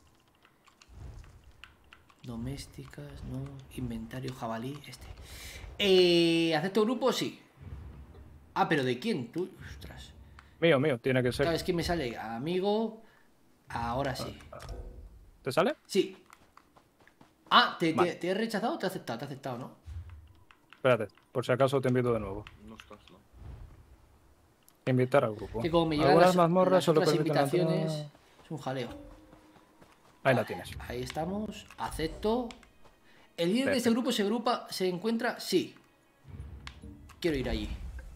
Domésticas, no. Inventario jabalí, este. Eh, ¿Acepto grupo? Sí. Ah, pero ¿de quién? Tú, ostras. Mío, mío, tiene que ser. Claro, es que me sale amigo. Ahora sí. ¿Te sale? Sí. Ah, ¿te, Vale. te, te he rechazado o te he aceptado? Te he aceptado, ¿no? Espérate, por si acaso te invito de nuevo. No estás, ¿no? Invitar al grupo. Que como me llegan Algunas las, mazmorras las solo otras permiten la invitaciones, entrada- es un jaleo. Ahí la tienes. Ahí estamos. Acepto. ¿El líder de este Perfecto. grupo se agrupa, se encuentra? Sí. Quiero ir allí.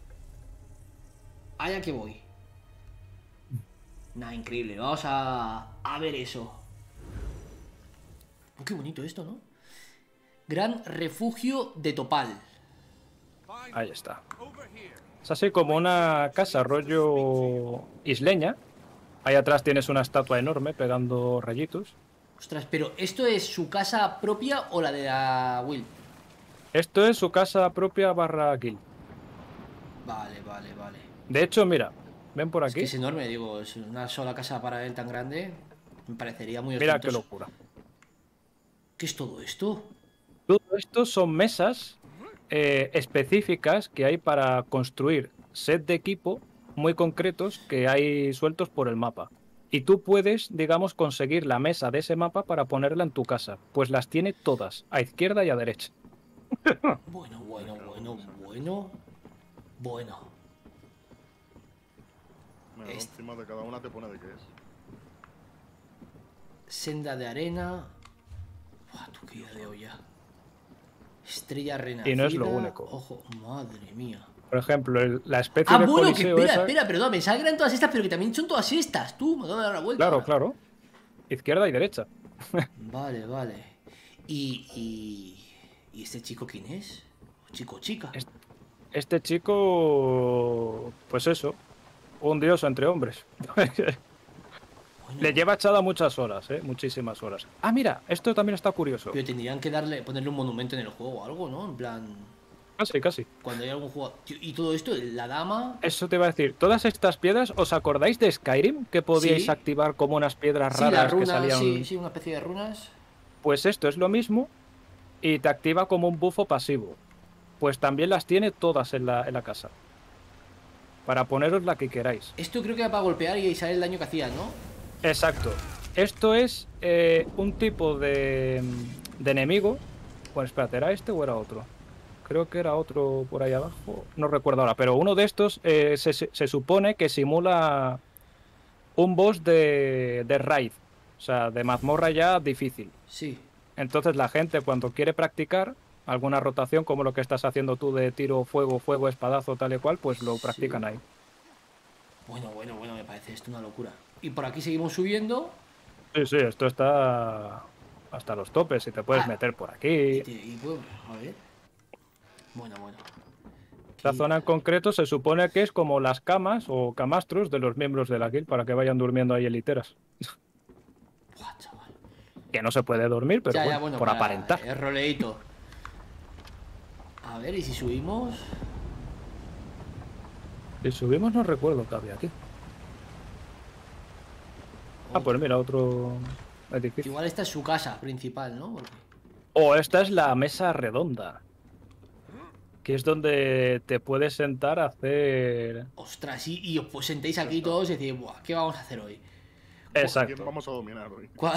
Allá que voy. Nah, increíble. Vamos a, a ver eso. Oh, qué bonito esto, ¿no? Gran refugio de Topal. Ahí está. Es así como una casa rollo isleña. Ahí atrás tienes una estatua enorme pegando rayitos. Ostras, pero ¿esto es su casa propia o la de la Will? Esto es su casa propia barra guild. Vale, vale, vale. De hecho, mira, ven por Es que aquí. es enorme, digo, es una sola casa para él tan grande. Me parecería muy Mira qué ostentoso. locura. ¿Qué es todo esto? Todo esto son mesas eh, específicas que hay para construir set de equipo muy concretos que hay sueltos por el mapa. Y tú puedes, digamos, conseguir la mesa de ese mapa para ponerla en tu casa. Pues las tiene todas, a izquierda y a derecha. Bueno, bueno, bueno, bueno. Bueno. Mira, Este- encima de cada una te pone de qué es. Senda de arena. Buah, tú qué idea de olla. Estrella renacida. Y no es lo único. Ojo, madre mía. Por ejemplo, el- la especie Ah, de bueno, que coliseo espera, esa- espera, perdón, pensaba que eran todas estas, pero que también son todas estas. Tú, me acabo de dar la vuelta. Claro, ahora. claro. Izquierda y derecha. Vale, vale. Y, y. ¿Y este chico quién es? ¿Chico o chica? Es- Este chico, pues eso, un dios entre hombres. Bueno, Le lleva echada muchas horas, ¿eh? Muchísimas horas. Ah, mira, esto también está curioso. pero tendrían que darle, ponerle un monumento en el juego o algo, ¿no? En plan. Casi, casi. Cuando hay algún juego. Tío, y todo esto, la dama. Eso te iba a decir. Todas estas piedras, ¿os acordáis de Skyrim? Que podíais Sí. activar como unas piedras Sí, raras las que runas, salían. sí, sí, una especie de runas. Pues esto es lo mismo y te activa como un bufo pasivo. Pues también las tiene todas en la, en la casa. Para poneros la que queráis. Esto creo que era para golpear y saber el daño que hacían, ¿no? Exacto. Esto es eh, un tipo de, de enemigo. Bueno, espérate, ¿era este o era otro? Creo que era otro por ahí abajo. No recuerdo ahora, pero uno de estos eh, se, se- se supone que simula un boss de, de raid. O sea, de mazmorra ya difícil. Sí. Entonces la gente cuando quiere practicar alguna rotación como lo que estás haciendo tú de tiro, fuego, fuego, espadazo, tal y cual, pues lo Sí. practican ahí. Bueno, bueno, bueno, me parece esto una locura. Y por aquí seguimos subiendo. Sí, sí, esto está hasta los topes y te puedes Ah. meter por Y, aquí. te- y puedo- a ver. Bueno, bueno. Esta Aquí- zona en concreto se supone que es como las camas o camastros de los miembros de la guild para que vayan durmiendo ahí en literas. Buah, chaval. Que no se puede dormir, pero Ya, bueno, ya, bueno, por para- aparentar. Es roleíto. A ver, ¿y si subimos? Si subimos no recuerdo que había aquí. Ah, pues mira, otro edificio. Igual esta es su casa principal, ¿no? Porque- O esta es la mesa redonda. Que es donde te puedes sentar a hacer... Ostras, y, y os pues sentéis aquí todos y decís, buah, ¿qué vamos a hacer hoy? ¿Quién Exacto. vamos a dominar hoy? ¿Cuá-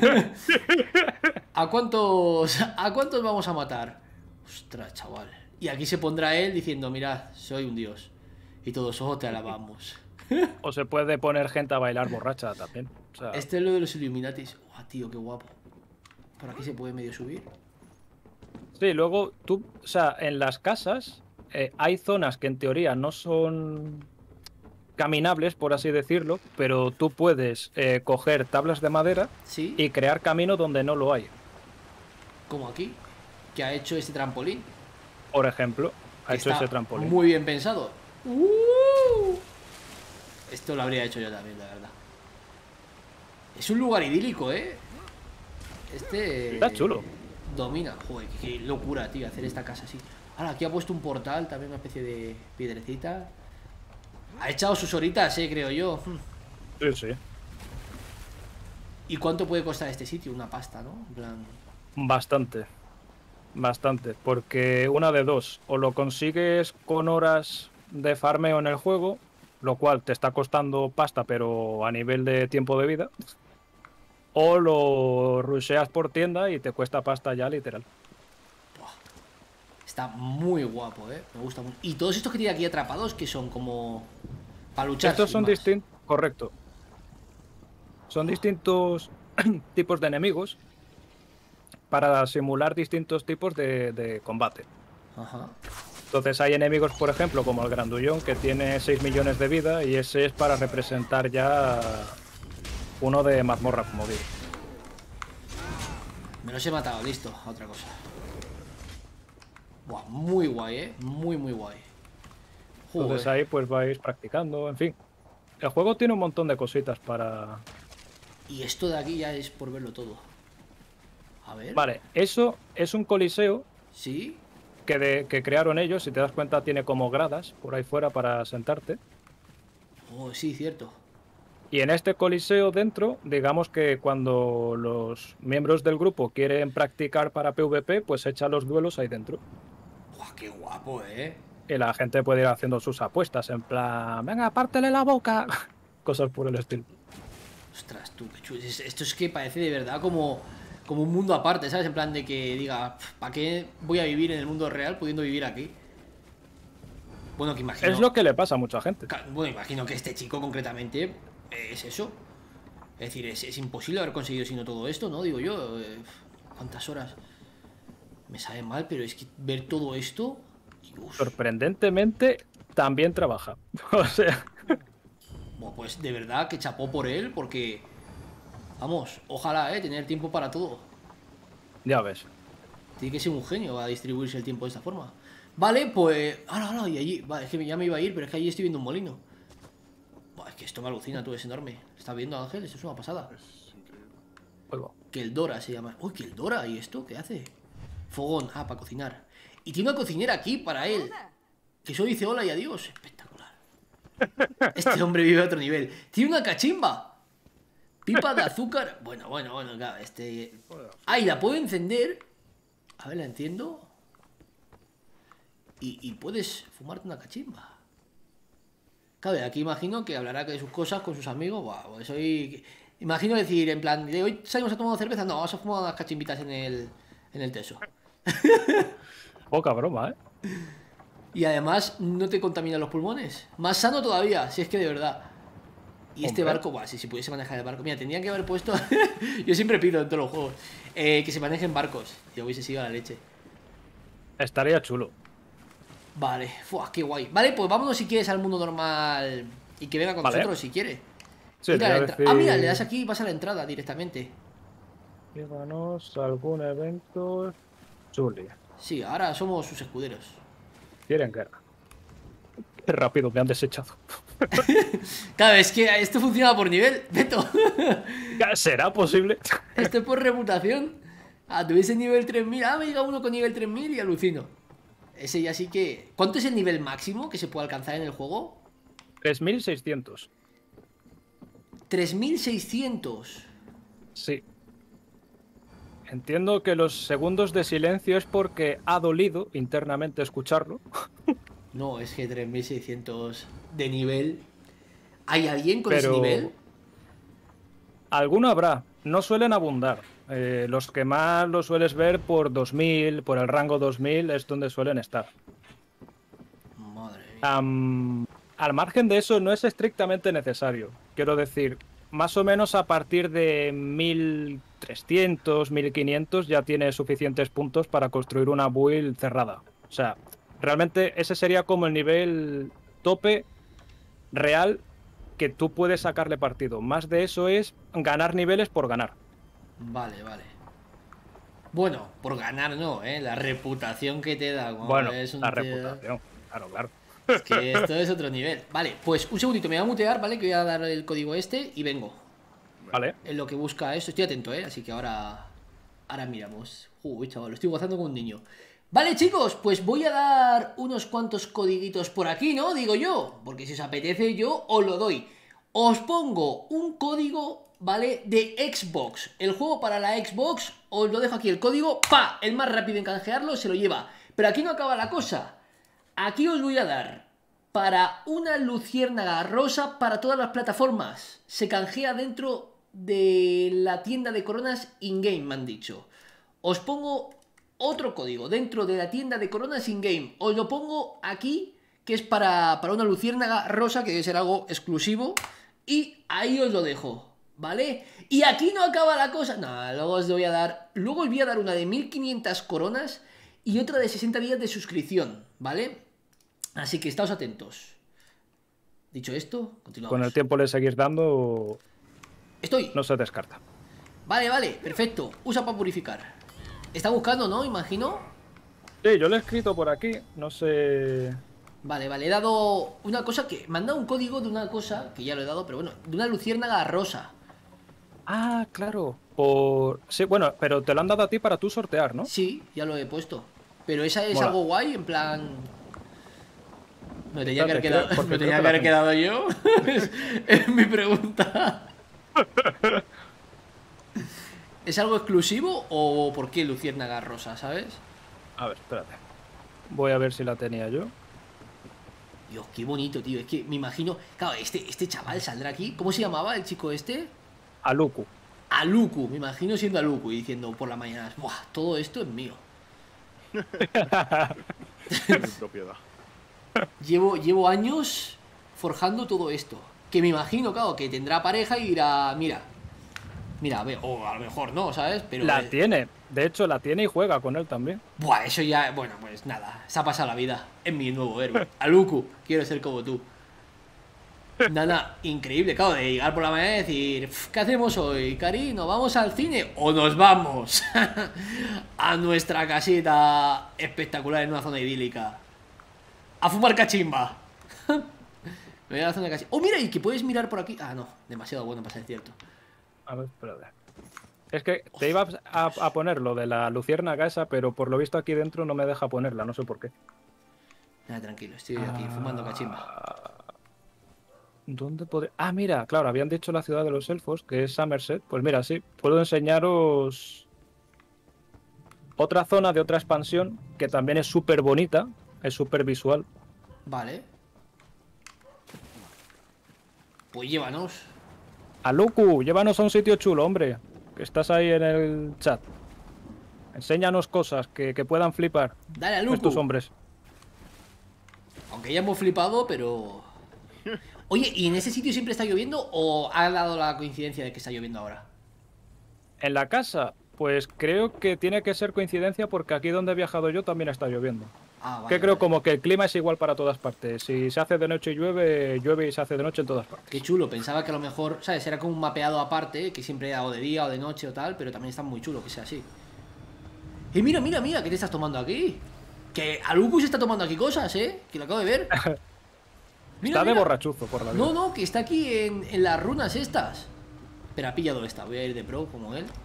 ¿A cuántos a cuántos vamos a matar? Ostras, chaval. Y aquí se pondrá él diciendo, mirad, soy un dios. Y todos, oh, te alabamos. O se puede poner gente a bailar borracha también. O sea, Este es lo de los Illuminatis. Guau, tío, qué guapo. Por aquí se puede medio subir. sí, luego tú, o sea, en las casas eh, hay zonas que en teoría no son caminables, por así decirlo, pero tú puedes eh, coger tablas de madera Sí, y crear camino donde no lo hay. como aquí, que ha hecho este trampolín. Por ejemplo, ha que hecho está ese trampolín. muy bien pensado. ¡Uh! Esto lo habría hecho yo también, la verdad. Es un lugar idílico, ¿eh? Este... Está chulo. Domina. Joder, qué, qué locura, tío, hacer esta casa así. Ahora, aquí ha puesto un portal, también una especie de piedrecita. Ha echado sus horitas, eh, creo yo. Hmm. Sí, sí. ¿Y cuánto puede costar este sitio? Una pasta, ¿no? En plan... Bastante. Bastante. Porque una de dos. O lo consigues con horas de farmeo en el juego, lo cual te está costando pasta, pero a nivel de tiempo de vida. O lo rusheas por tienda y te cuesta pasta ya, literal. Está muy guapo, ¿eh? Me gusta mucho. Y todos estos que tiene aquí atrapados, que son como... Para luchar. Estos sin son más. distintos. Correcto. Son distintos tipos de enemigos para simular distintos tipos de, de combate. Ajá. Entonces hay enemigos, por ejemplo, como el Grandullón, que tiene seis millones de vida y ese es para representar ya uno de mazmorra, como digo. Me los he matado, listo, a otra cosa. Buah, muy guay, ¿eh? Muy, muy guay. Entonces Joder. ahí pues vais practicando, en fin. El juego tiene un montón de cositas para... Y esto de aquí ya es por verlo todo. A ver. Vale, eso es un coliseo ¿Sí? que, de- que crearon ellos, si te das cuenta tiene como gradas por ahí fuera para sentarte. Oh, sí, cierto. Y en este coliseo dentro, digamos que cuando los miembros del grupo quieren practicar para PvP, pues echan los duelos ahí dentro. Buah, qué guapo, ¿eh? Y la gente puede ir haciendo sus apuestas, en plan, venga, pártele la boca. Cosas por el estilo. Ostras, tú, qué chulo. Esto es que parece de verdad como, como un mundo aparte, ¿sabes? En plan de que diga, ¿para qué voy a vivir en el mundo real pudiendo vivir aquí? Bueno, que imagino... Es lo que le pasa a mucha gente. Bueno, imagino que este chico concretamente es eso. Es decir, es, es imposible haber conseguido sino todo esto, ¿no? Digo yo, eh, ¿cuántas horas? Me sabe mal, pero es que ver todo esto... Dios. Sorprendentemente, también trabaja. O sea... Bueno, pues de verdad que chapó por él, porque... Vamos, ojalá, ¿eh? Tener tiempo para todo. Ya ves. Tiene que ser un genio a distribuirse el tiempo de esta forma. Vale, pues... ¡Hala, hala! Y allí... Vale, es que ya me iba a ir, pero es que allí estoy viendo un molino. Buah, es que esto me alucina, tú, es enorme. ¿Estás viendo, Ángel? Esto es una pasada. Juego. Que el Dora se llama. ¡Uy, que el Dora! ¿Y esto qué hace? Fogón. Ah, para cocinar. Y tiene una cocinera aquí para él. Que eso dice hola y adiós. Espectacular. Este hombre vive a otro nivel. Tiene una cachimba. Pipa de azúcar. Bueno, bueno, bueno, claro, este... Ah, y la puedo encender. A ver, la enciendo. Y, y puedes fumarte una cachimba. Claro, aquí imagino que hablará de sus cosas con sus amigos. Wow, soy... Imagino decir, en plan, de hoy salimos a tomar cerveza. No, vamos a fumar unas cachimbitas en el, en el teso. Poca broma, ¿eh? Y además no te contamina los pulmones. Más sano todavía, si es que de verdad. Y este Hombre. barco, buah, si, si pudiese manejar el barco. Mira, tendrían que haber puesto. Yo siempre pido en todos los juegos eh, que se manejen barcos. Y hubiese sido a la leche. Estaría chulo. Vale, fuah, qué guay. Vale, pues vámonos si quieres al mundo normal. Y que venga con Vale. nosotros si quiere. Sí, Mira, te la voy a entra- decir- Ah, mira, le das aquí y vas a la entrada directamente. Llévanos a algún evento. Chuli. Sí, ahora somos sus escuderos. Quieren guerra. Qué rápido me han desechado. Claro, es que esto funciona por nivel, Beto. ¿Será posible? Esto es por reputación. Ah, tuviese nivel tres mil. Ah, me llega uno con nivel tres mil y alucino. Ese ya sí que... ¿Cuánto es el nivel máximo que se puede alcanzar en el juego? tres mil seiscientos. tres mil seiscientos. Sí. Entiendo que los segundos de silencio es porque ha dolido internamente escucharlo. No, es que tres mil seiscientos de nivel. ¿Hay alguien con ese Pero nivel? alguno habrá. No suelen abundar. Eh, los que más lo sueles ver por dos mil, por el rango dos mil, es donde suelen estar. Madre mía. Am, al margen de eso, no es estrictamente necesario. Quiero decir, más o menos a partir de mil trescientos, mil quinientos ya tienes suficientes puntos para construir una build cerrada. O sea, realmente ese sería como el nivel tope real que tú puedes sacarle partido. Más de eso es ganar niveles por ganar. Vale, vale. Bueno, por ganar no, ¿eh? La reputación que te da. como Bueno, es un la tío- reputación. Claro, claro. Es que esto es otro nivel. Vale, pues un segundito, me voy a mutear, ¿vale? Que voy a dar el código este y vengo. Vale. En lo que busca esto, estoy atento, ¿eh? Así que ahora... Ahora miramos. Uy, chaval, lo estoy gozando como un niño. Vale, chicos, pues voy a dar unos cuantos codiguitos por aquí, ¿no? Digo yo, porque si os apetece yo os lo doy. Os pongo un código, ¿vale? De Xbox. El juego para la Xbox, os lo dejo aquí el código. ¡Pa! El más rápido en canjearlo se lo lleva. Pero aquí no acaba la cosa. Aquí os voy a dar para una luciérnaga rosa para todas las plataformas. Se canjea dentro de la tienda de coronas in-game, me han dicho. Os pongo otro código dentro de la tienda de coronas in-game. Os lo pongo aquí, que es para, para una luciérnaga rosa, que debe ser algo exclusivo. Y ahí os lo dejo, ¿vale? Y aquí no acaba la cosa. No, luego os voy a dar... Luego os voy a dar una de mil quinientas coronas y otra de sesenta días de suscripción, ¿vale? Así que estáos atentos. Dicho esto, continuamos. Con el tiempo le seguís dando, Estoy. no se descarta. Vale, vale, perfecto. Usa para purificar. Está buscando, ¿no? Imagino. Sí, yo lo he escrito por aquí, no sé... Vale, vale, he dado una cosa que... Me han dado un código de una cosa, que ya lo he dado, pero bueno, de una luciérnaga rosa. Ah, claro. Por... Sí, bueno, pero te lo han dado a ti para tú sortear, ¿no? Sí, ya lo he puesto. Pero esa es Mola. algo guay, en plan... Me tenía que haber Espérate, quedado, creo- porque ¿me tenía creo que que la haber tengo. quedado yo. es, es mi pregunta. ¿Es algo exclusivo o por qué luciérnaga rosa, sabes? A ver, espérate. Voy a ver si la tenía yo. Dios, qué bonito, tío. Es que me imagino... Claro, este, este chaval saldrá aquí. ¿Cómo se llamaba el chico este? Aluku. Aluku, me imagino siendo Aluku y diciendo por la mañana, ¡buah! Todo esto es mío. Es mi propiedad. Llevo, llevo años forjando todo esto. Que me imagino, claro, que tendrá pareja y dirá, mira, mira, a ver, o a lo mejor no, ¿sabes? Pero La eh, tiene. De hecho, la tiene y juega con él también. buah, eso ya, bueno, pues nada, se ha pasado la vida. Es mi nuevo héroe. Aluku, quiero ser como tú. Nada, increíble, claro, de llegar por la mañana y decir, ¿qué hacemos hoy, Cari? ¿Nos vamos al cine o nos vamos a nuestra casita espectacular en una zona idílica? A fumar cachimba. Me voy a la zona de cachimba. Oh, mira, y que puedes mirar por aquí. Ah, no, demasiado bueno para ser cierto. A ver, espérate. Es que te iba a, a poner lo de la luciérnaga esa, pero por lo visto aquí dentro no me deja ponerla, no sé por qué. Nada, tranquilo, estoy aquí fumando cachimba. ¿Dónde podría...? Ah, mira, claro, habían dicho la ciudad de los elfos, que es Somerset. Pues mira, sí, puedo enseñaros otra zona de otra expansión que también es súper bonita, es súper visual. Vale. Pues llévanos. Aluku, llévanos a un sitio chulo, hombre, que estás ahí en el chat. Enséñanos cosas que, que puedan flipar Dale, Aluku. estos hombres. Aunque ya hemos flipado, pero... Oye, ¿y en ese sitio siempre está lloviendo o ha dado la coincidencia de que está lloviendo ahora? En la casa, pues creo que tiene que ser coincidencia porque aquí donde he viajado yo también está lloviendo. Ah, vale, Que creo vale. como que el clima es igual para todas partes. Si se hace de noche y llueve, llueve y se hace de noche en todas partes. Qué chulo, pensaba que a lo mejor, ¿sabes? Era como un mapeado aparte, que siempre era o de día o de noche o tal, pero también está muy chulo que sea así. Y mira, mira, mira, ¿qué te estás tomando aquí? Que Aluku se está tomando aquí cosas, ¿eh? Que lo acabo de ver. Mira, Está de mira. borrachuzo por la vida. No, no, que está aquí en, en las runas estas. Pero ha pillado esta, voy a ir de pro como él.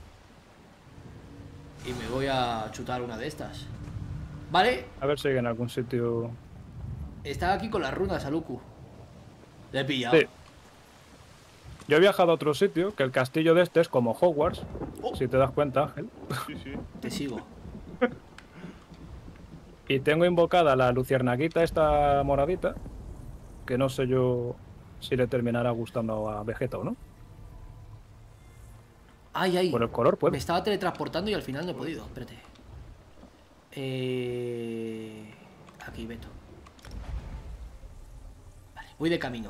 Y me voy a chutar una de estas. Vale, A ver si en algún sitio... está aquí con las runas, Aluku. Le he pillado. Sí. Yo he viajado a otro sitio, que el castillo de este es como Hogwarts, Oh. si te das cuenta, Ángel. Sí, sí. Te sigo. Y tengo invocada la luciernaguita esta moradita, que no sé yo si le terminará gustando a Vegeta o no. Ay, ay. Por el color, Me puede. estaba teletransportando y al final no he podido. Espérate. Eh... Aquí, Beto. Vale, voy de camino.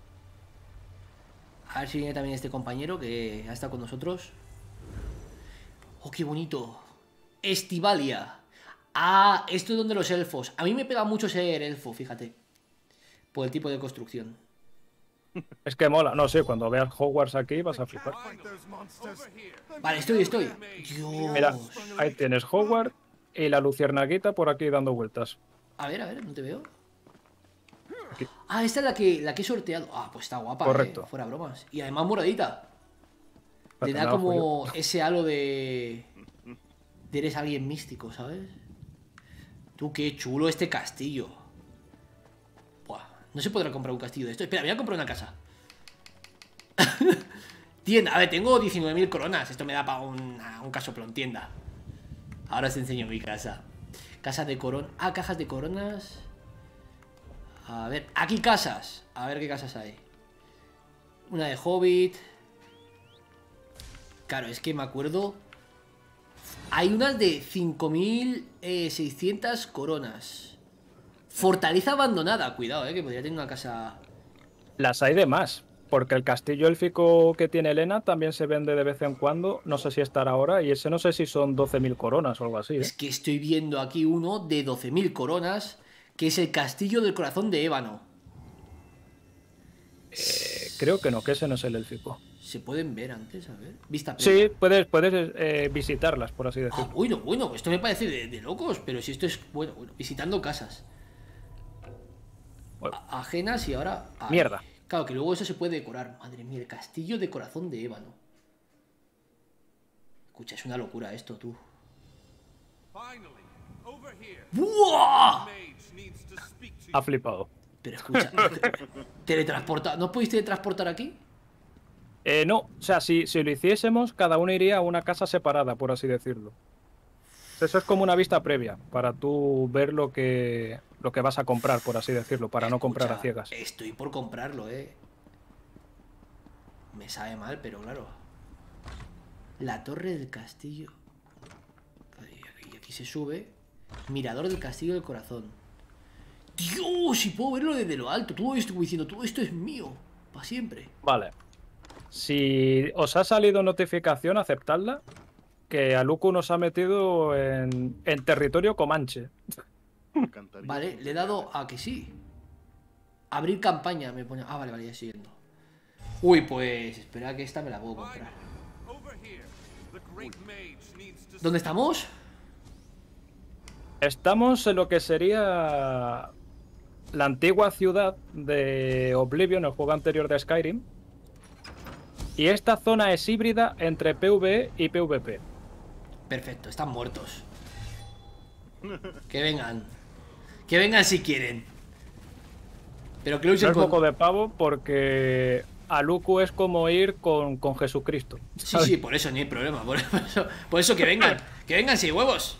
A ver si viene también este compañero que ha estado con nosotros. Oh, qué bonito. Estivalia. Ah, esto es donde los elfos. A mí me pega mucho ser elfo, fíjate. Por el tipo de construcción. Es que mola. No sé, cuando veas Hogwarts aquí vas a flipar. Vale, estoy, estoy. Dios. Mira, ahí tienes Hogwarts y la luciernaguita por aquí dando vueltas. A ver, a ver, no te veo. Aquí. Ah, esta es la que, la que he sorteado. Ah, pues está guapa, Correcto. eh, fuera bromas. Y además moradita. Le Espérate, da me la bajo como ese halo de... de eres alguien místico, ¿sabes? Tú, qué chulo este castillo. Buah, no se podrá comprar un castillo de esto. Espera, voy a comprar una casa. Tienda, a ver, tengo diecinueve mil coronas. Esto me da para un, un casoplón, tienda. Ahora os enseño mi casa. Casa de corona. Ah, cajas de coronas. A ver, aquí casas. A ver qué casas hay. Una de Hobbit. Claro, es que me acuerdo. Hay unas de cinco mil seiscientas coronas. Fortaleza abandonada. Cuidado, eh, que podría tener una casa. Las hay de más, porque el castillo élfico que tiene Elena también se vende de vez en cuando. No sé si estará ahora, y ese no sé si son doce mil coronas o algo así. ¿eh? Es que estoy viendo aquí uno de doce mil coronas, que es el castillo del corazón de ébano. Eh, creo que no, que ese no es el élfico. Se pueden ver antes, a ver. Vista previa. Sí, puedes, puedes eh, visitarlas, por así Ah, decirlo. bueno, bueno, esto me parece de, de locos, pero si esto es, bueno, bueno, visitando casas. Bueno. A- ajenas y ahora... ay. Mierda. Claro, que luego eso se puede decorar. Madre mía, el castillo de corazón de ébano. Escucha, es una locura esto, tú. ¡Buah! Ha flipado. Pero escucha, teletransporta... ¿No os podéis teletransportar aquí? Eh, no, o sea, si, si lo hiciésemos, cada uno iría a una casa separada, por así decirlo. Eso es como una vista previa, para tú ver lo que, lo que vas a comprar, por así decirlo, para no comprar a Escucha, ciegas. Estoy por comprarlo, eh. Me sabe mal, pero claro. La torre del castillo. Y aquí, aquí se sube. Mirador del castillo del corazón. Dios, si puedo verlo desde lo alto. Todo esto diciendo, todo esto es mío. Para siempre. Vale. Si os ha salido notificación, aceptadla. Que Aluku nos ha metido en, en territorio comanche. Me encantaría. Vale, le he dado a que sí. Abrir campaña me pone. Ah, vale, vale, ya estoy yendo. Uy, pues espera que esta me la puedo comprar. ¿Dónde estamos? Estamos en lo que sería la antigua ciudad de Oblivion, el juego anterior de Skyrim. Y esta zona es híbrida entre PvE y PvP. Perfecto, están muertos. Que vengan. Que vengan si quieren. Pero que No luchen es con... poco de pavo porque Aluku es como ir con, con Jesucristo. Sí, ¿sabes? sí, por eso ni hay problema. Por eso, por eso que vengan. Que vengan si hay huevos.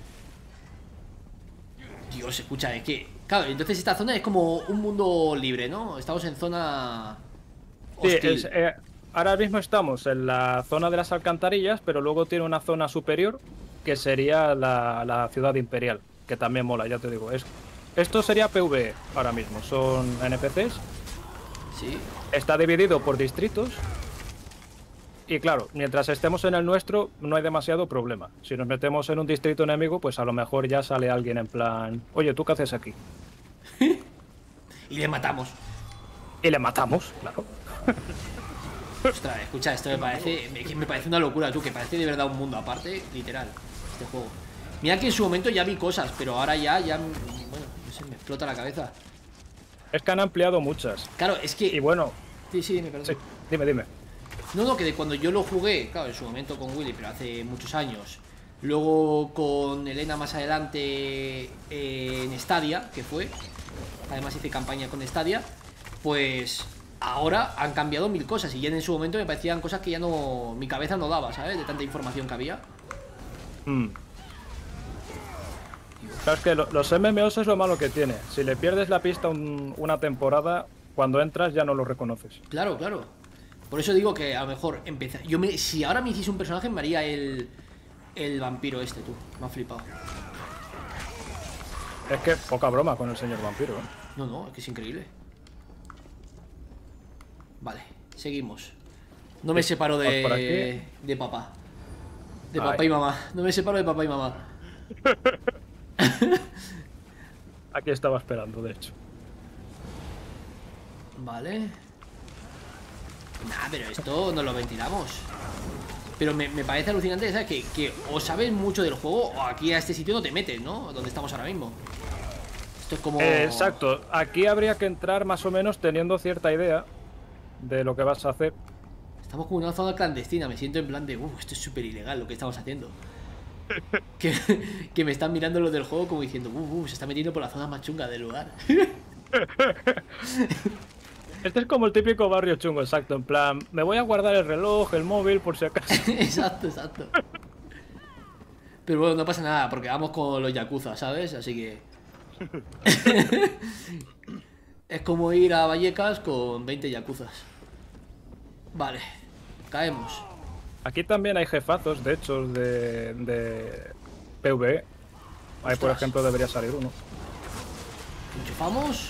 Dios, escucha, es que... Claro, entonces esta zona es como un mundo libre, ¿no? Estamos en zona... Sí, hostil. es, eh, ahora mismo estamos en la zona de las alcantarillas, pero luego tiene una zona superior que sería la, la ciudad imperial, que también mola, ya te digo. Es, esto sería PvE ahora mismo, son N P Cs. Sí. Está dividido por distritos. Y claro, mientras estemos en el nuestro, no hay demasiado problema. Si nos metemos en un distrito enemigo, pues a lo mejor ya sale alguien en plan... Oye, ¿tú qué haces aquí? Y le matamos. Y le matamos, claro. Ostras, escucha, esto me parece... Me, me parece una locura, tú, que parece de verdad un mundo aparte, literal, este juego. Mira que en su momento ya vi cosas, pero ahora ya, ya... Bueno, no sé, me explota la cabeza. Es que han ampliado muchas. Claro, es que... Y bueno... Sí, sí, dime, perdón. Sí, dime, dime. No, no, que de cuando yo lo jugué, claro, en su momento con Willy, pero hace muchos años. Luego con Elena más adelante eh, en Stadia, que fue. Además hice campaña con Stadia. Pues ahora han cambiado mil cosas. Y ya en su momento me parecían cosas que ya no... Mi cabeza no daba, ¿sabes? De tanta información que había. Mm. Claro, es que lo, los M M Os es lo malo que tiene. Si le pierdes la pista un, una temporada, cuando entras ya no lo reconoces. Claro, claro. Por eso digo que a lo mejor empezar. Yo me, si ahora me hiciese un personaje, me haría el. El vampiro este, tú. Me ha flipado. Es que poca broma con el señor vampiro, ¿eh? No, no, es que es increíble. Vale, seguimos. No me separo Vamos por aquí. de. De papá. De Ay. papá y mamá. No me separo de papá y mamá. Aquí estaba esperando, de hecho. Vale. Nah, pero esto no lo ventilamos. Pero me, me parece alucinante, ¿sabes? Que, que o sabes mucho del juego o aquí a este sitio no te metes, ¿no? Donde estamos ahora mismo. Esto es como... Eh, exacto. Aquí habría que entrar más o menos teniendo cierta idea de lo que vas a hacer. Estamos como en una zona clandestina. Me siento en plan de... Uff, esto es súper ilegal lo que estamos haciendo. que, que me están mirando los del juego como diciendo... Uff, uf, se está metiendo por la zona más chunga del lugar. Este es como el típico barrio chungo, exacto. En plan, me voy a guardar el reloj, el móvil, por si acaso. Exacto, exacto. Pero bueno, no pasa nada, porque vamos con los yakuza, ¿sabes? Así que... es como ir a Vallecas con veinte yakuzas. Vale, caemos. Aquí también hay jefazos, de hecho, de, de PvE. Ahí, por Ostras. ejemplo, debería salir uno. Enchufamos.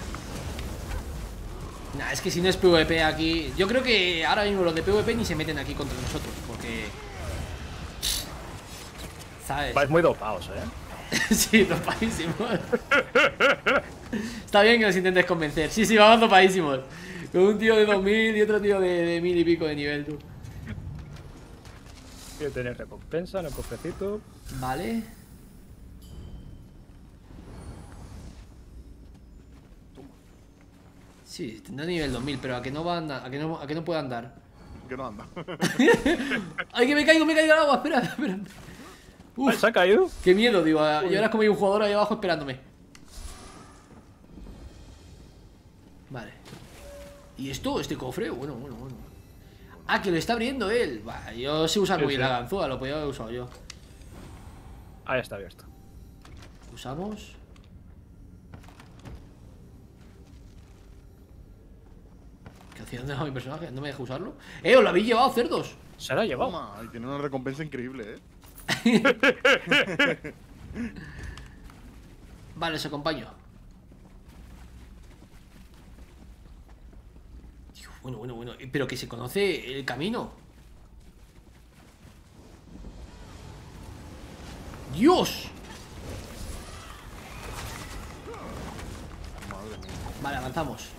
Nah, es que si no es PvP aquí... Yo creo que ahora mismo los de PvP ni se meten aquí contra nosotros, porque... ¿Sabes? Vais muy dopados, ¿eh? Sí, dopadísimos. Está bien que nos intentes convencer. Sí, sí, vamos dopadísimos. Con un tío de dos mil y otro tío de, de mil y pico de nivel, tú. Quiero tener recompensa en el cofrecito. Vale. Sí, tendrá nivel dos mil, pero a que no va a andar, a que no, a que no puede andar. Que no anda. ¡Ay, que me caigo, me caigo al agua! Espera, espera. Uf, ¿Se ha caído? qué miedo, digo. Y ahora es como hay un jugador ahí abajo esperándome. Vale. ¿Y esto? ¿Este cofre? Bueno, bueno, bueno. Ah, que lo está abriendo él. Bah, yo sé usar Sí, muy bien sí. la ganzúa, lo podía haber usado yo. Ahí está abierto. Usamos. ¿Qué ¿Hacia dónde va mi personaje? ¿No me deja usarlo? ¡Eh, os lo habéis llevado, cerdos! Se la ha llevado. Toma, y tiene una recompensa increíble, ¿eh? Vale, os acompaño. Tío, bueno, bueno, bueno. Pero que se conoce el camino. ¡Dios! Madre mía. Vale, avanzamos.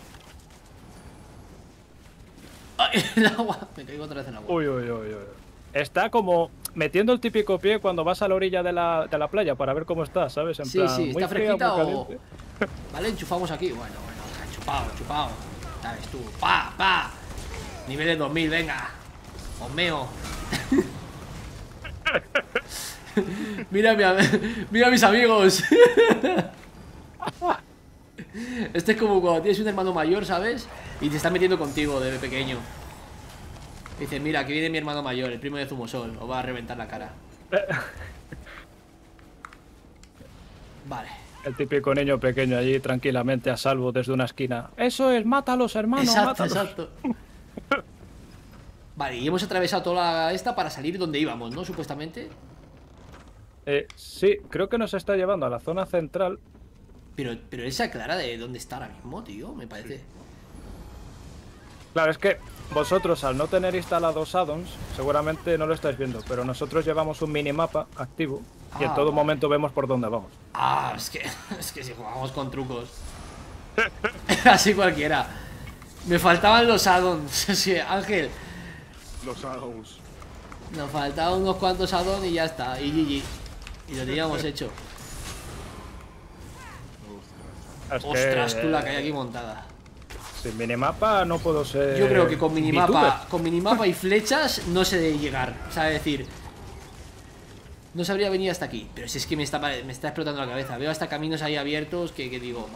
¡Ay, el agua! Me caigo otra vez en el agua. Uy, uy, uy, uy. Está como metiendo el típico pie cuando vas a la orilla de la, de la playa para ver cómo está, ¿sabes? En Sí, plan, sí, muy ¿está fría, fresquita muy o...? caliente. Vale, enchufamos aquí. Bueno, bueno, chupado, chupado. ¿Sabes tú? ¡Pa, pa! Nivel de dos mil, venga. Osmeo. Mira, mi am- mira a mis amigos. Este es como cuando tienes un hermano mayor, ¿sabes? Y te está metiendo contigo desde pequeño. Dice, mira, aquí viene mi hermano mayor, el primo de Zumosol. Os va a reventar la cara. Vale. El típico niño pequeño allí tranquilamente a salvo desde una esquina. Eso es, mátalos, hermano, Exacto, mátalos. exacto. Vale, y hemos atravesado toda la esta para salir donde íbamos, ¿no? Supuestamente. Eh, sí, creo que nos está llevando a la zona central. Pero, pero él se aclara de dónde está ahora mismo, tío, me parece. Claro, es que vosotros al no tener instalados addons, seguramente no lo estáis viendo, pero nosotros llevamos un minimapa activo y en Ah, todo vale. momento vemos por dónde vamos. Ah, es que, es que si jugamos con trucos. Así cualquiera. Me faltaban los addons. Sí, Ángel, Los Addons. nos faltaban unos cuantos addons y ya está. Y G G. Y lo teníamos hecho. Es que, Ostras, tú la que hay eh, aquí montada. Sin minimapa no puedo ser. Yo creo que con minimapa, VTuber. con minimapa y flechas no sé de llegar. O sea, es decir, no sabría venir hasta aquí. Pero si es que me está, me está explotando la cabeza. Veo hasta caminos ahí abiertos que, que digo.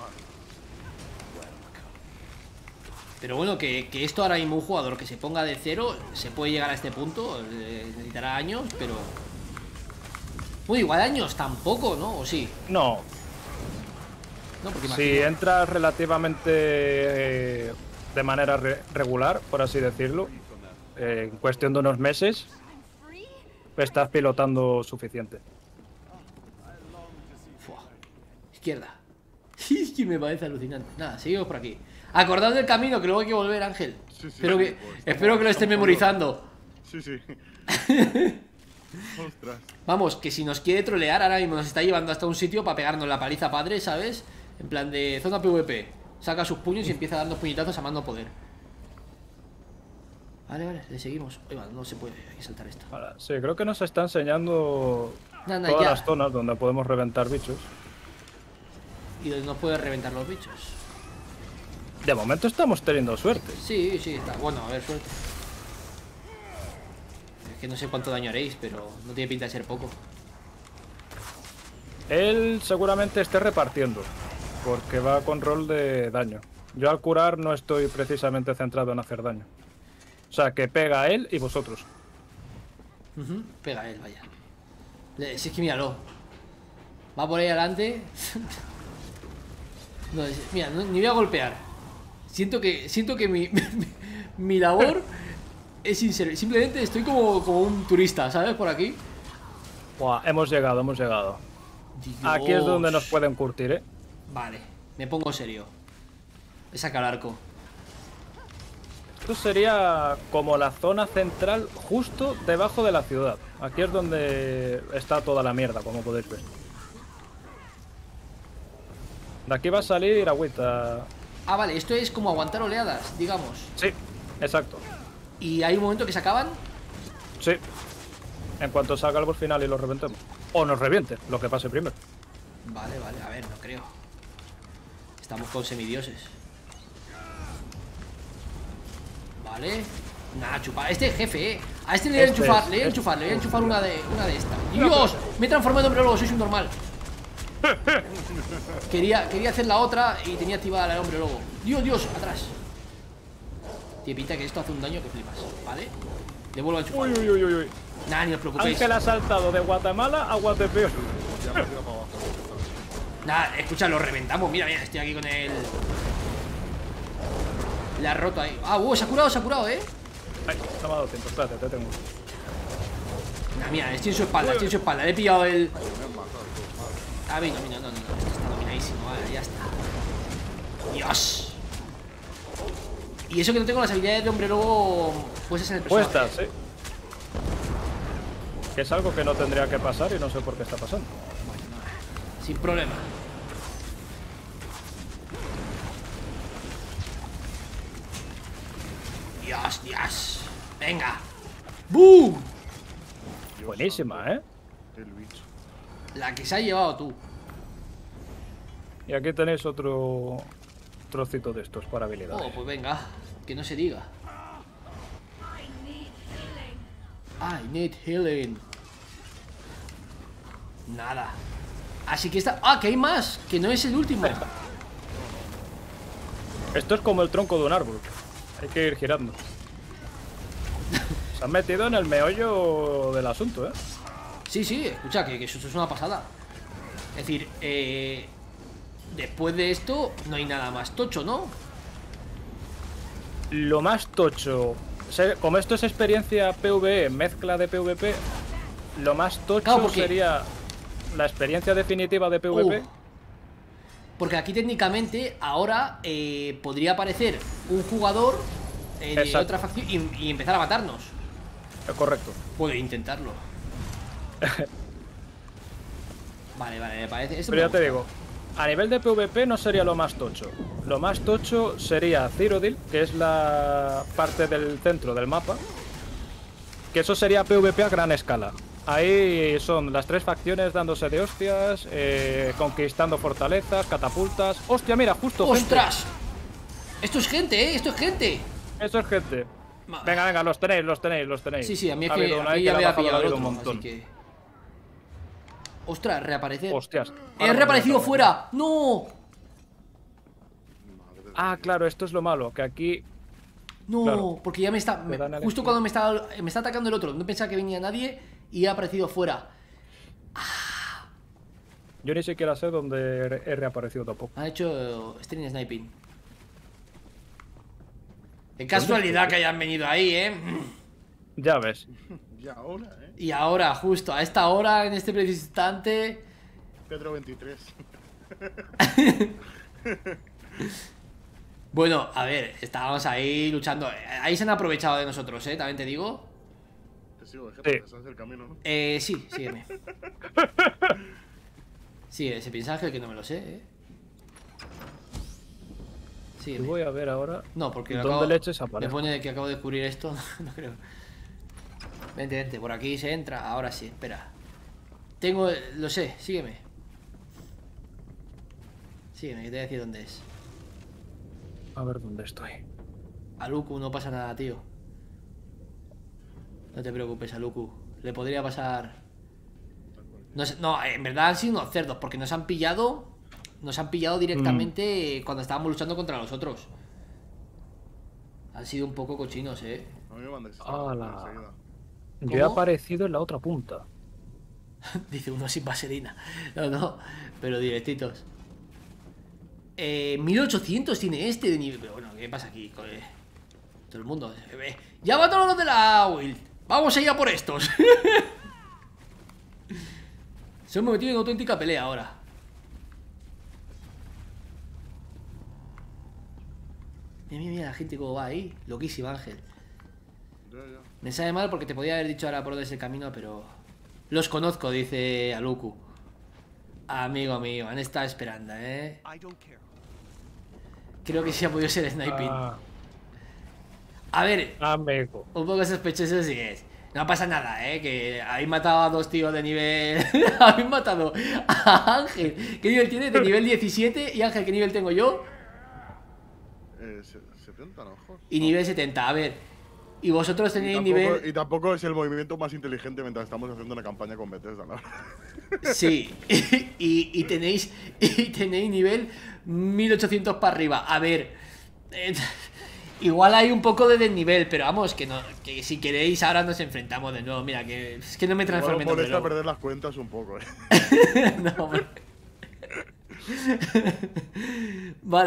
Pero bueno, que, que esto ahora mismo un jugador que se ponga de cero se puede llegar a este punto. eh, necesitará años, pero. Bueno, igual años tampoco, ¿no? ¿O sí? No, No, porque si imagino- entras relativamente eh, de manera re- regular, por así decirlo, eh, en cuestión de unos meses, estás pilotando suficiente. Fua. Izquierda. Es que me parece alucinante. Nada, seguimos por aquí. Acordad del camino, que luego hay que volver, Ángel. Sí, sí, espero, que, pues, estamos- espero que lo esté estamos memorizando. Sí, sí. Ostras. Vamos, que si nos quiere trolear, ahora mismo nos está llevando hasta un sitio para pegarnos la paliza padre, ¿sabes? En plan de zona PvP. Saca sus puños y empieza a darnos puñetazos a mando poder. Vale, vale, le seguimos. Oye, va, no se puede, hay que saltar esto. Ahora, sí, creo que nos está enseñando Nada, nada, todas ya. las zonas donde podemos reventar bichos. Y donde nos puede reventar los bichos. De momento estamos teniendo suerte. Sí, sí, está. Bueno, a ver, suerte. Es que no sé cuánto daño haréis, pero no tiene pinta de ser poco. Él seguramente esté repartiendo, porque va con rol de daño. Yo al curar no estoy precisamente centrado en hacer daño. O sea, que pega a él y vosotros. Ujú, pega a él, vaya. Le- Si es que míralo. Va por ahí adelante. No, es- mira, no- ni voy a golpear. Siento que, siento que mi, mi, mi labor es inservible. Simplemente estoy como, como un turista, ¿sabes? Por aquí. Buah, hemos llegado, hemos llegado. Dios. Aquí es donde nos pueden curtir, ¿eh? Vale, me pongo serio. He sacado el arco. Esto sería como la zona central justo debajo de la ciudad. Aquí es donde está toda la mierda, como podéis ver. De aquí va a salir agüita. Ah, vale, esto es como aguantar oleadas, digamos. Sí, exacto. Y hay un momento que se acaban. Sí. En cuanto salga algo al final y lo reventemos. O nos reviente, lo que pase primero. Vale, vale, a ver, no creo. Estamos con semidioses. Vale. Nada, chupar. Este es jefe, eh. A este le voy a Este enchufar, es- le voy a este- enchufar, le voy a enchufar una de, una de estas. ¡Dios! Me he transformado en hombre lobo, soy un normal. Quería, quería hacer la otra y tenía activada la de hombre lobo. Dios, Dios, atrás. Tiene pinta que esto hace un daño que flipas, ¿vale? Le vuelvo a enchufar. Uy, uy, uy, uy, uy. Nada, ni os preocupéis. Ángel ha saltado de Guatemala a Guatepeor. Ya me he tirado para abajo. Nada, escucha, lo reventamos. Mira, mira, estoy aquí con el... Le ha roto ahí. Ah, uh, se ha curado, se ha curado, eh. Ay, no me ha dado tiempo, espérate, te tengo. Mira, mira, estoy en su espalda, estoy en su espalda. Le he pillado el. Ah, vino, vino, no, no, no. Esto está dominadísimo, vale, ya está. Dios. Y eso que no tengo las habilidades de hombre lobo puestas en el personaje. Puestas, sí. Que es algo que no tendría que pasar y no sé por qué está pasando. Sin problema. Dios, Dios. Venga. ¡Boom! Buenísima, ¿eh? El bicho. La que se ha llevado tú. Y aquí tenéis otro trocito de estos para Oh, habilidades. pues venga. Que no se diga. I need healing. Nada. Así que está. Ah, que hay más. Que no es el último. Esto es como el tronco de un árbol. Hay que ir girando. Se han metido en el meollo del asunto, ¿eh? Sí, sí, escucha, que, que eso es una pasada. Es decir, eh, después de esto no hay nada más tocho, ¿no? Lo más tocho, se- como esto es experiencia PvE, mezcla de PvP, lo más tocho Claro, porque- sería la experiencia definitiva de PvP. Uh, porque aquí técnicamente ahora eh, podría aparecer un jugador eh, de Exacto. otra facción y, y empezar a matarnos. Eh, Correcto. Puedo intentarlo. Vale, vale, me parece. Esto Pero me ya te gusta. digo, a nivel de PvP no sería lo más tocho. Lo más tocho sería Cyrodiil, que es la parte del centro del mapa. Que eso sería PvP a gran escala. Ahí son las tres facciones dándose de hostias, eh, conquistando fortalezas, catapultas. ¡Hostia, mira, justo gente! ¡Ostras! Esto es gente, ¿eh? Esto es gente. Eso es gente. Ma- Venga, venga, los tenéis, los tenéis, los tenéis. Sí, sí, a mí es Ha que habido una a mí ahí ya que me le ha había bajado la pillado el vida otro, un montón. así que... Ostras, reaparecer. Hostias. ¡He Ahora me reaparecido acabo. fuera! ¡No! Ah, claro, esto es lo malo, que aquí... No, Claro. porque ya me está... me- dan a justo elegir. cuando me está, me está atacando el otro, no pensaba que venía nadie y ha aparecido fuera. Yo ni siquiera sé dónde he he reaparecido tampoco. Ha hecho stream sniping. Qué casualidad que hayan venido ahí, ¿eh? Ya ves. Y ahora, ¿eh? Y ahora, justo a esta hora, en este preciso instante... Pedro veintitrés. Bueno, a ver, estábamos ahí luchando. Ahí se han aprovechado de nosotros, ¿eh? También te digo. Te sigo, Sí. jefe, sabes el camino, ¿no? Eh, sí, sígueme. Sí, se piensa Ángel que no me lo sé, ¿eh? Y Sígueme. voy a ver ahora No, porque lo dónde acabo, leches me aparece. pone que acabo de descubrir esto. No creo. Vente, vente, por aquí se entra. Ahora sí, espera. Tengo, lo sé, sígueme. Sígueme, que te voy a decir dónde es. A ver dónde estoy. Aluku, no pasa nada, tío. No te preocupes, Aluku. Le podría pasar... No, sé- no, en verdad han sido unos cerdos, porque nos han pillado... Nos han pillado directamente cuando estábamos luchando contra los otros. Han sido un poco cochinos, eh. A mí me mandáis ¡Hala! enseguida. Yo he ¿Cómo? aparecido en la otra punta. Dice uno sin vaselina. No, no, pero directitos. Eh, mil ochocientos tiene este de nivel. Pero bueno, ¿qué pasa aquí? Joder. Todo el mundo. eh, ¡Ya va todos los de la Wild! ¡Vamos a ir a por estos! Se hemos metido en auténtica pelea ahora. Mira, mira, mira la gente cómo va ahí. Loquísima, Ángel. Ya, ya. Me sabe mal porque te podía haber dicho ahora por dónde es el camino, pero... Los conozco, dice Aluku. Amigo mío, han estado esperando, ¿eh? I don't care. Creo que sí ha podido ser sniping. Ah, A ver, amigo. un poco sospechoso sí es. No pasa nada, ¿eh? Que habéis matado a dos tíos de nivel... habéis matado a Ángel. ¿Qué nivel tiene? De nivel diecisiete. ¿Y Ángel qué nivel tengo yo? Eh, se- setenta, ¿no? Joder. Y nivel setenta. A ver. Y vosotros Y tenéis tampoco, nivel... y tampoco es el movimiento más inteligente mientras estamos haciendo una campaña con Bethesda, ¿no? Sí, y, y tenéis y tenéis nivel mil ochocientos para arriba. A ver, eh, igual hay un poco de desnivel, pero vamos, que no, que si queréis ahora nos enfrentamos de nuevo. Mira, que es que no me Igual transformé os en hombre molesta lobo. perder las cuentas un poco, ¿eh? No, hombre. Vale,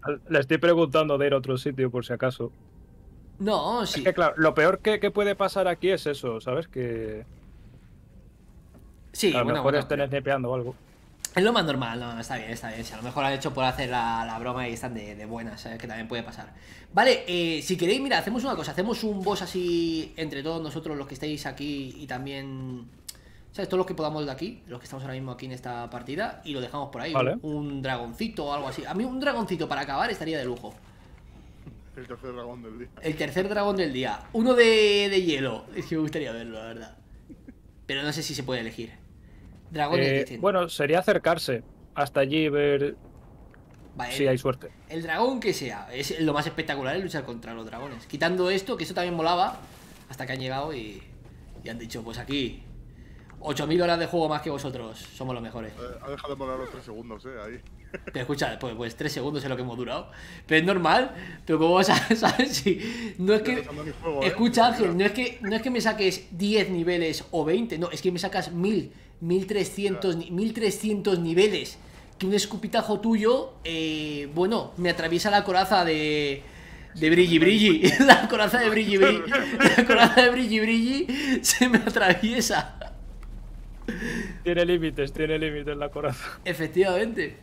Le estoy preguntando de ir a otro sitio por si acaso. No, sí. Es que claro, lo peor que, que puede pasar aquí es eso, ¿sabes? Que, Sí, que a lo bueno, mejor bueno, estén snipeando o algo. es lo más normal, no, está bien, está bien. Si a lo mejor han hecho por hacer la, la broma y están de, de buenas, ¿sabes? Que también puede pasar. Vale, eh, si queréis, mira, hacemos una cosa. Hacemos un boss así entre todos nosotros, los que estéis aquí y también... ¿Sabes? Todos los que podamos de aquí, los que estamos ahora mismo aquí en esta partida, y lo dejamos por ahí. Vale. Un, un dragoncito o algo así. A mí un dragoncito para acabar estaría de lujo. El tercer dragón del día. El tercer dragón del día. Uno de, de hielo. Es que me gustaría verlo, la verdad. Pero no sé si se puede elegir. Dragones, Eh, dicen. bueno, sería acercarse hasta allí y ver Vale, si hay suerte. el dragón que sea. Es lo más espectacular es luchar contra los dragones. Quitando esto, que eso también molaba. Hasta que han llegado y, y han dicho, pues aquí ocho mil horas de juego más que vosotros. Somos los mejores. Eh, ha dejado de molar los tres segundos, eh, ahí. Pero escucha, pues, pues tres segundos es lo que hemos durado. Pero es normal. Pero como vas a saber si. No es que. Empezando mi juego, eh. Escucha, Ángel, no es que, no es que me saques diez niveles o veinte. No, es que me sacas mil, mil trescientos, ni- mil trescientos niveles. Que un escupitajo tuyo, eh, bueno, me atraviesa la coraza de. De Brilli Brilli. La coraza de Brilli Brilli. La coraza de Brilli Brilli se me atraviesa. Tiene límites, tiene límites la coraza. Efectivamente.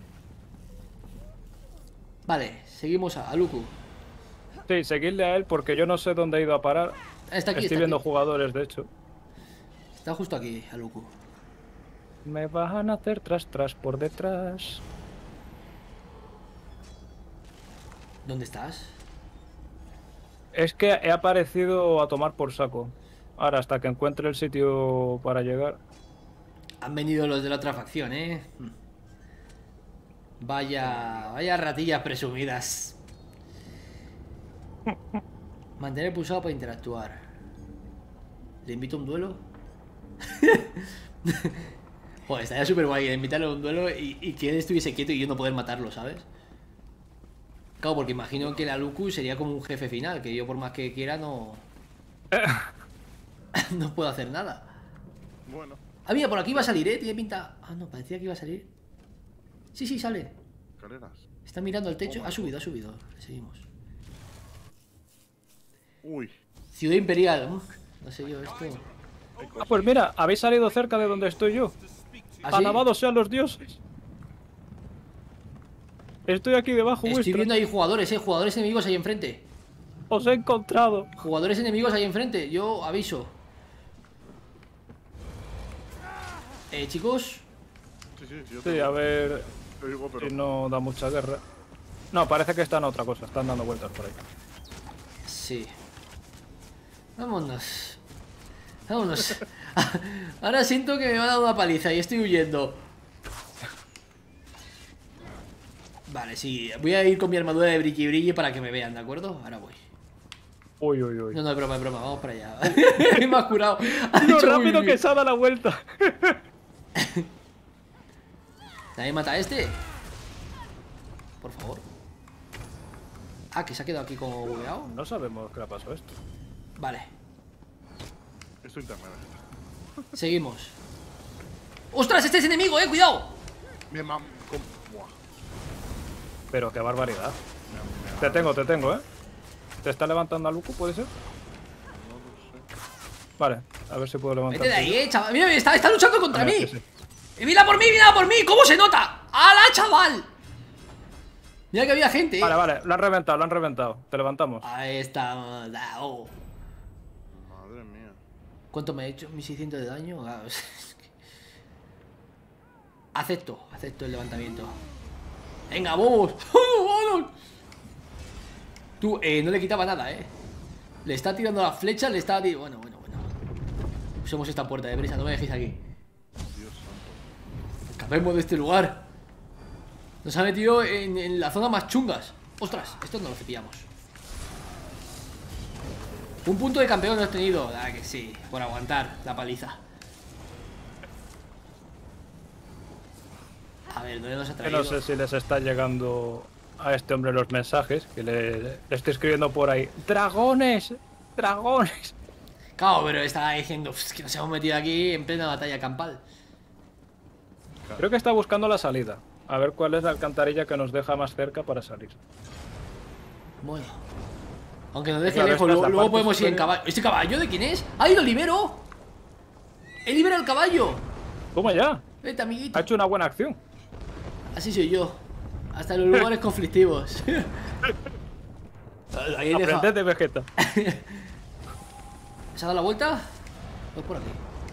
Vale, seguimos a, a Luku. Sí, seguidle a él porque yo no sé dónde ha ido a parar. Está aquí, Estoy está viendo aquí. jugadores, de hecho. Está justo aquí, a Luku. Me van a hacer tras tras por detrás. ¿Dónde estás? Es que he aparecido a tomar por saco. Ahora, hasta que encuentre el sitio para llegar. Han venido los de la otra facción, ¿eh? Vaya, vaya ratillas presumidas. Mantener pulsado para interactuar. ¿Le invito a un duelo? Joder, estaría súper guay invitarle a un duelo y, y que él estuviese quieto y yo no poder matarlo, ¿sabes? Claro, porque imagino que la Luku sería como un jefe final, que yo por más que quiera no... no puedo hacer nada. Bueno, Ah, mira, por aquí va a salir, ¿eh? Tiene pinta... Ah, no, parecía que iba a salir. Sí, sí, sale. escaleras. Está mirando al techo. Ha subido, ha subido. Seguimos. Uy. Ciudad Imperial. Uf, no sé yo esto. Ah, pues mira, habéis salido cerca de donde estoy yo. ¿Ah, sí? Alabados sean los dioses. Estoy aquí debajo Estoy vuestra. viendo ahí jugadores, eh. Jugadores enemigos ahí enfrente. Os he encontrado. Jugadores enemigos ahí enfrente. Yo aviso. Eh, chicos. Sí, sí, sí. Yo Sí, te, a ver te digo, pero. si no da mucha guerra. No, parece que están a otra cosa. Están dando vueltas por ahí. Sí. Vámonos. Vámonos. Ahora siento que me van a dar una paliza y estoy huyendo. Vale, sí. Voy a ir con mi armadura de brilli brilli para que me vean, ¿de acuerdo? Ahora voy. Uy, uy, uy. No, no, es broma, es broma. Vamos para allá. Me has curado. Ha Lo dicho, uy, rápido uy. que se ha dado la vuelta. ¿Nadie mata a este? Por favor. Ah, que se ha quedado aquí como bugueado. No sabemos qué le ha pasado a esto. Vale, Esto internet. seguimos. ¡Ostras! Este es enemigo, eh, cuidado. Mi mam. com- Buah. Pero qué barbaridad. Me- me- Te tengo, te tengo, ¿eh? ¿Te está levantando a Luku, puede ser? No lo sé. Vale, a ver si puedo levantar. Vete de ahí, eh, chaval. Mira, está, está luchando contra Ah, mí. sí, sí. Y mira por mí, mira por mí. ¿Cómo se nota? ¡Hala, chaval! Mira que había gente, eh. Vale, vale, lo han reventado, lo han reventado. Te levantamos. Ahí está. ah, oh. Madre mía. ¿Cuánto me ha hecho? ¿mil seiscientos de daño? Ah, es que- Acepto, acepto el levantamiento. Venga, vamos. ¡Vámonos! Tú, eh, no le quitaba nada, eh. Le está tirando las flechas, le está... ti- Bueno, bueno, bueno. Usemos esta puerta de prisa, no me dejéis aquí. Dios santo. Escapemos de este lugar. Nos ha metido en, en la zona más chungas. Ostras, esto no lo cepillamos. Un punto de campeón hemos tenido. Ah, que sí, por aguantar la paliza. A ver, ¿dónde nos ha Que traído? no sé si les está llegando a este hombre los mensajes que le, le estoy escribiendo por ahí. ¡Dragones! ¡Dragones! Claro, pero estaba diciendo "Pff, que nos hemos metido aquí en plena batalla campal". Creo que está buscando la salida. A ver cuál es la alcantarilla que nos deja más cerca para salir. Bueno. Aunque nos deje Claro, lejos, esta es luego, la luego parte podemos ir en superior. caballo. ¿Este caballo de quién es? ¡Ay, lo libero! ¡He liberado el caballo! ¿Cómo ya? Vete, amiguito. Ha hecho una buena acción. Así soy yo. Hasta en los lugares conflictivos. Ahí he dejado- Aprended de Vegeta. ¿Se ha dado la vuelta? Pues por aquí.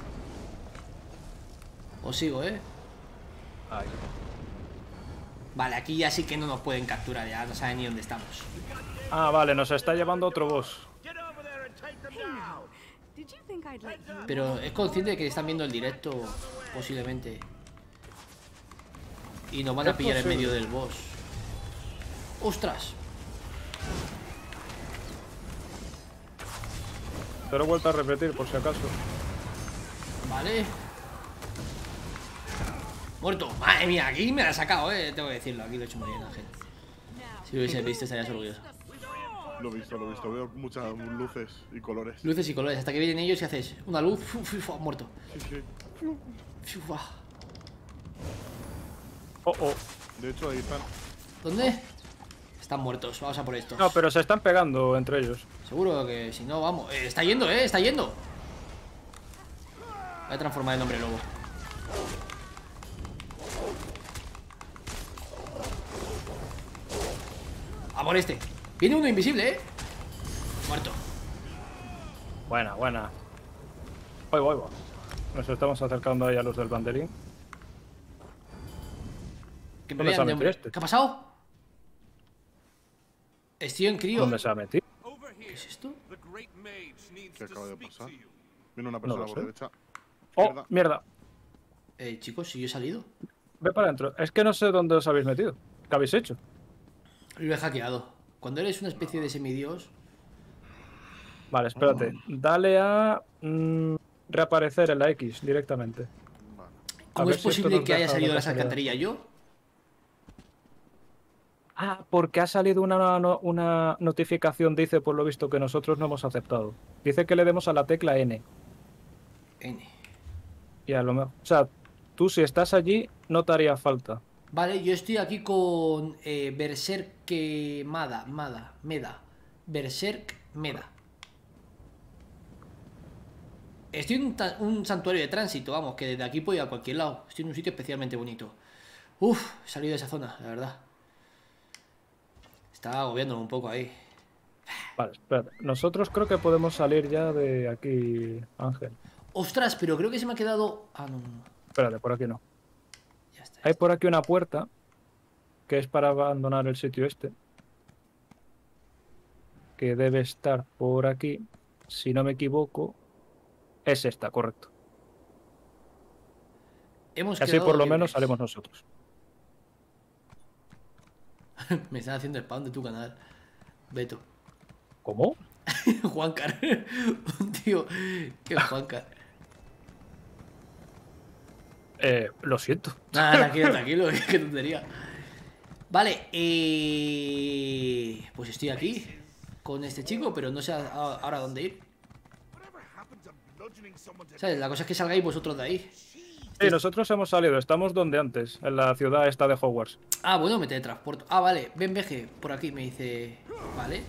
Os sigo, ¿eh? Ahí. Vale, aquí ya sí que no nos pueden capturar. Ya no saben ni dónde estamos. Ah, vale, nos está llevando otro boss. Did you think I'd let you? Pero es consciente de que están viendo el directo, posiblemente. Y nos van a Es pillar en posible. medio del boss. ¡Ostras! Te lo he vuelto a repetir por si acaso. Vale. Muerto. Madre mía, aquí me la ha sacado, eh. Tengo que decirlo, aquí lo he hecho muy bien, Ángel. Si lo hubiese visto, estarías orgulloso. Lo he visto, lo he visto. Veo muchas luces y colores. Luces y colores, hasta que vienen ellos y haces una luz, fu, fu, fu, muerto. Sí, sí. Fu, ah. Oh, oh. De hecho, ahí están. ¿Dónde? Están muertos, vamos a por estos. No, pero se están pegando entre ellos. Seguro que si no, vamos. Eh, está yendo, eh, está yendo. Voy a transformar el hombre lobo. A por este. Viene uno invisible, eh. Muerto. Buena, buena. Voy, voy, voy. Nos estamos acercando ahí a los del banderín. Que me ¿Dónde se ha vean de metido hombre. este? ¿Qué ha pasado? Estoy en crío. ¿Dónde se ha metido? ¿Qué es esto? ¿Qué acaba de pasar? Viene una persona lo por sé. derecha. ¡Oh, Izquierda. mierda! Eh, chicos, si yo he salido. Ve para adentro. Es que no sé dónde os habéis metido. ¿Qué habéis hecho? Lo he hackeado. Cuando eres una especie de semidios. Vale, espérate. Dale a mm, reaparecer en la X directamente. Vale. ¿Cómo ver es si esto posible nos que haya deja salido de una las casualidad. alcantarillas yo? Ah, porque ha salido una, no- una notificación, dice por lo visto que nosotros no hemos aceptado. Dice que le demos a la tecla N. N. Y a lo mejor. O sea, tú si estás allí, no te haría falta. Vale, yo estoy aquí con eh, Berserk Mada, Mada, Meda. Berserk Meda. Estoy en un, ta- un santuario de tránsito, vamos, que desde aquí puedo ir a cualquier lado. Estoy en un sitio especialmente bonito. Uf, he salido de esa zona, la verdad. Estaba agobiándome un poco ahí. Vale, espérate. Nosotros creo que podemos salir ya de aquí, Ángel. Ostras, pero creo que se me ha quedado... Ah, no, no, no. Espérate, por aquí no. Ya está. Hay por aquí una puerta que es para abandonar el sitio este. Que debe estar por aquí. Si no me equivoco, es esta, correcto. Hemos Así quedado por lo libres. menos salimos nosotros. Me están haciendo spam de tu canal. Beto. ¿Cómo? Juancar. Un tío. ¿Qué es Juancar? Eh, lo siento. Nada, tranquilo, tranquilo. Qué tontería. Vale, eh... pues estoy aquí con este chico, pero no sé a- a- ahora dónde ir. ¿Sabes? La cosa es que salgáis vosotros de ahí. Sí, nosotros hemos salido. Estamos donde antes, en la ciudad esta de Hogwarts. Ah, bueno, me teletransporto. Ah, vale, ven, veje, por aquí me dice. Vale.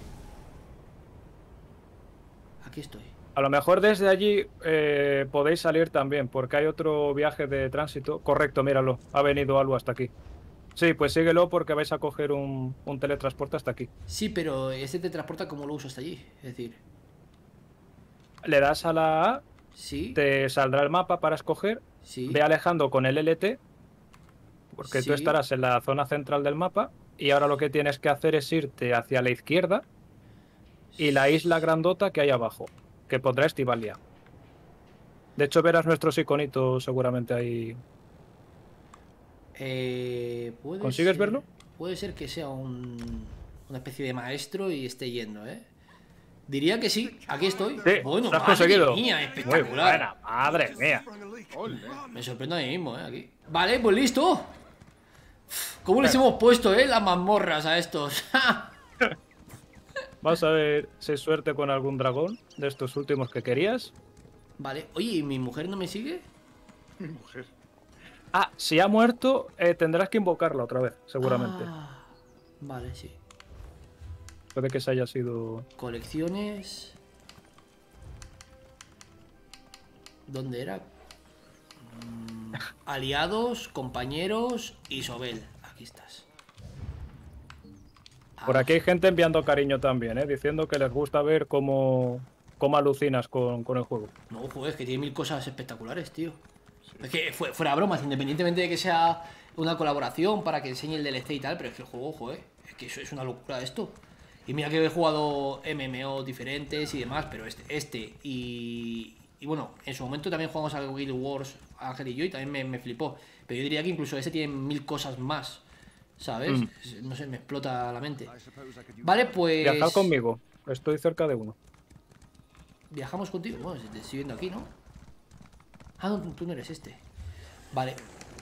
Aquí estoy. A lo mejor desde allí eh, podéis salir también, porque hay otro viaje de tránsito. Correcto, míralo. Ha venido algo hasta aquí. Sí, pues síguelo porque vais a coger un, un teletransporte hasta aquí. Sí, pero este te transporta como lo uso hasta allí. Es decir, Le das a la A, sí, te saldrá el mapa para escoger. sí. Ve alejando con el L T, porque tú Sí. estarás en la zona central del mapa. Y ahora lo que tienes que hacer es irte hacia la izquierda y la isla grandota que hay abajo, que pondrá Estivalia. De hecho, verás nuestros iconitos seguramente ahí. Eh, ¿puede ¿Consigues ser- verlo? Puede ser que sea un, una especie de maestro y esté yendo, ¿eh? Diría que sí. Aquí estoy. Sí, Bueno, lo has madre conseguido. mía, Muy espectacular. buena, madre mía. ¡Ole! Me sorprendo a mí mismo, ¿eh? Aquí. Vale, pues listo. ¿Cómo les hemos puesto, eh? Las mazmorras a estos. Vamos a ver si hay suerte con algún dragón de estos últimos que querías. Vale. Oye, ¿y mi mujer no me sigue? Mi mujer. Ah, si ha muerto, eh, tendrás que invocarla otra vez, seguramente. Ah, vale, sí. Puede que se haya sido... Colecciones. ¿Dónde era? Mm, aliados, compañeros, Isobel. Aquí estás. Por Ah, aquí hay gente enviando cariño también, ¿eh? Diciendo que les gusta ver cómo, cómo alucinas con, con el juego. no, joder, es que tiene mil cosas espectaculares, tío. Es que fue- fuera bromas, independientemente de que sea una colaboración para que enseñe el D L C y tal, pero es que el juego, joder, es que eso es una locura esto. Y mira que he jugado M M O diferentes y demás, pero este, este y, y bueno, en su momento también jugamos al Guild Wars, Ángel y yo, y también me, me flipó. Pero yo diría que incluso este tiene mil cosas más, ¿sabes? Mm. Es- No sé, me explota la mente. I suppose I could use Vale, pues... Viajad conmigo, estoy cerca de uno. Viajamos contigo. Bueno, te estoy viendo aquí, ¿no? Ah, no, tú no eres este. Vale.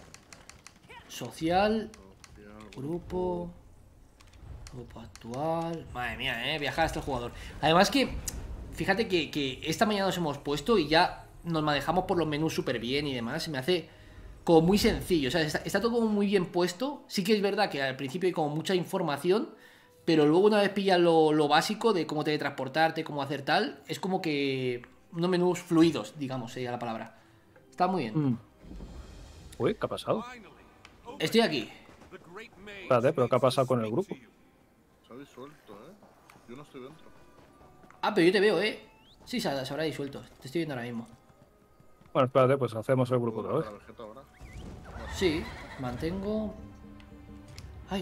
Social. Grupo. Grupo actual. Madre mía, eh. Viajar hasta el jugador. Además que, fíjate que, que esta mañana nos hemos puesto y ya nos manejamos por los menús súper bien y demás. Se me hace como muy sencillo. O sea, está, está todo como muy bien puesto. Sí que es verdad que al principio hay como mucha información. Pero luego una vez pillas lo, lo básico de cómo teletransportarte, cómo hacer tal, es como que unos menús fluidos, digamos, sería la palabra. Está muy bien. Mm. Uy, ¿qué ha pasado? Estoy aquí. Espérate, pero ¿qué ha pasado con el grupo? Se ha disuelto, ¿eh? Yo no estoy dentro. Ah, pero yo te veo, ¿eh? Sí, se, se habrá disuelto. Te estoy viendo ahora mismo. Bueno, espérate, pues hacemos el grupo otra vez. La Vegeta ahora. Sí, mantengo... ¡Ay!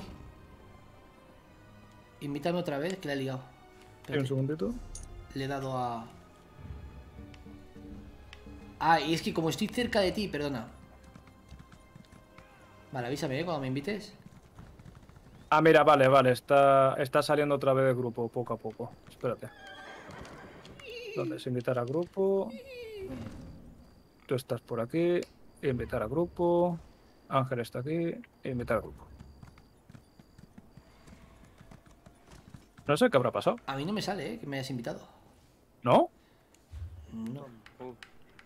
Invítame otra vez, que la he liado. Un Espérate, segundito. le he dado a... Ah, y es que como estoy cerca de ti, perdona. Vale, avísame, ¿eh? Cuando me invites. Ah, mira, vale, vale, está, está saliendo otra vez del grupo, poco a poco. Espérate. ¿Dónde es invitar a grupo? Tú estás por aquí. Invitar a grupo. Ángel está aquí. Invitar a grupo. No sé qué habrá pasado. A mí no me sale, ¿eh? Que me hayas invitado. ¿No? No. Oh,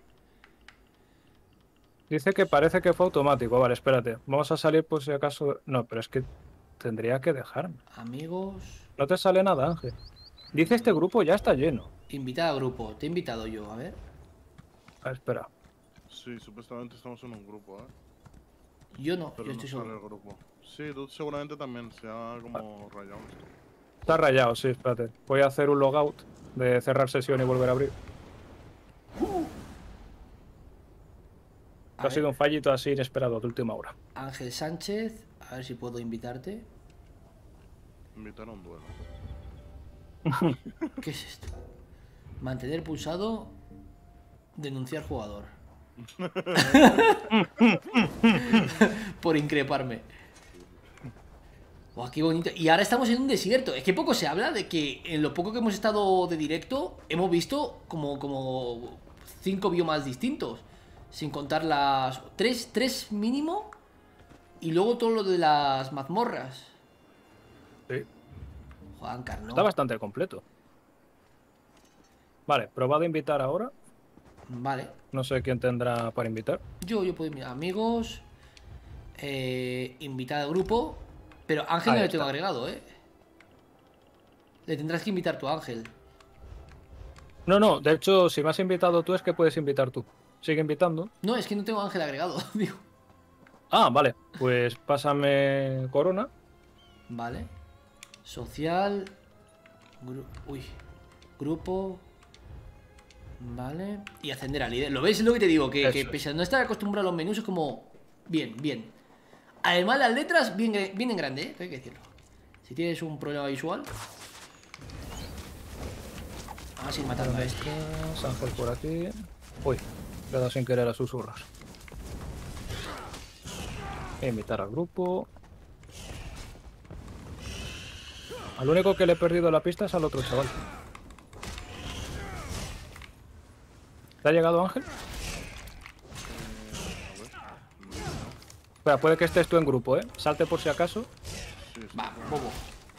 Dice que parece que fue automático. Vale, espérate. Vamos a salir por si acaso... No, pero es que tendría que dejarme. Amigos... No te sale nada, Ángel. Dice este grupo ya está lleno. Invitar a grupo. Te he invitado yo, a ver. A ver, espera. sí, supuestamente estamos en un grupo, ¿eh? Yo no, Pero yo no estoy sale solo. el grupo. Sí, tú seguramente también se ha como rayado esto. Está rayado, sí, espérate. Voy a hacer un logout de cerrar sesión y volver a abrir. A Ha ver, sido un fallito así inesperado de última hora. Ángel Sánchez, a ver si puedo invitarte. Invitar a un duelo. ¿Qué es esto? Mantener pulsado. Denunciar jugador. Por increparme. Buah, qué bonito. Y ahora estamos en un desierto. Es que poco se habla de que en lo poco que hemos estado de directo hemos visto como, como cinco biomas distintos. Sin contar las... Tres, tres mínimo. Y luego todo lo de las mazmorras. Sí. Juan Carlos. Está bastante completo. Vale, probad a invitar ahora. Vale. No sé quién tendrá para invitar. Yo, yo puedo invitar amigos. Eh, invitar al grupo. Pero Ángel Ahí no le tengo está. agregado, ¿eh? Le tendrás que invitar tú a Ángel. No, no, de hecho, si me has invitado tú es que puedes invitar tú. Sigue invitando. No, es que no tengo a Ángel agregado, digo. Ah, vale. Pues pásame Corona. Vale. Social. Gru- Uy. Grupo. Vale. Y ascender al líder. ¿Lo ves? Es lo que te digo, que, que Eso es. pese a no estar acostumbrado a los menús, es como. Bien, bien. Además, las letras bien, bien en grande, ¿eh? Que hay que decirlo. Si tienes un problema visual. Vamos a ir matando a este. Ángel por aquí. Uy, le he dado sin querer a susurros. Invitar al grupo. Al único que le he perdido la pista es al otro chaval. ¿Te ha llegado Ángel? Espera, puede que estés tú en grupo, ¿eh? Salte por si acaso. Sí, sí. Va, bobo.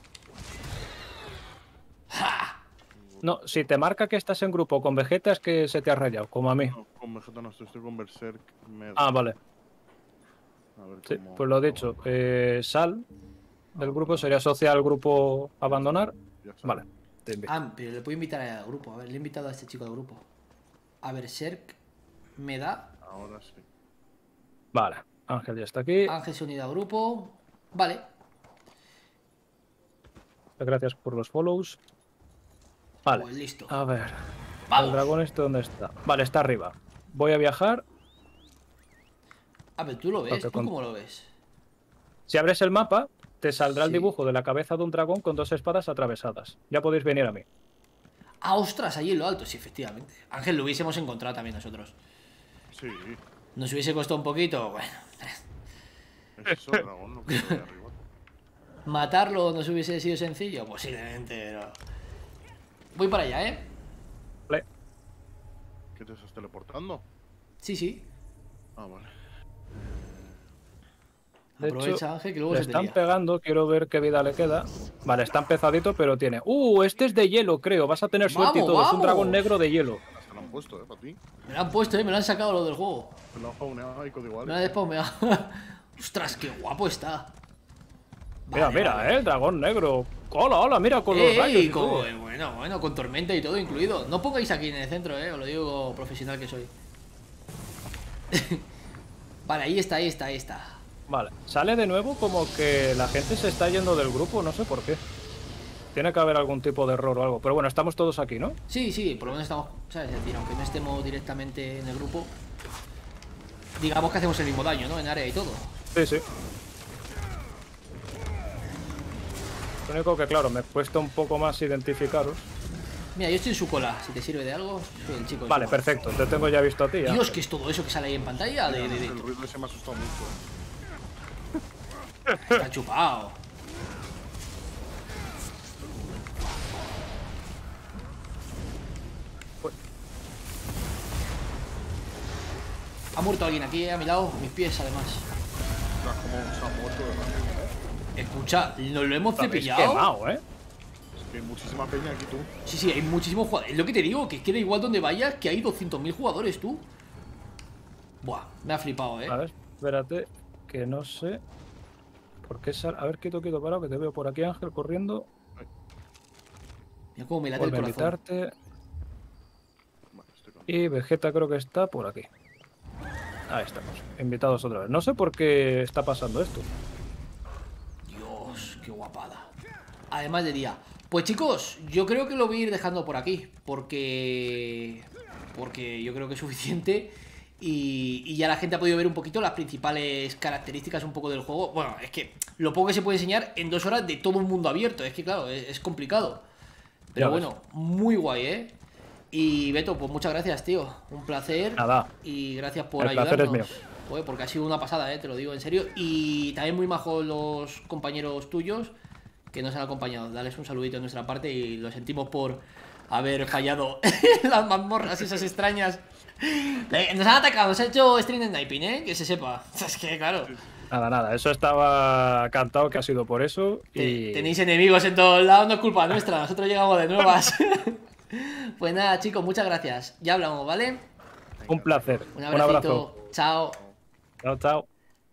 No, si te marca que estás en grupo con Vegeta es que se te ha rayado, como a mí. No, con Vegeta no estoy, estoy con Berserk Med. Ah, vale. A ver Sí, cómo- pues lo dicho. Eh, sal del grupo, sería asociar al grupo abandonar. Ya está. Vale, te invito. Ah, pero le puedo invitar al grupo. A ver, le he invitado a este chico al grupo. A ver, Serk me da. Ahora sí. Vale, Ángel ya está aquí. Ángel se ha unido al grupo. Vale. Gracias por los follows. Vale, Pues listo. a ver. ¿El ¡Vamos! dragón este dónde está? Vale, está arriba. Voy a viajar. A ver, ¿tú lo ves? Lo que ¿Tú con- cómo lo ves? Si abres el mapa, te saldrá el Sí. dibujo de la cabeza de un dragón con dos espadas atravesadas. Ya podéis venir a mí. Ah, ostras, allí en lo alto, sí, efectivamente. Ángel, lo hubiésemos encontrado también nosotros. Sí. Nos hubiese costado un poquito, bueno. Es eso, dragón, lo que hay arriba. Matarlo nos hubiese sido sencillo, posiblemente, pero. Voy para allá, ¿eh? Vale. ¿Qué te estás teleportando? Sí, sí. Ah, vale. De Aprovecha, hecho, Ángel, que luego le se te están lía. pegando, quiero ver qué vida le queda. Vale, está empezadito, pero tiene... ¡Uh! Este es de hielo, creo. Vas a tener suerte y ¡Vamos, todo. Es un vamos! dragón negro de hielo. Se lo han puesto, eh, para ti. Me lo han puesto, ¿eh? Me lo han sacado lo del juego. Se lo han fauneado ahí código Me lo igual. han despaumeado. Ostras, qué guapo está. Mira, Vale, mira, vale. eh, el dragón negro. Hola, hola, mira con los Ey, rayos. y con- todo. eh, bueno, bueno, con tormenta y todo incluido. No pongáis aquí en el centro, eh. Os lo digo profesional que soy. Vale, ahí está, ahí está, ahí está. Vale, sale de nuevo como que la gente se está yendo del grupo, no sé por qué. Tiene que haber algún tipo de error o algo. Pero bueno, estamos todos aquí, ¿no? Sí, sí, por lo menos estamos, ¿sabes? Es decir, aunque no estemos directamente en el grupo, digamos que hacemos el mismo daño, ¿no? En área y todo. Sí, sí. Lo único que, claro, me cuesta un poco más identificaros. Mira, yo estoy en su cola. Si te sirve de algo, soy el chico. de Vale, su cola. perfecto. Te tengo ya visto a ti. ya. Dios, ¿qué es todo eso que sale ahí en pantalla? De, de, de- El ruido ese me ha asustado mucho. Está chupado. Ha muerto alguien aquí, eh, a mi lado, a mis pies además. Ostras, como se ha muerto, ¿verdad? Escucha, ¿nos lo hemos Lo habéis cepillado? quemado, ¿eh? Es que hay muchísima peña aquí, tú. Sí, sí, hay muchísimos jugadores. Es lo que te digo, que queda igual donde vayas, que hay doscientos mil jugadores, tú. Buah, me ha flipado, eh. A ver, espérate, que no sé. ¿Por qué sal... A ver, quieto, quieto, parado, que te veo por aquí, Ángel, corriendo. Mira cómo me late el Vuelve a corazón. invitarte. Vale, estoy con... Y Vegeta creo que está por aquí. Ahí estamos, invitados otra vez. No sé por qué está pasando esto. Dios, qué guapada. Además de día. Pues chicos, yo creo que lo voy a ir dejando por aquí. Porque. Porque yo creo que es suficiente. Y, y ya la gente ha podido ver un poquito las principales características un poco del juego. Bueno, es que lo poco que se puede enseñar en dos horas de todo un mundo abierto. Es que claro, es, es complicado. Pero Ya ves. bueno, muy guay, ¿eh? Y Beto, pues muchas gracias, tío. Un placer. Nada. Y gracias por El placer ayudarnos. es mío. Joder, porque ha sido una pasada, ¿eh? Te lo digo en serio. Y también muy majos los compañeros tuyos que nos han acompañado. Dales un saludito de nuestra parte y lo sentimos por haber fallado las mazmorras esas extrañas. Eh, Nos han atacado, nos ha hecho stream de sniping, ¿eh? Que se sepa. Es que, claro, Nada, nada, eso estaba cantado que ha sido por eso. te- Y tenéis enemigos en todos lados, no es culpa nuestra. Nosotros llegamos de nuevas. Pues nada, chicos, muchas gracias. Ya hablamos, ¿vale? un placer. Un Un, abracito. abrazo. Chao. Chao, chao.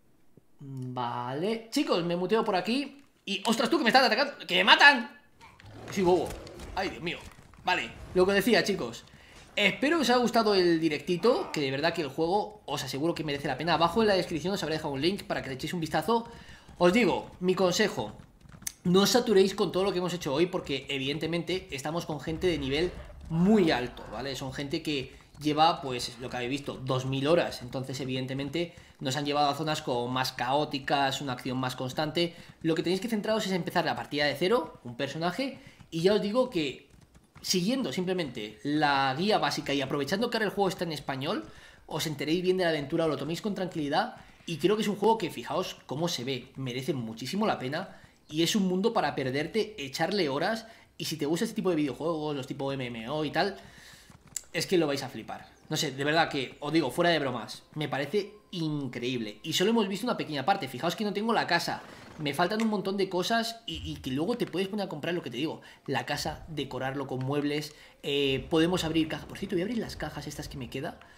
Vale. Chicos, me muteo por aquí. Y. ¡Ostras, tú que me estás atacando! ¡Que me matan! Sí, bobo. Ay, Dios mío. Vale, lo que decía, chicos. Espero que os haya gustado el directito. Que de verdad que el juego os aseguro que merece la pena. Abajo en la descripción os habré dejado un link para que le echéis un vistazo. Os digo, mi consejo. No os saturéis con todo lo que hemos hecho hoy porque evidentemente estamos con gente de nivel muy alto, ¿vale? Son gente que lleva, pues, lo que habéis visto, dos mil horas. Entonces, evidentemente, nos han llevado a zonas como más caóticas, una acción más constante. Lo que tenéis que centraros es empezar la partida de cero, un personaje, y ya os digo que siguiendo simplemente la guía básica y aprovechando que ahora el juego está en español, os enteréis bien de la aventura, os lo toméis con tranquilidad. Y creo que es un juego que, fijaos cómo se ve, merece muchísimo la pena. Y es un mundo para perderte, echarle horas. Y si te gusta este tipo de videojuegos, los tipo M M O y tal, es que lo vais a flipar. No sé, de verdad que, os digo, fuera de bromas, me parece increíble. Y solo hemos visto una pequeña parte. Fijaos que no tengo la casa. Me faltan un montón de cosas y, y que luego te puedes poner a comprar lo que te digo. La casa, decorarlo con muebles. Eh, podemos abrir cajas. Por cierto, voy a abrir las cajas estas que me queda.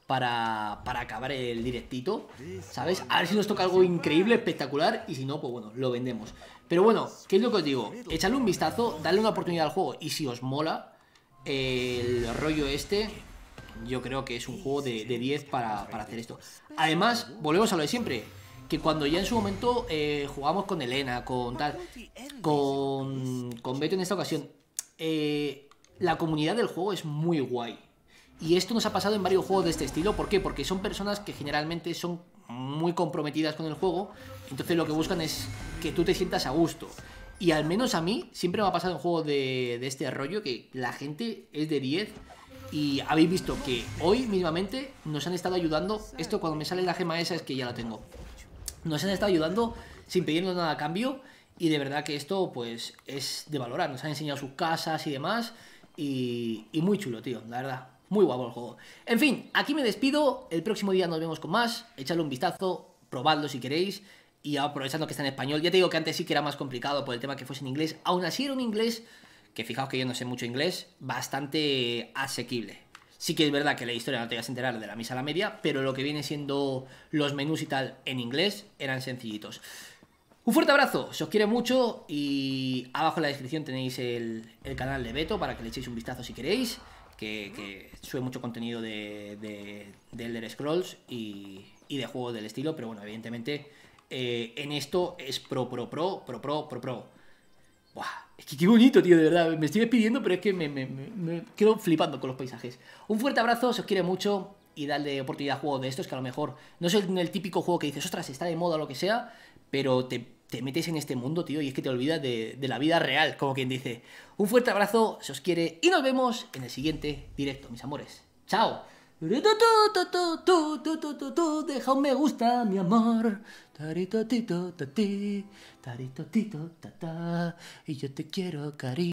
para, para acabar el directito, ¿sabes? A ver si nos toca algo increíble, espectacular, y si no, pues bueno, lo vendemos. Pero bueno, ¿qué es lo que os digo? Echadle un vistazo, dale una oportunidad al juego, y si os mola el rollo este, yo creo que es un juego de, de diez para, para hacer esto. Además, volvemos a lo de siempre, que cuando ya en su momento eh, jugamos con Elena, con tal, con, con Beto en esta ocasión, eh, la comunidad del juego es muy guay. Y esto nos ha pasado en varios juegos de este estilo. ¿Por qué? Porque son personas que generalmente son muy comprometidas con el juego. Entonces lo que buscan es que tú te sientas a gusto. Y al menos a mí siempre me ha pasado en juegos de, de este rollo que la gente es de diez. Y habéis visto que hoy mismamente nos han estado ayudando. Esto cuando me sale la gema esa es que ya la tengo. Nos han estado ayudando sin pedirnos nada a cambio. Y de verdad que esto pues es de valorar. Nos han enseñado sus casas y demás. Y, y muy chulo, tío, la verdad. Muy guapo el juego. En fin, aquí me despido. El próximo día nos vemos con más. Echadle un vistazo, probadlo si queréis. Y aprovechando que está en español. Ya te digo que antes sí que era más complicado por el tema que fuese en inglés. Aún así era un inglés que, fijaos que yo no sé mucho inglés, bastante asequible. Sí que es verdad que la historia no te vas a enterar de la misa a la media, pero lo que viene siendo los menús y tal en inglés eran sencillitos. Un fuerte abrazo, se os quiere mucho y abajo en la descripción tenéis el, el canal de Beto para que le echéis un vistazo si queréis, que, que sube mucho contenido de, de, de Elder Scrolls y, y de juegos del estilo, pero bueno, evidentemente eh, en esto es pro, pro, pro, pro, pro, pro, pro. Buah, es que qué bonito, tío, de verdad, me estoy despidiendo, pero es que me, me, me, me quedo flipando con los paisajes. Un fuerte abrazo, se os quiere mucho y dadle oportunidad a juegos de estos que a lo mejor no es el, el típico juego que dices, ostras, está de moda o lo que sea, pero te... te metes en este mundo, tío, y es que te olvidas de, de la vida real, como quien dice. Un fuerte abrazo, se os quiere, y nos vemos en el siguiente directo, mis amores. ¡Chao! Deja un me gusta, mi amor. Y yo te quiero, cariño.